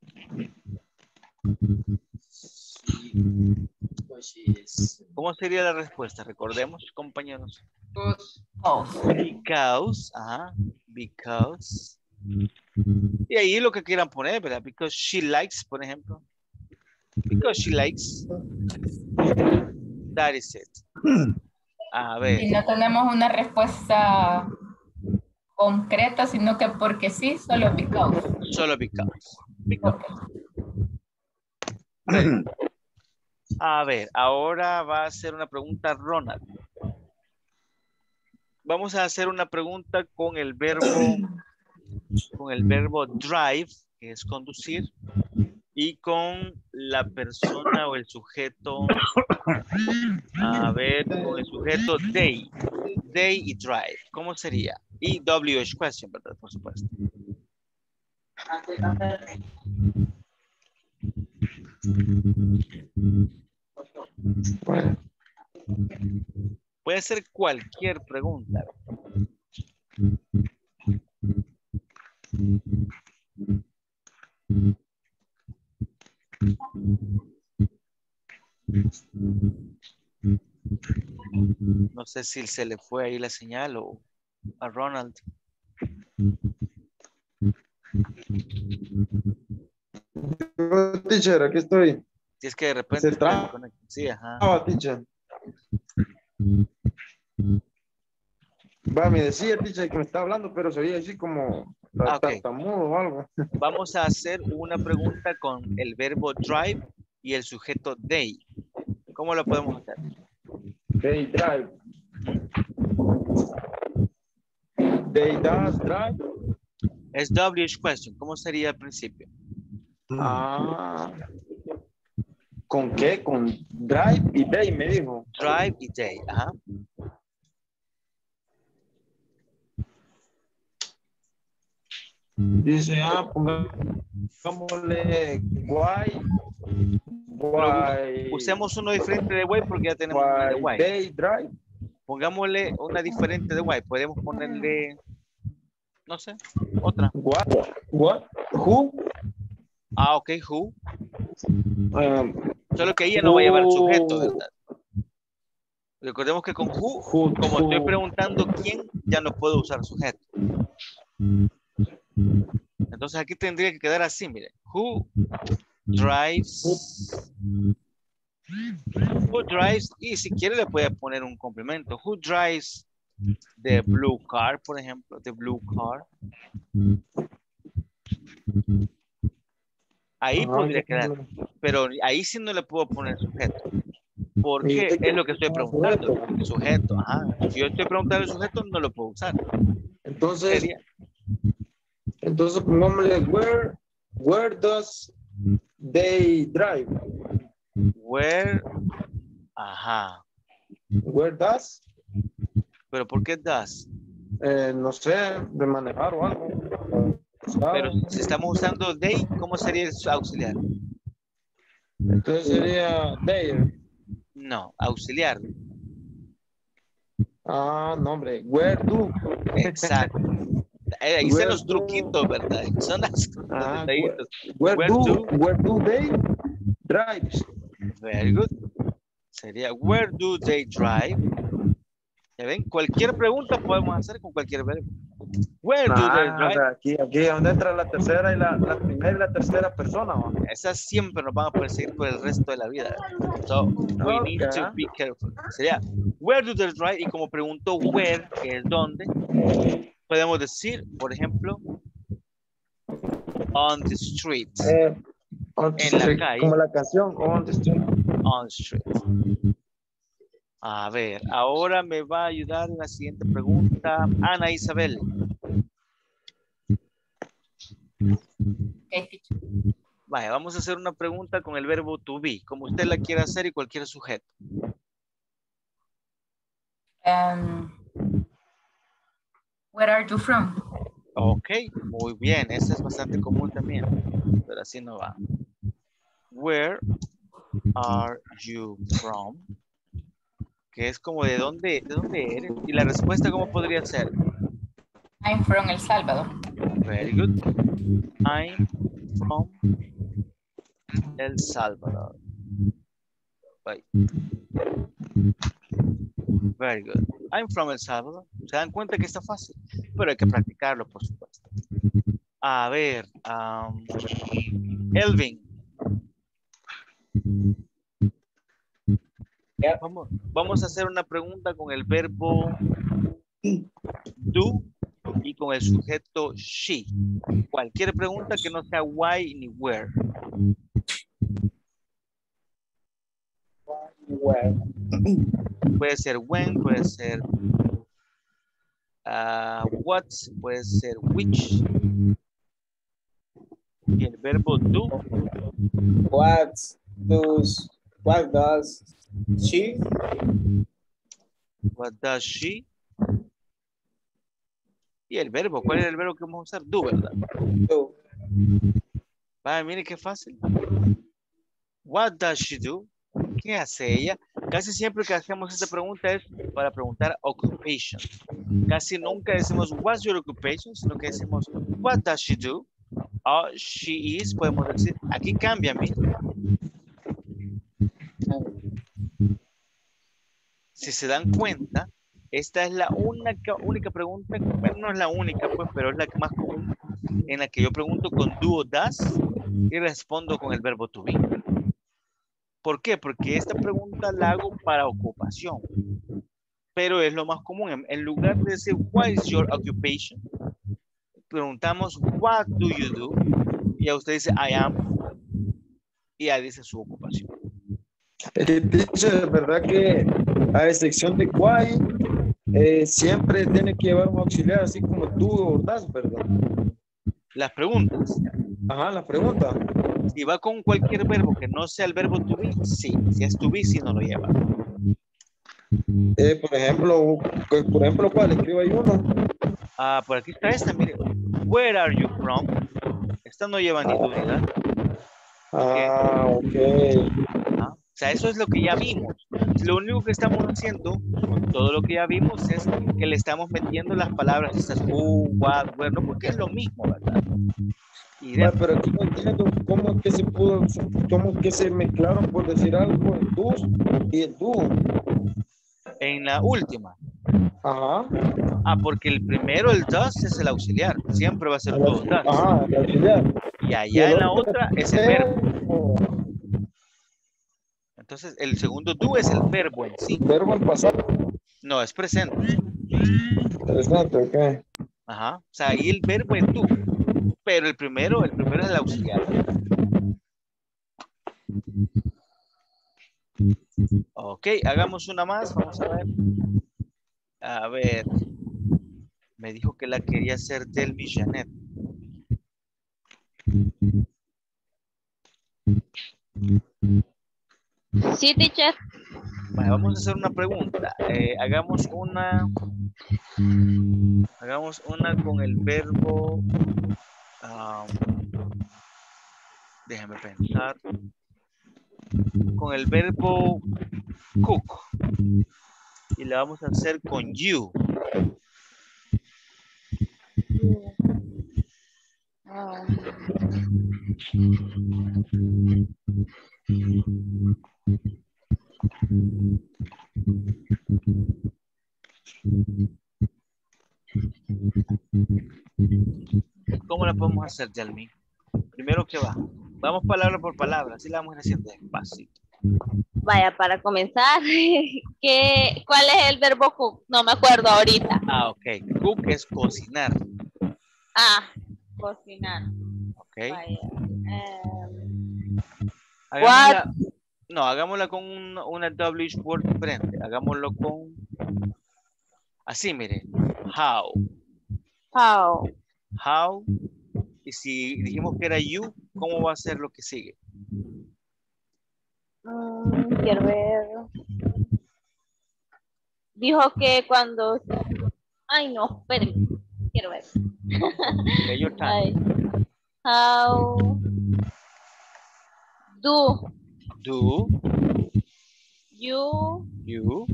¿Cómo sería la respuesta? Recordemos, compañeros. Because. Ajá. Because. Y ahí lo que quieran poner, ¿verdad? Because she likes, por ejemplo. Because she likes. That is it. A ver. Si no tenemos una respuesta concreta, sino que porque sí, solo because. Solo because. because. Okay. A ver, ahora va a hacer una pregunta Ronald. Vamos a hacer una pregunta con el verbo, con el verbo drive, que es conducir, y con la persona o el sujeto, a ver, con el sujeto they, they y drive. ¿Cómo sería? Y W H question, ¿verdad? Por supuesto. Puede ser cualquier pregunta. No sé si se le fue ahí la señal o a Ronald. Teacher, aquí estoy. Si es que de repente se traba. Sí, ajá. Ah, teacher. Va, me decía, teacher, que me está hablando, pero se veía así como ah, okay. tartamudo o algo. Vamos a hacer una pregunta con el verbo drive y el sujeto they. ¿Cómo lo podemos hacer? They drive. They does drive. Es W H question. ¿Cómo sería al principio? Ah. ¿Con qué? Con drive y day, me dijo. Drive y day, ajá. Dice, ah, pongámosle why. Why. Usemos uno diferente de why porque ya tenemos una de why. Day drive. Pongámosle una diferente de why. Podemos ponerle, no sé, otra. What? What? Who? Ah, ok, who. Um, Solo que ella no va a llevar el sujeto, ¿verdad? Recordemos que con who, who como who. estoy preguntando quién, ya no puedo usar sujeto. Entonces aquí tendría que quedar así, mire. Who drives. Who drives. Y si quiere le puede poner un complemento. Who drives the blue car, por ejemplo. The blue car. Ahí Ajá, podría yo quedar, como- pero ahí sí no le puedo poner sujeto. Porque Y usted es lo que estoy como preguntando. sujeto. Sujeto, ajá. Si yo estoy preguntando el sujeto, no lo puedo usar. Entonces, Sería, entonces pongámosle, where, where does they drive? where, ajá. Where does, Pero ¿por qué does? eh, no sé, de manejar o algo. Pero ¿Sabe? si estamos usando they, ¿cómo sería el auxiliar? Entonces sería there. No, auxiliar. Ah, no, hombre. Where do? Exacto. Eh, Ahí están Where los do? truquitos, ¿verdad? Son las, los Ah, where, detallitos. where Where do? do? Where do they drive? Very good. Sería where do they drive? ¿Ya ven? Cualquier pregunta podemos hacer con cualquier verbo. Where do they Ah, drive? aquí, aquí es donde entra la tercera y la, la primera y la tercera persona. ¿Va? Esas siempre nos van a perseguir por el resto de la vida. So, we need to Ok. be careful. Sería, where do they drive? Y como pregunto where, que es dónde, podemos decir, por ejemplo, on the street. Eh, on the En la street, calle. como la canción On the Street. On the street. A ver, ahora me va a ayudar en la siguiente pregunta. Ana Isabel. Okay, teacher. Vaya, vamos a hacer una pregunta con el verbo to be, como usted la quiera hacer y cualquier sujeto. Um, where are you from? Ok, muy bien. Ese es bastante común también, pero así no va. Where are you from? Que es como de dónde, de dónde eres. Y la respuesta, ¿cómo podría ser? I'm from El Salvador. Very good. I'm from El Salvador. Right. Very good. I'm from El Salvador. Se dan cuenta que está fácil, pero hay que practicarlo, por supuesto. A ver, um, Elvin. Vamos, vamos a hacer una pregunta con el verbo do y con el sujeto she. Cualquier pregunta que no sea why ni where. Where? Puede ser when, puede ser uh, what, puede ser which. Y el verbo do. What does what does she? What does she? Y el verbo, ¿cuál es el verbo que vamos a usar? Do, ¿verdad? Do. Vaya, mire qué fácil. What does she do? ¿Qué hace ella? Casi siempre que hacemos esta pregunta es para preguntar occupation. Casi nunca decimos what's your occupation, sino que decimos what does she do? O she is, podemos decir. Aquí cambia, mire. Si se dan cuenta, esta es la única, única pregunta, bueno, no es la única, pues, pero es la más común, en la que yo pregunto con do o does y respondo con el verbo to be. ¿Por qué? Porque esta pregunta la hago para ocupación, pero es lo más común. En, en lugar de decir what is your occupation, preguntamos what do you do, y a usted dice I am, y ya dice su ocupación. Es que dice, ¿verdad? Que a excepción de why, eh, siempre tiene que llevar un auxiliar así como do o does, ¿verdad? Las preguntas. Ajá, la pregunta. Si va con cualquier verbo que no sea el verbo to be, sí. Si es to be, sí no lo lleva. Eh, por ejemplo, pues, por ejemplo, ¿cuál? Escriba ahí uno. Ah, por aquí está esta, mire. Where are you from? Esta no lleva ni duda. Ah, ok. Ah, o sea, eso es lo que ya vimos. Lo único que estamos haciendo con todo lo que ya vimos es que le estamos metiendo las palabras estas who, what, where, no, porque es lo mismo, ¿verdad? Y de... Bueno, pero aquí no entiendo cómo es que se pudo, cómo es que se mezclaron, por decir algo, el do's y el do. En la última. Ajá. Ah, porque el primero, el does, es el auxiliar. Siempre va a ser do, does. Ajá, el auxiliar. Y allá en la otra es el verbo. Entonces, el segundo do es el verbo en sí. Verbo en pasado. No, es presente. Interesante, ok. Ajá. O sea, ahí el verbo es do. pero el primero, el primero es el auxiliar. Ok, hagamos una más, vamos a ver. A ver, me dijo que la quería hacer Delmi Janet. Sí, teacher. Vale, vamos a hacer una pregunta. Eh, hagamos una, hagamos una con el verbo, um, déjame pensar, con el verbo cook. Y la vamos a hacer con you. Ah. ¿Cómo la podemos hacer, Yalmi? Primero que va. Vamos palabra por palabra, así la vamos a decir despacito. Vaya, para comenzar, ¿qué, ¿cuál es el verbo cook? No me acuerdo ahorita. Ah, ok. Cook es cocinar. Ah, cocinar. Ok. Vaya. Um, Hagámosla, no, hagámosla con un, una W word diferente. Hagámoslo con... Así, mire. How. How. How. Y si dijimos que era you, ¿cómo va a ser lo que sigue? Mm, quiero ver. Dijo que cuando... Ay, no, espérenme. Quiero ver. Okay, your time. Ay. How do Do you you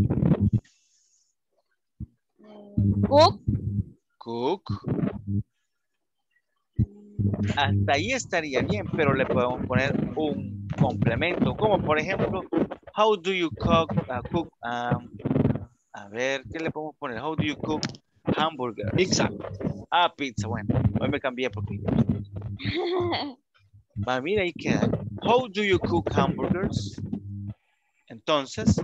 cook? Cook. Hasta ahí estaría bien, pero le podemos poner un complemento, como por ejemplo, how do you cook, uh, cook um, a ver, ¿qué le podemos poner? How do you cook hamburger? Pizza. Ah, pizza, bueno, hoy me cambié porque va, mira, ahí queda. How do you cook hamburgers? Entonces,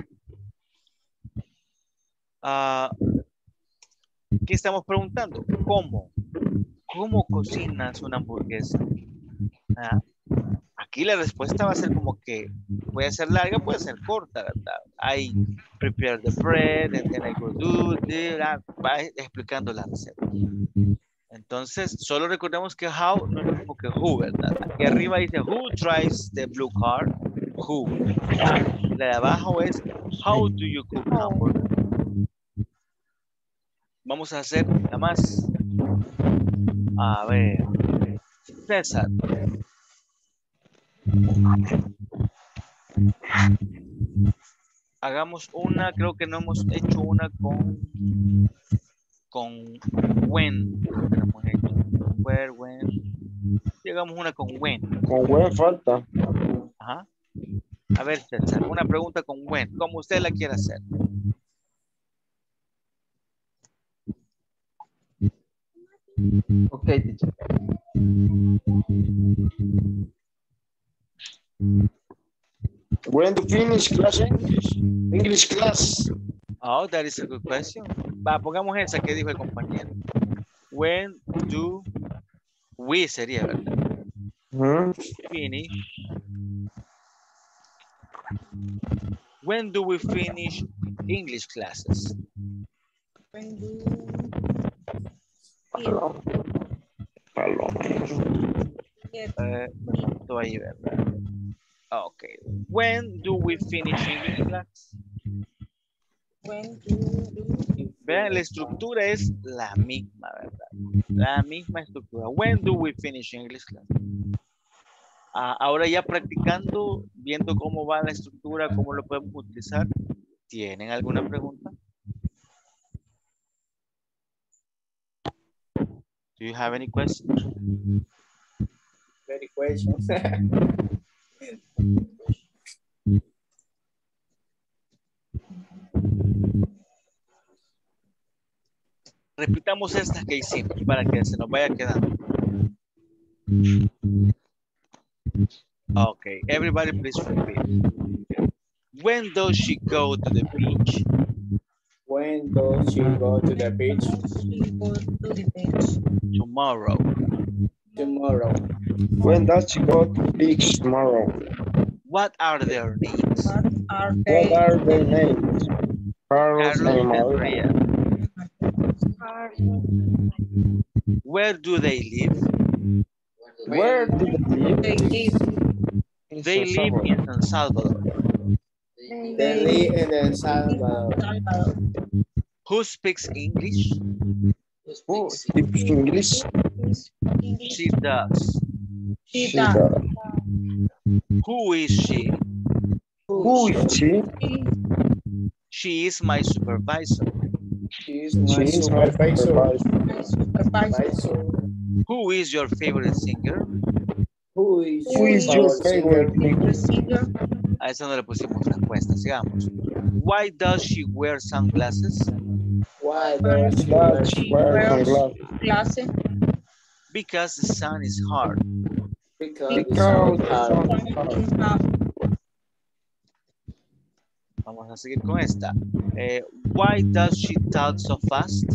uh, ¿qué estamos preguntando? ¿Cómo? ¿Cómo cocinas una hamburguesa? ¿Ah? Aquí la respuesta va a ser como que puede ser larga, puede ser corta, ¿verdad? I prepare the bread and then I go do it, va explicando la receta. Entonces, solo recordemos que how no es lo mismo que who, ¿verdad? Aquí arriba dice who drives the blue car, who. La de abajo es how do you cook hamburger. Vamos a hacer la más. A ver, César. Hagamos una, creo que no hemos hecho una con con when. Creo que no hemos hecho. Where, when. Sí, hagamos una con when. Con when falta. Ajá. A ver, César, una pregunta con when, como usted la quiera hacer. Ok, teacher. When to finish class English? English class. Oh, that is a good question. Va, pongamos esa que dijo el compañero. When do we sería, ¿verdad? Uh-huh. Finish. When do we finish English classes? When do Uh, estoy ahí, ¿verdad? Ok. When do we finish English class? When do Vean, la estructura es la misma, ¿verdad? La misma estructura. When do we finish English class? Ah, ahora ya practicando, viendo cómo va la estructura, cómo lo podemos utilizar. ¿Tienen alguna pregunta? Do you have any questions? Very questions. Repitamos estas que hicimos para que se nos vaya quedando. Okay, everybody please repeat. When does she go to the beach? When does she go to the beach? she go to the beach? Tomorrow. Tomorrow. When does she go to beach tomorrow? What are their names? What are What they? are their names? Carlos Carlos and and Maria. Maria. Where do they live? Where do they live? They live. In They San live in Salvador. San Salvador. They live in El Salvador. Salvador. Who speaks English? Who speaks English? She does. She She does. does. Who is she? Who is she? She is my supervisor. She is She my is my supervisor. supervisor. Supervisor. Who is your favorite singer? Who is Who is your favorite singer? Singer. A eso no le pusimos respuesta. Sigamos. Why does she wear sunglasses? Why Why does she does wear she wear sunglasses? Clase. Because the sun is hard. Because the Because sun the hard. sun is hard. Vamos a seguir con esta. Eh, why does she talk so fast?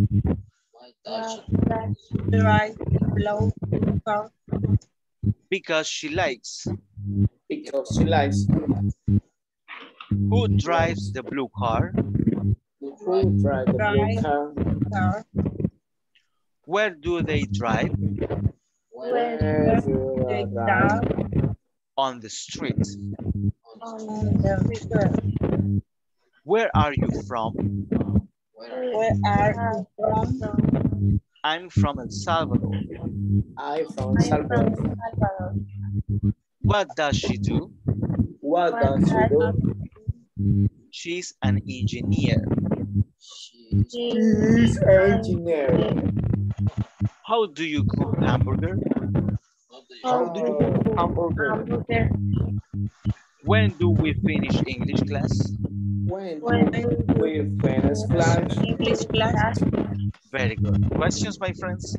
Drive below car. Because she likes. Because she likes. Who drives the blue car? Who drive the blue car? Car. Where do they drive? Where do They they drive? drive On the street. on the street. Where are you from? Where are you from? I'm from El Salvador. I from Salvador. What does she do? What does she do? She's an engineer. She is an engineer. How do you cook hamburger? How do you cook hamburger? When do we finish English class? When do we finish class? English class. Very good. Questions, my friends?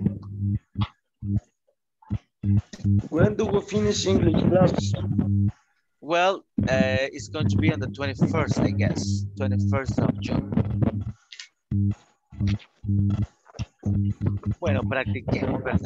When do we finish English class? Well, uh, it's going to be on the twenty-first, I guess. twenty-first of June. Bueno, practiquemos, ¿verdad?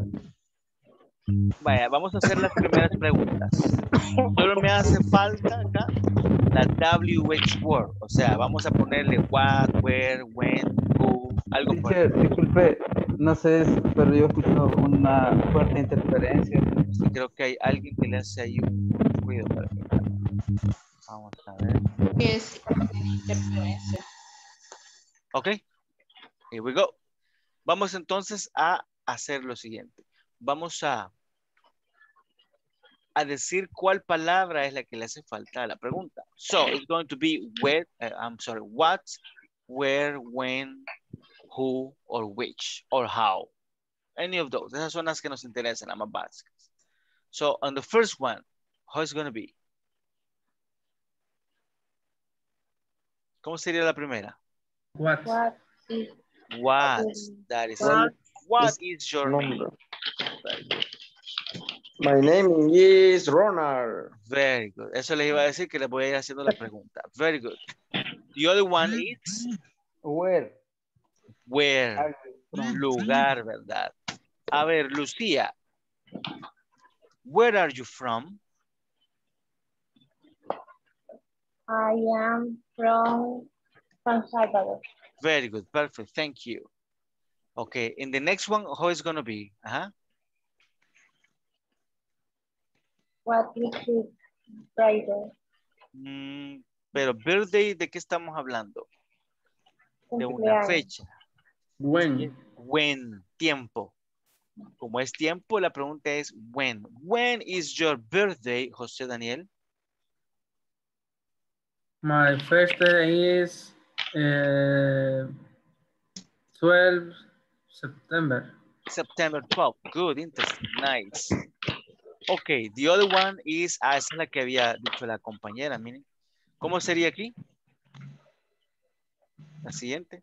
Vaya, vamos a hacer las primeras preguntas. Solo me hace falta acá la W H word. O sea, vamos a ponerle what, where, when, who, algo por Teacher, disculpe, no sé, pero yo escucho una fuerte interferencia. Sí, creo que hay alguien que le hace ahí un ruido para que... Vamos a ver. ¿Qué es interferencia? Ok, here we go. Vamos entonces a hacer lo siguiente. Vamos a, a decir cuál palabra es la que le hace falta a la pregunta. So, it's going to be where, uh, I'm sorry, what, where, when, who, or which, or how. Any of those. Esas son las que nos interesan, las más básicas. So, on the first one, how is it going to be? ¿Cómo sería la primera? What? What? What? That is What? it. What is your name? Number. My name is Ronald. Very good. Eso les iba a decir que les voy a ir haciendo la pregunta. Very good. The other one is Where? where. Lugar, ¿verdad? A ver, Lucía. Where are you from? I am from San Salvador. Very good. Perfect. Thank you. Okay. In the next one, how is going to be? Uh-huh. What is his birthday? Mm, pero birthday, ¿de qué estamos hablando? De una Cumpleaños. fecha. When? When, tiempo. Como es tiempo, la pregunta es when. When is your birthday, José Daniel? My first day is uh, twelve September. September twelfth. Good, interesting, nice. Okay, the other one is, ah, esa es la que había dicho la compañera, miren. ¿Cómo sería aquí? La siguiente.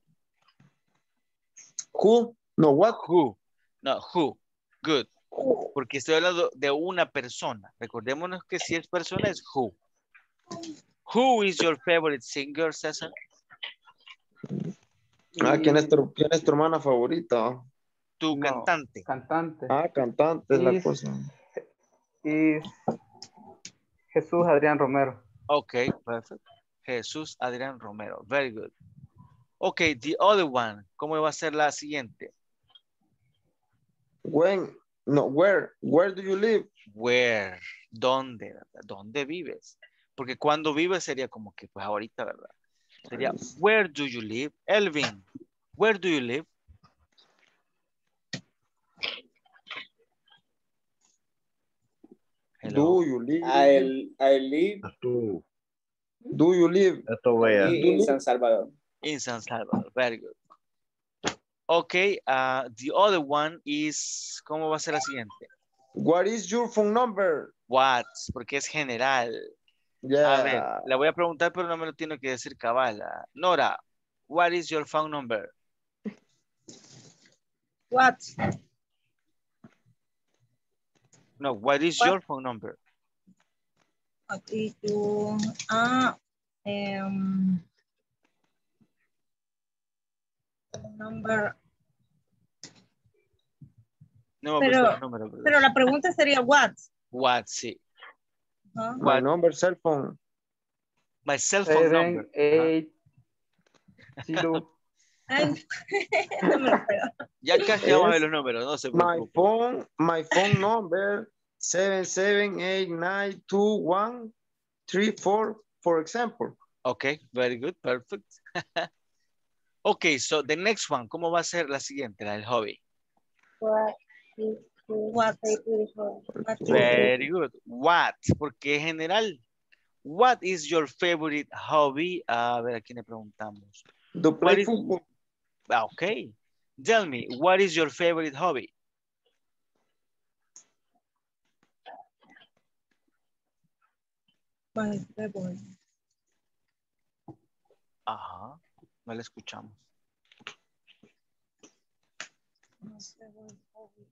Who? No, what? Who. No, who. Good. Porque estoy hablando de una persona. Recordémonos que si es persona es who. Who is your favorite singer, César? Ah, ¿quién es tu, quién es tu hermana favorita? Tu No, cantante. Cantante. Ah, cantante es la Is- cosa. is Jesús Adrián Romero. Okay, perfect. Jesús Adrián Romero. Very good. Okay, the other one. ¿Cómo va a ser la siguiente? When, no, where, where do you live? Where. ¿Dónde? ¿Verdad? ¿Dónde vives? Porque cuando vives sería como que, pues ahorita, ¿verdad? Sería, where do you live? Elvin, where do you live? Hello. Do you live? I, I live Tú. Do you live? Esto vaya. in San Salvador. In San Salvador. Very good. Okay, uh, the other one is, ¿cómo va a ser la siguiente? What is your phone number? What, porque es general. Yeah. A ver, le voy a preguntar, pero no me lo tiene que decir cabal. Ah, Nora, what is your phone number? What? No, what is What? your phone number? What is your, ah, um, number. No me Pero, gusta el número, ¿verdad? pero la pregunta sería what? What, sí. Ajá. My number, cell phone. My cell phone Seven, number. eight, zero. Ay, no me lo espero. Ya casi vamos a ver Es los números, no se My preocupe. phone, my phone number, seven seven eight nine two one three four, for example. Okay, very good, perfect. Okay, so the next one, ¿cómo va a ser la siguiente, la del hobby? What is your what? What is Very good. What, porque es general. What is your favorite hobby? A ver, ¿a quién le preguntamos? To play What is- football. Ah, okay. Tell me, what is your favorite hobby? my favorite? Ajá, no le escuchamos. My favorite hobby.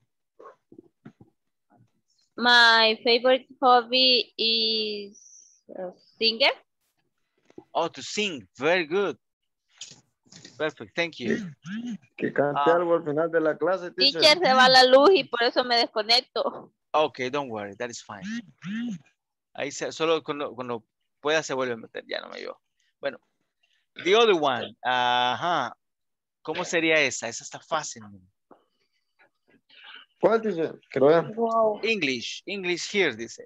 My favorite hobby is uh, singer. Oh, to sing. Very good. Perfect, thank you. Que cante Ah. algo al final de la clase, teacher. Teacher, se va la luz y por eso me desconecto. Okay, don't worry, that is fine. Ahí se, solo cuando, cuando pueda se vuelve a meter, ya no me dio. Bueno, the other one. Ajá. ¿Cómo sería esa? Esa está fácil. ¿Cuál, teacher? Que lo vean. Wow. English, English here, dice.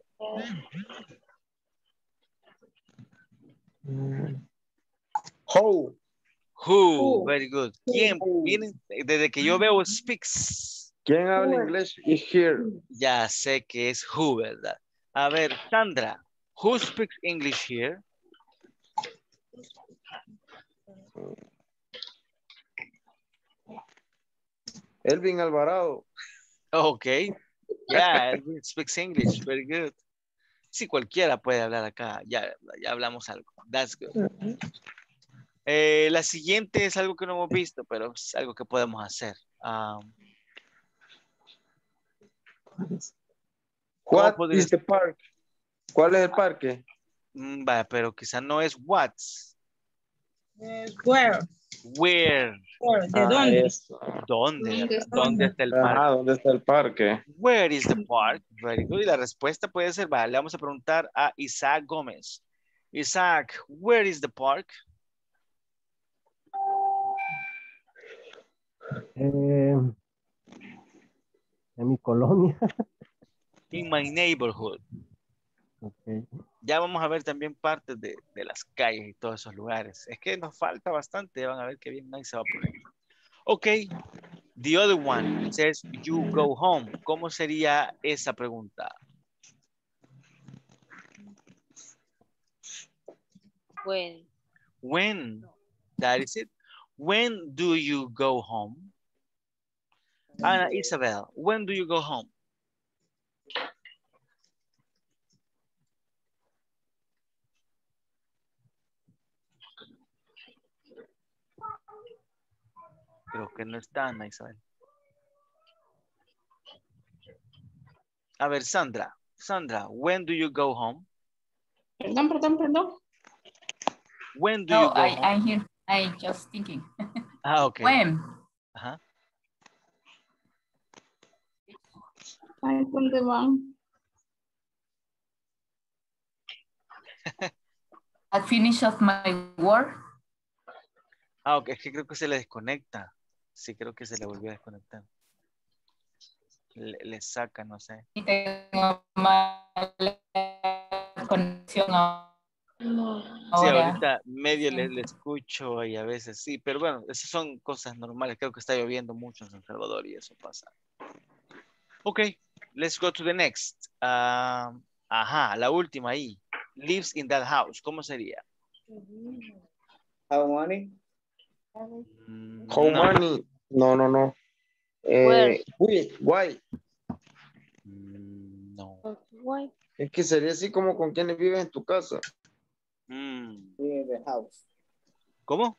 How? Who, Who. very good. ¿Quién? Miren, desde que yo veo speaks, ¿Quién habla inglés? Is here. ya sé que es who, ¿verdad? A ver, Sandra, who speaks English here? Elvin Alvarado. Okay. Yeah, Elvin speaks English. Very good. Sí, cualquiera puede hablar acá. Ya, ya hablamos algo. That's good. Eh, la siguiente es algo que no hemos visto, pero es algo que podemos hacer. Um, ¿cómo What podría is the park? ¿Cuál es el parque? Mm, vaya, pero quizá no es what's. Eh, where? Where. Where? ¿De Ah, dónde? eso. ¿Dónde? ¿Dónde está? ¿Dónde está el Ajá, parque? ¿dónde está el parque? Where is the park? Very good. Y la respuesta puede ser, vale, le vamos a preguntar a Isaac Gómez. Isaac, where is the park? Eh, en mi colonia. In my neighborhood. Okay. Ya vamos a ver también partes de, de las calles y todos esos lugares. Es que nos falta bastante. Van a ver que bien nice se va a poner. Ok. The other one says you go home. ¿Cómo sería esa pregunta? Bueno, When? That is it. When do you go home? Ana Isabel, when do you go home? Creo que no está Ana Isabel. A ver, Sandra. Sandra, when do you go home? Perdón, perdón, perdón. When do No, you go I, home? I'm here. I just thinking. Ah, ok. When? Ajá. Ay, ¿dónde van? I finish of my work. Ah, ok, es que creo que se le desconecta. Sí, creo que se le volvió a desconectar. Le, le saca, no sé. Y tengo mala conexión ahora. Sí, ahorita medio le, le escucho y a veces sí, pero bueno, esas son cosas normales. Creo que está lloviendo mucho en San Salvador y eso pasa. Ok, let's go to the next. Ah, ajá, la última ahí. Lives in that house. ¿Cómo sería? How many? Mm, How no. many? No, no, no. Where? Eh, uy, why? Mm, no. Why? Es que sería así como con quienes vives en tu casa. Mm, In the house. ¿Cómo?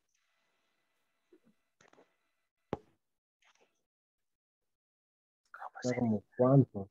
Está como cuánto.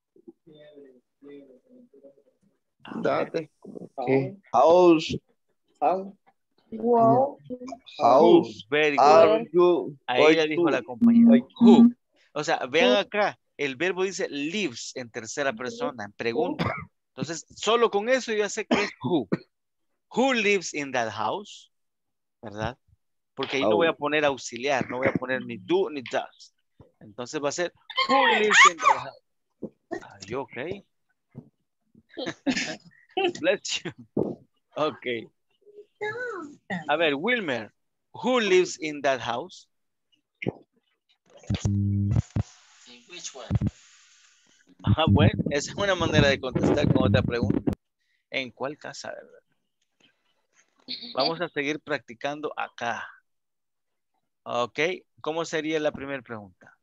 Date. ¿Qué? House, How? Wow. Who, house, very good. are you Ahí going le dijo to? la compañera. Going Who. O sea, vean acá, el verbo dice lives en tercera persona, en pregunta. Entonces, solo con eso yo ya sé que es who. Who lives in that house? ¿Verdad? Porque ahí no voy a poner auxiliar, no voy a poner ni do ni does. Entonces va a ser who lives in that house? Are you okay? Bless you. Okay. A ver, Wilmer, who lives in that house? In which one? Ah, bueno, esa es una manera de contestar con otra pregunta. ¿En cuál casa, verdad? Vamos a seguir practicando acá. Ok, ¿cómo sería la primera pregunta?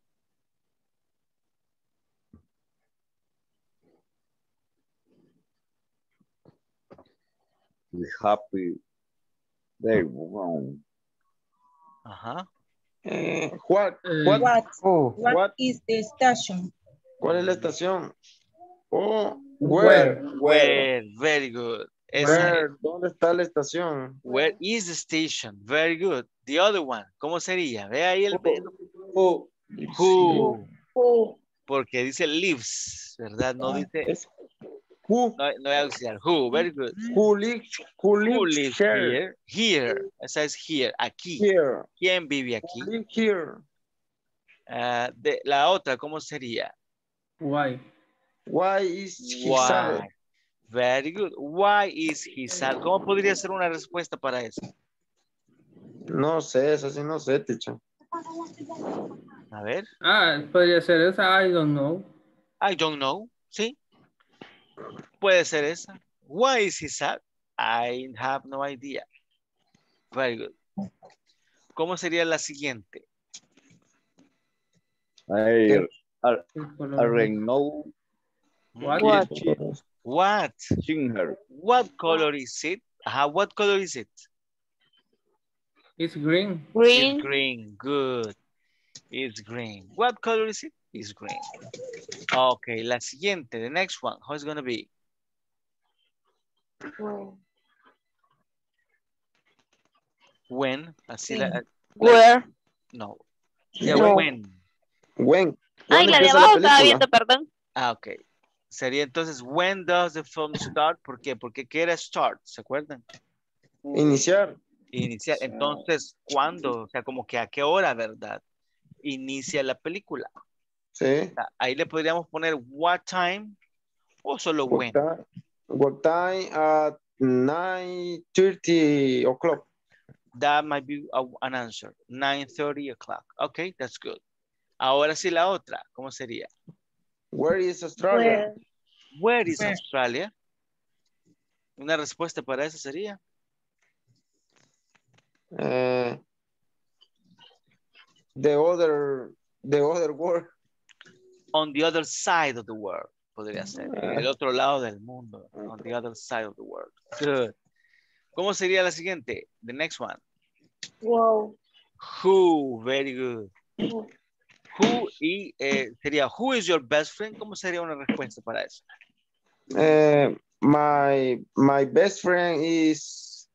happy. There we go. Ajá. Eh, what? Eh, What? What? Oh, What what? is the station? ¿Cuál es la estación? Oh, Where? where? Where, very good. Esa es. Where? ¿Dónde está la estación? Where is the station? Very good. The other one, ¿cómo sería? Ve ahí el verbo. Who? Who. Who? Porque dice lives, ¿verdad? No dice, Es who? no, no hay auxiliar. Who, very good. Who lives? Who Who lives lives here? here? Here. Esa es here, aquí. Here. ¿Quién vive Who aquí? lives here? Ah, de, la otra, ¿cómo sería? Why? Why is he Why. sad? Very good. Why is he sad? ¿Cómo podría ser una respuesta para eso? No sé, eso sí no sé, teacher. A ver. Ah, podría ser esa. I don't know. I don't know. ¿Sí? Puede ser esa. Why is he sad? I have no idea. Very good. ¿Cómo sería la siguiente? I, I, I What? already know. Hmm? What? What? Seen her. What color is it? Ajá, what color is it? It's green. Green. It's green. Good. It's green. What color is it? It's green. Okay, la siguiente, the next one. How is going to be? When. Así la, la- Where? no. Yeah, Yeah, No. when. When? Ay, ¿Cuándo la de empieza abajo la estaba película? viendo, perdón. Ah, ok. Sería entonces, when does the film start? ¿Por qué? Porque ¿qué era start? ¿Se acuerdan? Iniciar. Iniciar. Entonces, ¿cuándo? O sea, como que a qué hora, ¿verdad? Inicia la película. Sí. O sea, ahí le podríamos poner what time o solo when. What time, what time at nine thirty o'clock. That might be a- an answer. nine thirty o'clock. Okay, that's good. Ahora sí la otra. ¿Cómo sería? Where is Australia? Where is Where? Australia? Una respuesta para eso sería. Eh, the other, the other world. On the other side of the world. Podría ser. En el Ah. otro lado del mundo. On the other side of the world. Good. ¿Cómo sería la siguiente? The next one. Wow. Who. Very good. Who y eh, sería who is your best friend? ¿Cómo sería una respuesta para eso? Eh, my, my best friend is,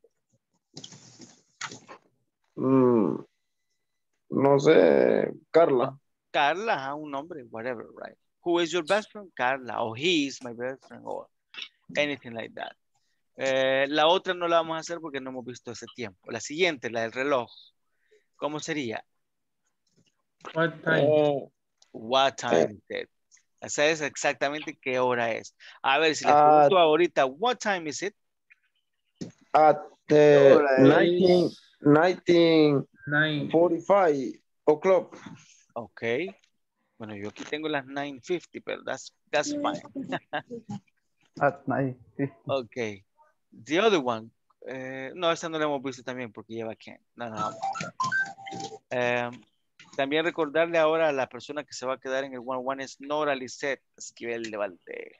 mm, no sé, Carla. Carla, ajá, un nombre, whatever, right? Who is your best friend? Carla. Or he is my best friend. Or anything like that. Eh, la otra no la vamos a hacer porque no hemos visto ese tiempo. La siguiente, la del reloj. ¿Cómo sería? What time? Eh, What time is it? Esa es exactamente qué hora es. A ver, si les At- pregunto ahorita, what time is it? at the Ahora es- nineteen, nineteen Nine. forty-five o'clock. Ok. Bueno, yo aquí tengo las nine fifty, pero that's, that's fine. At night. Sí. Ok. The other one. eh, no, esta no la hemos visto también porque lleva Ken. No, no, no. Em, también recordarle ahora a la persona que se va a quedar en el one one es Nora Lisette Esquivel de Valde.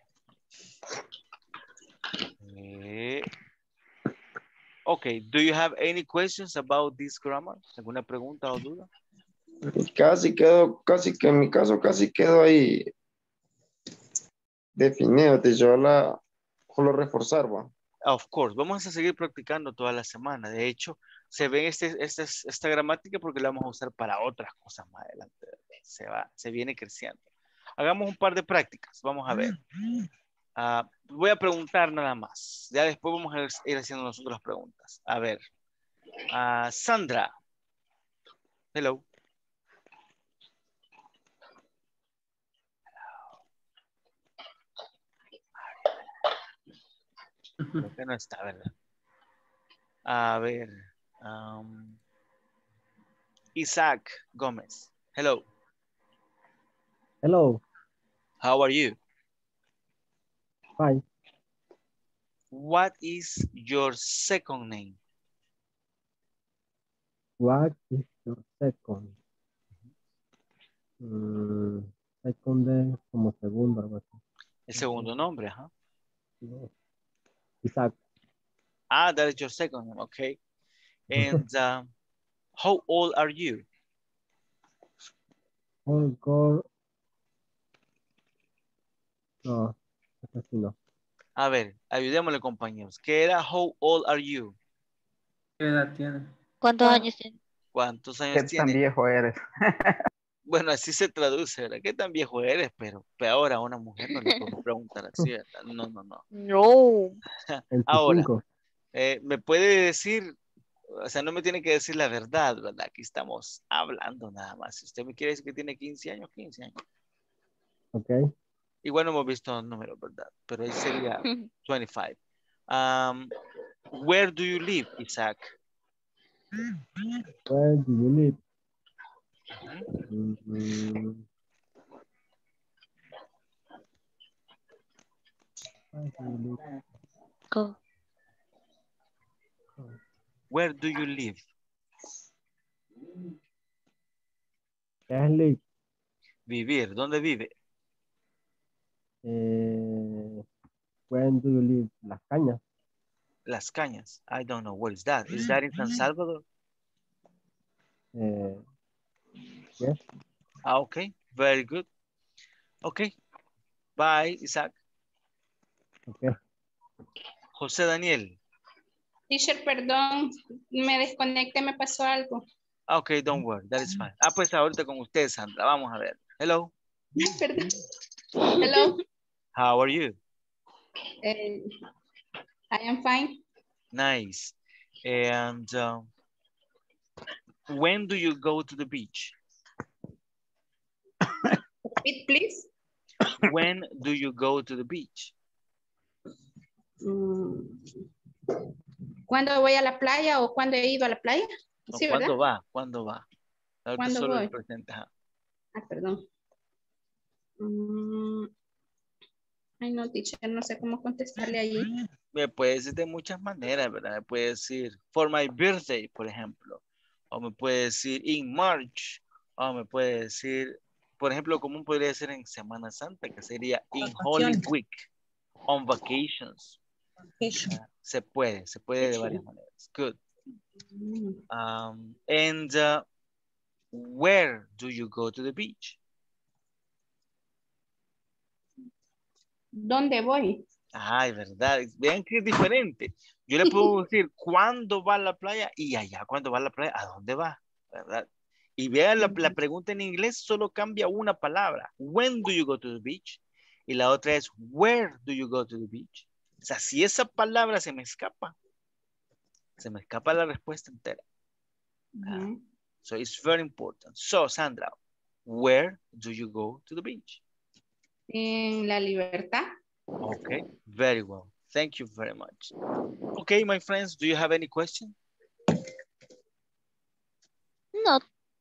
Eh, ok, do you have any questions about this grammar? ¿Alguna pregunta o duda? Casi quedó, casi que en mi caso casi quedó ahí definido. De yo la, solo reforzar, va. Of course, vamos a seguir practicando toda la semana. De hecho, se ve este, este, esta gramática porque la vamos a usar para otras cosas más adelante. Se va, se viene creciendo. Hagamos un par de prácticas. Vamos a ver. Uh, voy a preguntar nada más. Ya después vamos a ir haciendo nosotros las preguntas. A ver. Uh, Sandra. Hello. Creo que no está, ¿verdad? A ver. Um, Isaac Gómez. Hello. Hello. How are you? Fine. What is your second name? What is your second? Mm, second es como segundo, algo así. El segundo nombre, ajá. No. Isaac. Ah, that is your second name, okay. And uh, how old are you? Oh, God. No, eso sí no. A ver, ayudémosle, compañeros. ¿Qué era how old are you? ¿Qué edad tiene? ¿Cuántos años tiene? ¿Cuántos ¿Qué años tan tiene? viejo eres? Bueno, así se traduce, ¿verdad? ¿Qué tan viejo eres? Pero peor a una mujer no le podemos preguntar así, ¿verdad? No, no, no. No. Ahora, veinticinco. eh, me puede decir, o sea, no me tiene que decir la verdad, ¿verdad? Aquí estamos hablando nada más. Si usted me quiere decir que tiene quince años, quince años. Ok. Igual no hemos visto números, ¿verdad? Pero ahí sería veinticinco. Um, where do you live, Isaac? Where do you live? Ujú. Mm, where do you live? Go. Where do you live? ¿Qué es live? Vivir. ¿Dónde vive? Eh, when do you live? Las Cañas. Las Cañas. I don't know. What is that? Is that in San Salvador? Eh, yes. Ah, okay. Very good. Okay. Bye, Isaac. Okay. José Daniel. Teacher, perdón, me desconecté, me pasó algo. Ah, okay, don't worry. That is fine. Ah, pues ahorita con usted, Sandra. Vamos a ver. Hello. Perdón. Hello. How are you? Eh, I am fine. Nice. And um, when do you go to the beach? Repeat, please. When do you go to the beach? Mm, ¿Cuándo voy a la playa o cuándo he ido a la playa? No, Sí, ¿cuándo ¿verdad? va? ¿Cuándo va? Ahorita ¿Cuándo solo voy? el presente. Ajá. Ah, perdón. Mm, ay, no, teacher, no sé cómo contestarle allí. Me puede decir de muchas maneras, ¿verdad? Me puede decir for my birthday, por ejemplo. O me puede decir in March. O me puede decir, por ejemplo, común podría ser en Semana Santa, que sería in Holy Week. On vacations. Vacation. Uh, se puede, se puede de varias maneras. Good. Um, and uh, where do you go to the beach? ¿Dónde voy? Ay, verdad. Vean que es diferente. Yo le puedo decir cuándo va a la playa y allá cuándo va a la playa, ¿a dónde va? ¿Verdad? Y vean, la, la pregunta en inglés solo cambia una palabra. When do you go to the beach? Y la otra es, where do you go to the beach? O sea, si esa palabra se me escapa, se me escapa la respuesta entera. Uh, so it's very important. So, Sandra, where do you go to the beach? En La Libertad. Okay, very well. Thank you very much. Okay, my friends, do you have any question? No.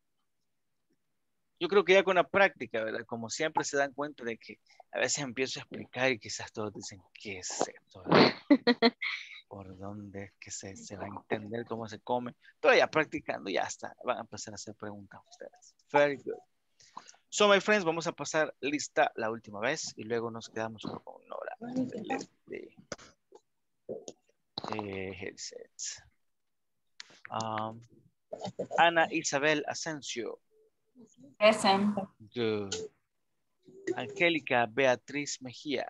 Yo creo que ya con la práctica, ¿verdad? Como siempre se dan cuenta de que a veces empiezo a explicar y quizás todos dicen, ¿qué es esto? ¿Por dónde es que se, se va a entender cómo se come? Pero ya practicando, ya está. Van a empezar a hacer preguntas ustedes. Very good. So, my friends, vamos a pasar lista la última vez y luego nos quedamos con Nora. De, de headsets. Um, Ana Isabel Asensio. Present. Good. Angélica Beatriz Mejía.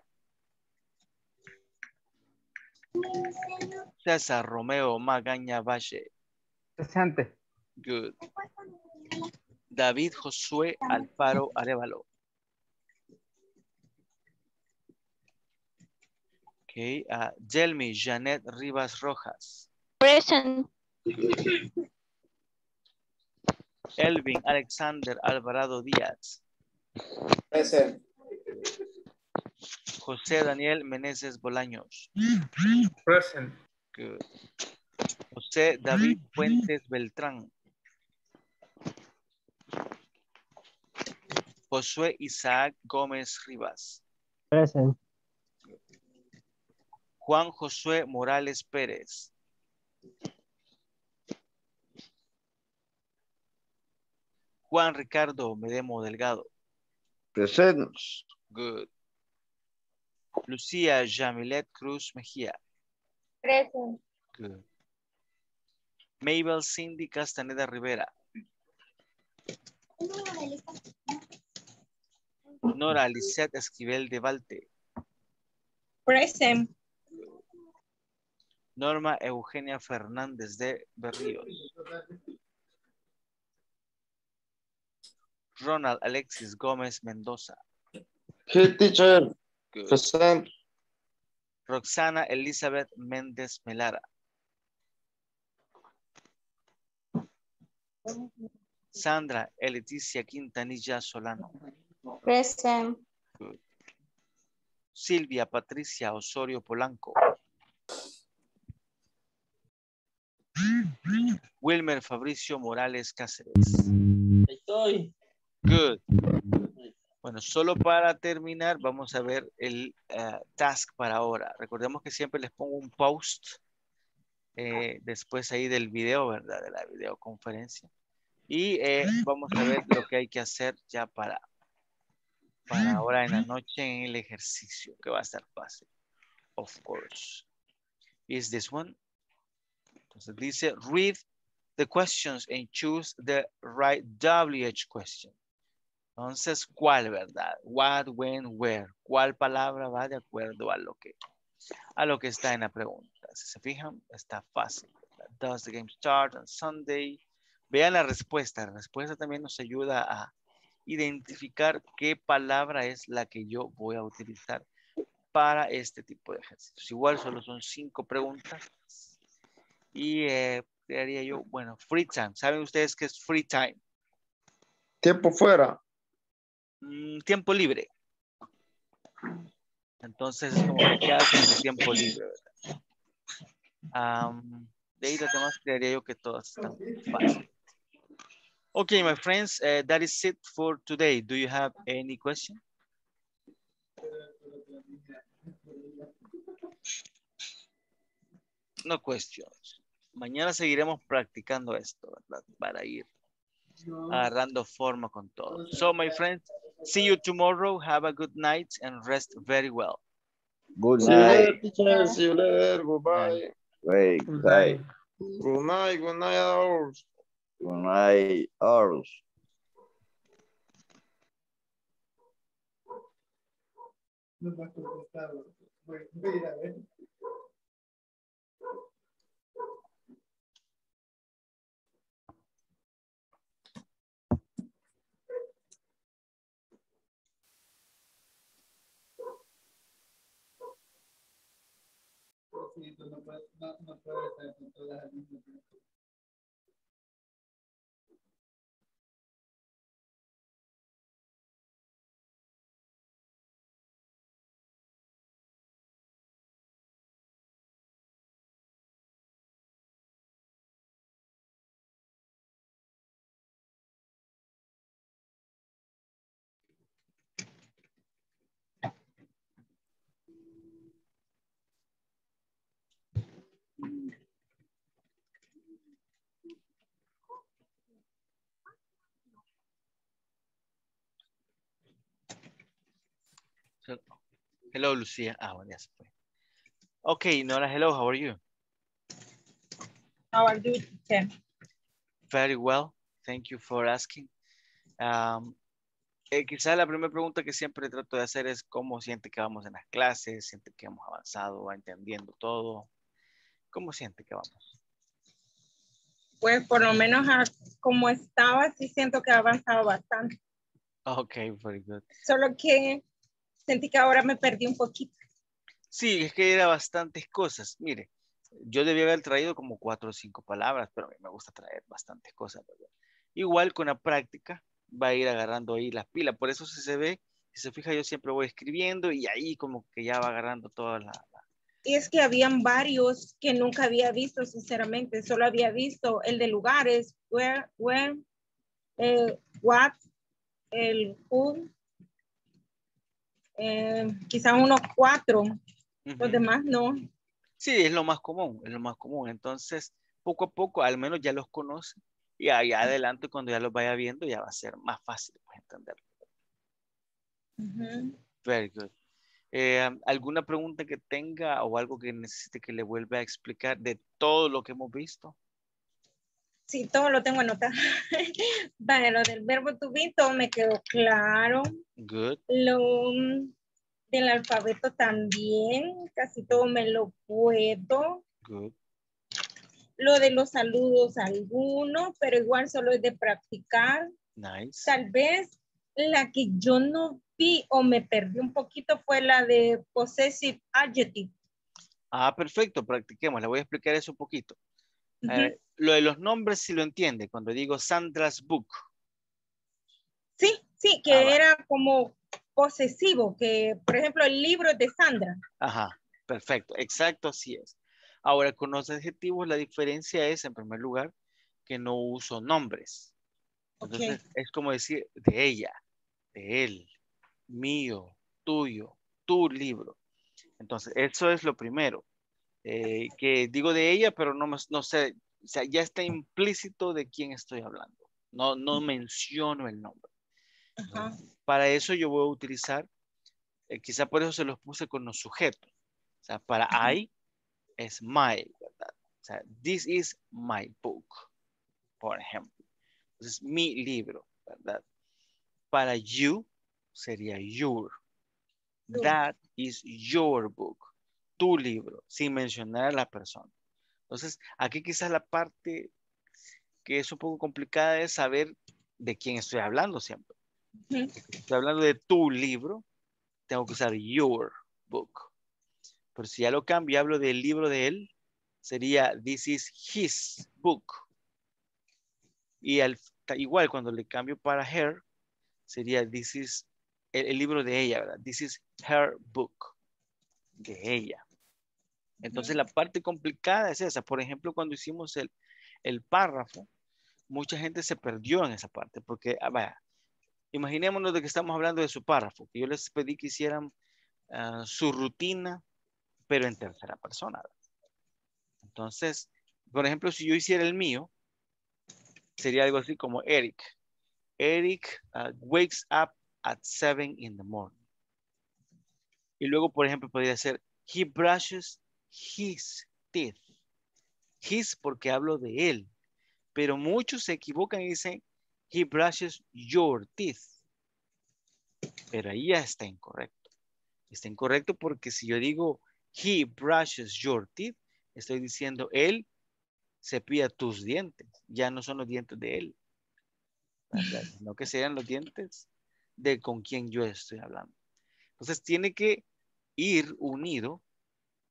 César Romeo Magaña Valle. Presente. Good. David Josué Alfaro Arevalo. Okay. Uh, Jelmy Janet Rivas Rojas. Present. Elvin Alexander Alvarado Díaz. Present. José Daniel Meneses Bolaños. Present. Good. José David Fuentes Beltrán. Josué Isaac Gómez Rivas. Present. Juan Josué Morales Pérez. Juan Ricardo Medemo Delgado. Presentes. Good. Lucía Yamilet Cruz Mejía. Present. Good. Mabel Cindy Castaneda Rivera. Nora Lisette Esquivel de Valte. Present. Norma Eugenia Fernández de Berríos. Ronald Alexis Gómez Mendoza. Here, teacher. Good. Present. Roxana Elizabeth Méndez Melara. Sandra Eleticia Quintanilla Solano. Present. Good. Silvia Patricia Osorio Polanco. Wilmer Fabricio Morales Cáceres. Estoy. Good. Bueno, solo para terminar, vamos a ver el uh, task para ahora. Recordemos que siempre les pongo un post eh, después ahí del video, ¿verdad? De la videoconferencia. Y eh, vamos a ver lo que hay que hacer ya para, para ahora en la noche en el ejercicio, que va a estar fácil. Of course. Is this one? Entonces dice, read the questions and choose the right W H question. Entonces, ¿cuál, verdad? What, when, where. ¿Cuál palabra va de acuerdo a lo que, a lo que está en la pregunta? Si se fijan, está fácil. ¿Verdad? Does the game start on Sunday? Vean la respuesta. La respuesta también nos ayuda a identificar qué palabra es la que yo voy a utilizar para este tipo de ejercicios. Igual solo son cinco preguntas. Y eh, crearía yo, bueno, free time. ¿Saben ustedes qué es free time? Tiempo fuera. Mm, tiempo libre. Entonces es como que qué hacen en su tiempo libre, ¿verdad? Um, de ahí las demás crearía yo que todas están fáciles. Okay, my friends, uh, that is it for today. Do you have any question? No questions. Mañana seguiremos practicando esto, ¿verdad? Para ir agarrando forma con todo. So, my friends, see you tomorrow. Have a good night and rest very well. Good See you night. later, teacher. See you later. Goodbye. Great. Good Night. night. Good night. Good night, hours. Good night. Ours. So, hello, Lucia. Ah, bueno, ya se fue. Okay, Nora, hello, how are you? How are you, teacher? Very well, thank you for asking. Um, eh, quizá la primera pregunta que siempre trato de hacer es cómo siente que vamos en las clases, siente que hemos avanzado, va entendiendo todo. ¿Cómo siente que vamos? Pues por lo menos a- como estaba, sí siento que ha avanzado bastante. Okay, very good. Solo que sentí que ahora me perdí un poquito. Sí, es que era bastantes cosas. Mire, yo debía haber traído como cuatro o cinco palabras, pero a mí me gusta traer bastantes cosas, ¿verdad? Igual con la práctica va a ir agarrando ahí las pilas. Por eso si se ve, si se fija, yo siempre voy escribiendo y ahí como que ya va agarrando toda la... la- Y es que habían varios que nunca había visto, sinceramente. Solo había visto el de lugares, where, where, eh, what, el who, eh, quizás unos cuatro. Los Ujú. demás no. Sí, es lo más común, es lo más común. Entonces, poco a poco, al menos ya los conoce y ahí adelante cuando ya los vaya viendo ya va a ser más fácil pues, entenderlo. Ujú. Very good. Eh, ¿alguna pregunta que tenga o algo que necesite que le vuelva a explicar de todo lo que hemos visto? Sí, todo lo tengo anotado. Vale, lo del verbo to be, todo me quedó claro. Good. Lo mm, del alfabeto también, casi todo me lo puedo. Good. Lo de los saludos algunos, pero igual solo es de practicar. Nice. Tal vez la que yo no vi o me perdí un poquito fue la de possessive adjective. Ah, perfecto, practiquemos. Le voy a explicar eso un poquito. Ujú. Eh, lo de los nombres sí lo entiende. Cuando digo Sandra's Book. Sí, sí, que Ah, va. era como posesivo, que por ejemplo el libro es de Sandra. Ajá, perfecto. Exacto, así es. Ahora, con los adjetivos, la diferencia es, en primer lugar, que no uso nombres. Entonces, Ok. es como decir de ella, de él, mío, tuyo, tu libro. Entonces, eso es lo primero. Eh, que digo de ella, pero no, me- no sé, o sea, ya está implícito de quién estoy hablando. No, no menciono el nombre. Ajá. Para eso yo voy a utilizar, eh, quizá por eso se los puse con los sujetos. O sea, para I es my, ¿verdad? O sea, this is my book, por ejemplo. Entonces, mi libro, ¿verdad? Para you sería your. That is your book. Tu libro, sin mencionar a la persona. Entonces, aquí quizás la parte que es un poco complicada es saber de quién estoy hablando siempre. Ujú. Estoy hablando de tu libro, tengo que usar your book. Pero si ya lo cambio y hablo del libro de él, sería this is his book. Y al, igual cuando le cambio para her, sería this is el, el libro de ella, ¿verdad? This is her book, de ella. Entonces la parte complicada es esa. Por ejemplo, cuando hicimos el, el párrafo, mucha gente se perdió en esa parte, porque, ah, vaya, imaginémonos de que estamos hablando de su párrafo, que yo les pedí que hicieran uh, su rutina, pero en tercera persona, ¿verdad? Entonces, por ejemplo, si yo hiciera el mío, sería algo así como Eric. Eric uh, wakes up at seven in the morning. Y luego, por ejemplo, podría ser he brushes his teeth. His porque hablo de él. Pero muchos se equivocan y dicen he brushes your teeth. Pero ahí ya está incorrecto. Está incorrecto porque si yo digo he brushes your teeth, estoy diciendo él cepilla tus dientes. Ya no son los dientes de él, ¿verdad? Sino que sean los dientes de con quien yo estoy hablando. Entonces tiene que ir unido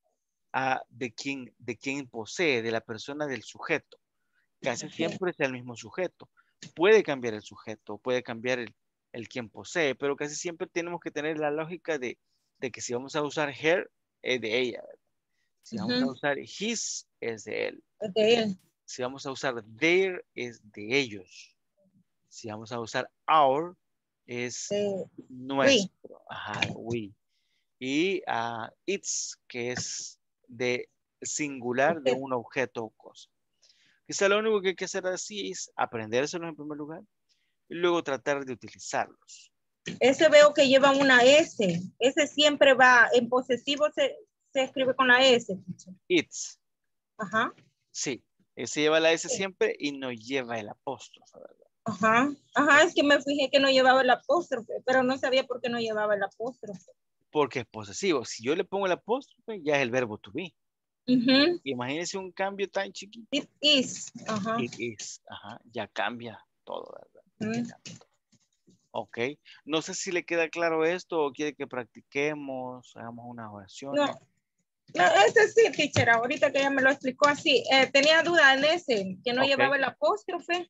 a de quien, de quien posee, de la persona del sujeto. Casi Ok. siempre es el mismo sujeto. Puede cambiar el sujeto, puede cambiar el, el quien posee, pero casi siempre tenemos que tener la lógica de, de que si vamos a usar her, es de ella. ¿Verdad? Si vamos a Ujú. usar his, es de él. Es de él. Si vamos a usar their, es de ellos. Si vamos a usar our, es De we. nuestro. Ajá, we. Y uh, it's, que es de singular de Usted. un objeto o cosa. Quizá lo único que hay que hacer así es aprendérselos en primer lugar y luego tratar de utilizarlos. Ese veo que lleva una S. Ese siempre va en posesivo, se, se escribe con la S. It's. Ajá. Sí. Ese lleva la S Sí. siempre y no lleva el apóstrofe, ¿verdad? Ajá. Ajá, es que me fijé que no llevaba el apóstrofe, pero no sabía por qué no llevaba el apóstrofe. Porque es posesivo. Si yo le pongo el apóstrofe, ya es el verbo to be. Uh-huh. Imagínense un cambio tan chiquito. It is. Ajá. It is. Ajá. Ya cambia todo, ¿verdad? Uh-huh. Ya cambia todo. Ok. No sé si le queda claro esto o quiere que practiquemos, hagamos unas oraciones. No. No, ese sí, teacher, ahorita que ella me lo explicó así. Eh, tenía duda en ese, que no Ok. llevaba el apóstrofe.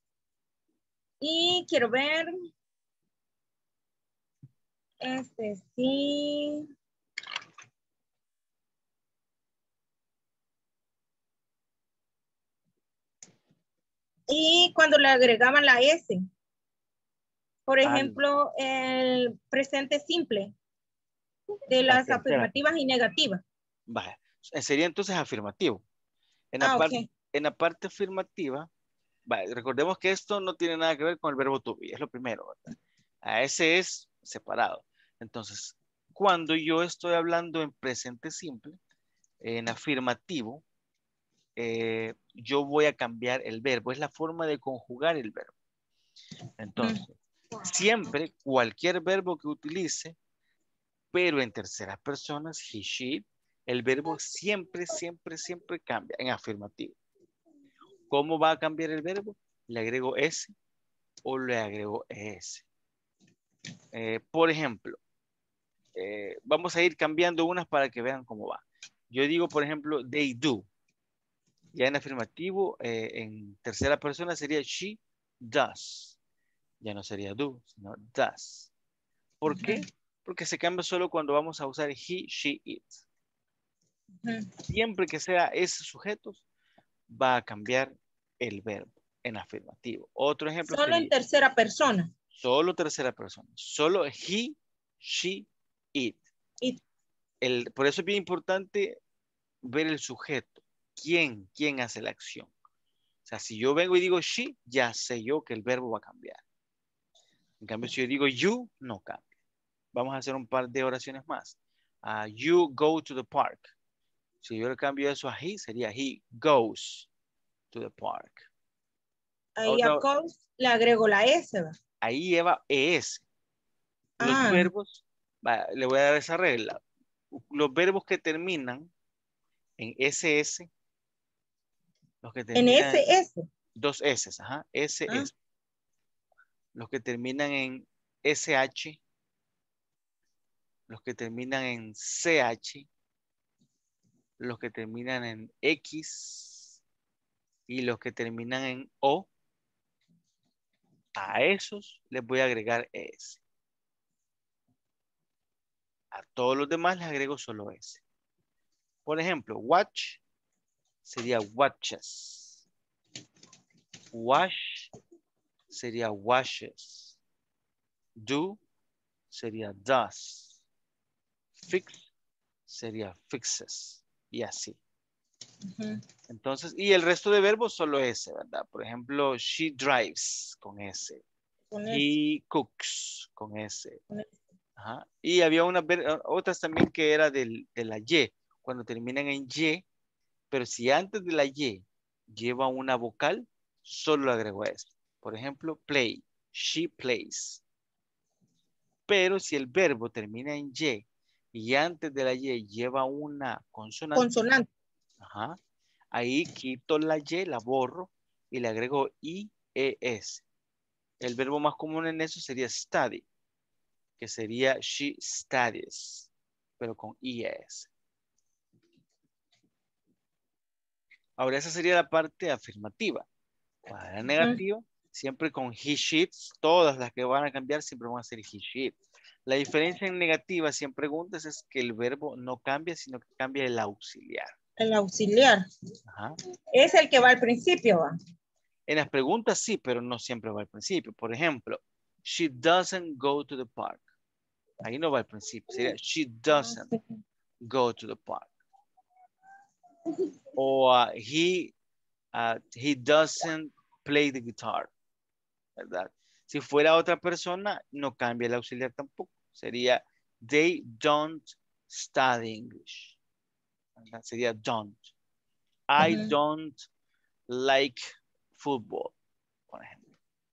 Y quiero ver. Este sí. Y cuando le agregaban la S. Por Al- ejemplo, el presente simple de la las tercera. afirmativas y negativas. Vaya. Sería entonces afirmativo. En la, Ah, par- ok. en la parte afirmativa, vaya, recordemos que esto no tiene nada que ver con el verbo to be, es lo primero, ¿verdad? A ese es separado. Entonces, cuando yo estoy hablando en presente simple, en afirmativo, eh, yo voy a cambiar el verbo. Es la forma de conjugar el verbo. Entonces, siempre cualquier verbo que utilice, pero en terceras personas, he, she, el verbo siempre, siempre, siempre cambia en afirmativo. ¿Cómo va a cambiar el verbo? Le agrego S o le agrego ES. Eh, por ejemplo, eh, vamos a ir cambiando unas para que vean cómo va. Yo digo, por ejemplo, they do. Ya en afirmativo, eh, en tercera persona sería she does. Ya no sería do, sino does. ¿Por Uh-huh. qué? Porque se cambia solo cuando vamos a usar he, she, it. Uh-huh. Siempre que sea esos sujetos, va a cambiar el verbo en afirmativo. Otro ejemplo Solo en sería tercera persona. solo tercera persona. Solo he, she, it. It. El, por eso es bien importante ver el sujeto. ¿Quién? ¿Quién hace la acción? O sea, si yo vengo y digo she, ya sé yo que el verbo va a cambiar. En cambio, si yo digo you, no cambia. Vamos a hacer un par de oraciones más. Uh, you go to the park. Si yo le cambio eso a he, sería he goes to the park. Ahí Otra, a goes le agrego la S. ¿Va? ahí lleva es. Los Ah. verbos, va, le voy a dar esa regla. Los verbos que terminan en ese ese, los que En terminan S S. dos S, ajá, ese Ah. es. Los que terminan en ese hache, los que terminan en ce hache, los que terminan en X y los que terminan en O, a esos les voy a agregar S. A todos los demás les agrego solo S. Por ejemplo, watch sería watches. Wash sería washes. Do sería does. Fix sería fixes. Y así. Uh-huh. Entonces, y el resto de verbos solo ese, ¿verdad? Por ejemplo, she drives con ese. Con He S. cooks con ese. Con S. Ajá. Y había una, otras también que era del, de la Y. Cuando terminan en Y, pero si antes de la Y lleva una vocal, solo le agrego S. Por ejemplo, play. She plays. Pero si el verbo termina en Y y antes de la Y lleva una consonante, Consonante. ajá, ahí quito la Y, la borro y le agrego I E S. El verbo más común en eso sería study, que sería she studies, pero con I E S. Ahora, esa sería la parte afirmativa. Para la negativa, siempre con he, sheets, todas las que van a cambiar siempre van a ser he, sheet. La diferencia en negativa, si en preguntas, es que el verbo no cambia, sino que cambia el auxiliar. El auxiliar. Ajá. Es el que va al principio, ¿va? En las preguntas sí, pero no siempre va al principio. Por ejemplo, she doesn't go to the park. Ahí no va al principio. Sería she doesn't go to the park. O uh, he, uh, he doesn't play the guitar. ¿Verdad? Si fuera otra persona, no cambia el auxiliar tampoco. Sería they don't study English. ¿Verdad? Sería don't. I Uh-huh. don't like football, por ejemplo.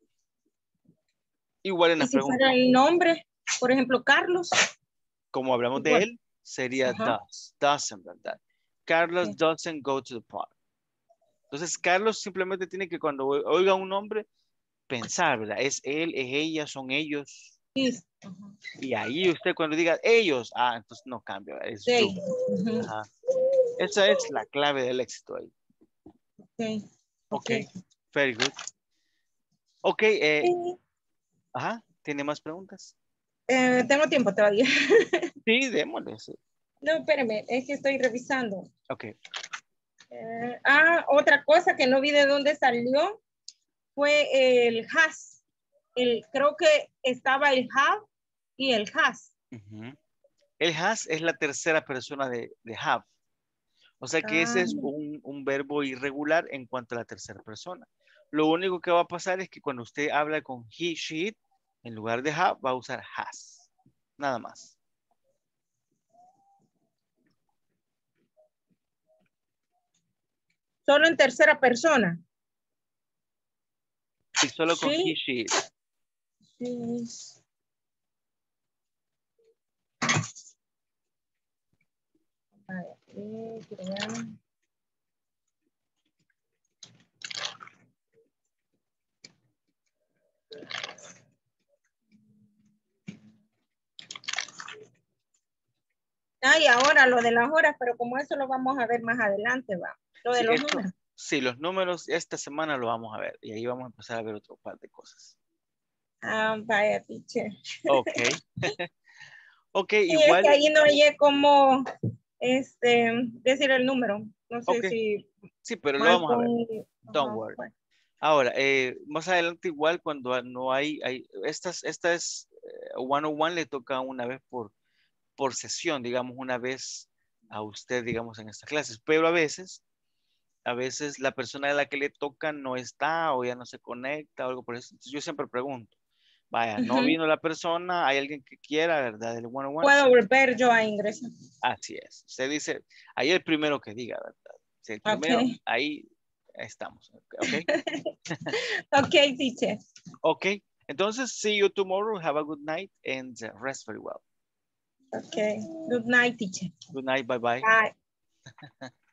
Igual en ¿Y las si preguntas. fuera el nombre? Por ejemplo, Carlos. Como hablamos Igual. de él, sería Ajá. does, doesn't, ¿verdad? Carlos Sí. doesn't go to the park. Entonces, Carlos simplemente tiene que cuando oiga un nombre, pensar, ¿verdad? Es él, es ella, son ellos. Sí. Ajá. Y ahí usted cuando diga ellos, ah, entonces no cambia, ¿verdad? Es Sí. you. Ujú. Ajá. Esa es la clave del éxito ahí. Okay. Ok, Okay. very good. Ok, eh, Sí. ajá, ¿tiene más preguntas? Eh, tengo tiempo todavía. Sí, démosle. Sí. No, espérame, es que estoy revisando. Ok. Eh, ah, otra cosa que no vi de dónde salió fue el has. El, creo que estaba el have y el has. Uh-huh. El has es la tercera persona de, de have. O sea que ese Ah. es un, un verbo irregular en cuanto a la tercera persona. Lo único que va a pasar es que cuando usted habla con he, she, it, en lugar de have, va a usar has. Nada más. Solo en tercera persona. Y solo con Sí. he, she, it. Sí. Vale, eh, quiero ver. Ah, y ahora lo de las horas, pero como eso lo vamos a ver más adelante, va. Lo de Sí, los esto, números. sí, los números esta semana lo vamos a ver. Y ahí vamos a empezar a ver otro par de cosas. Ah, vaya, teacher. Ok. Ok, Sí, es igual. que ahí no oye cómo este, decir el número. No sé Ok. si Sí, pero lo mal vamos a ver. con... Don't Ajá, worry. bueno. Ahora, eh, más adelante igual cuando no hay, hay estas, esta es eh, one on one le toca una vez por, por sesión, digamos, una vez a usted, digamos, en estas clases, pero a veces, a veces la persona a la que le toca no está o ya no se conecta o algo por eso. Entonces yo siempre pregunto, vaya, no Ujú. vino la persona, hay alguien que quiera, ¿verdad? El one on one. Puedo volver yo a ingresar. Así es. Usted dice, ahí el primero que diga, ¿verdad? Si el primero, Ok. ahí estamos, ¿ok? Ok, teacher. Ok, entonces, see you tomorrow. Have a good night and uh, rest very well. Ok. Good night, teacher. Good night. Bye-bye. Bye.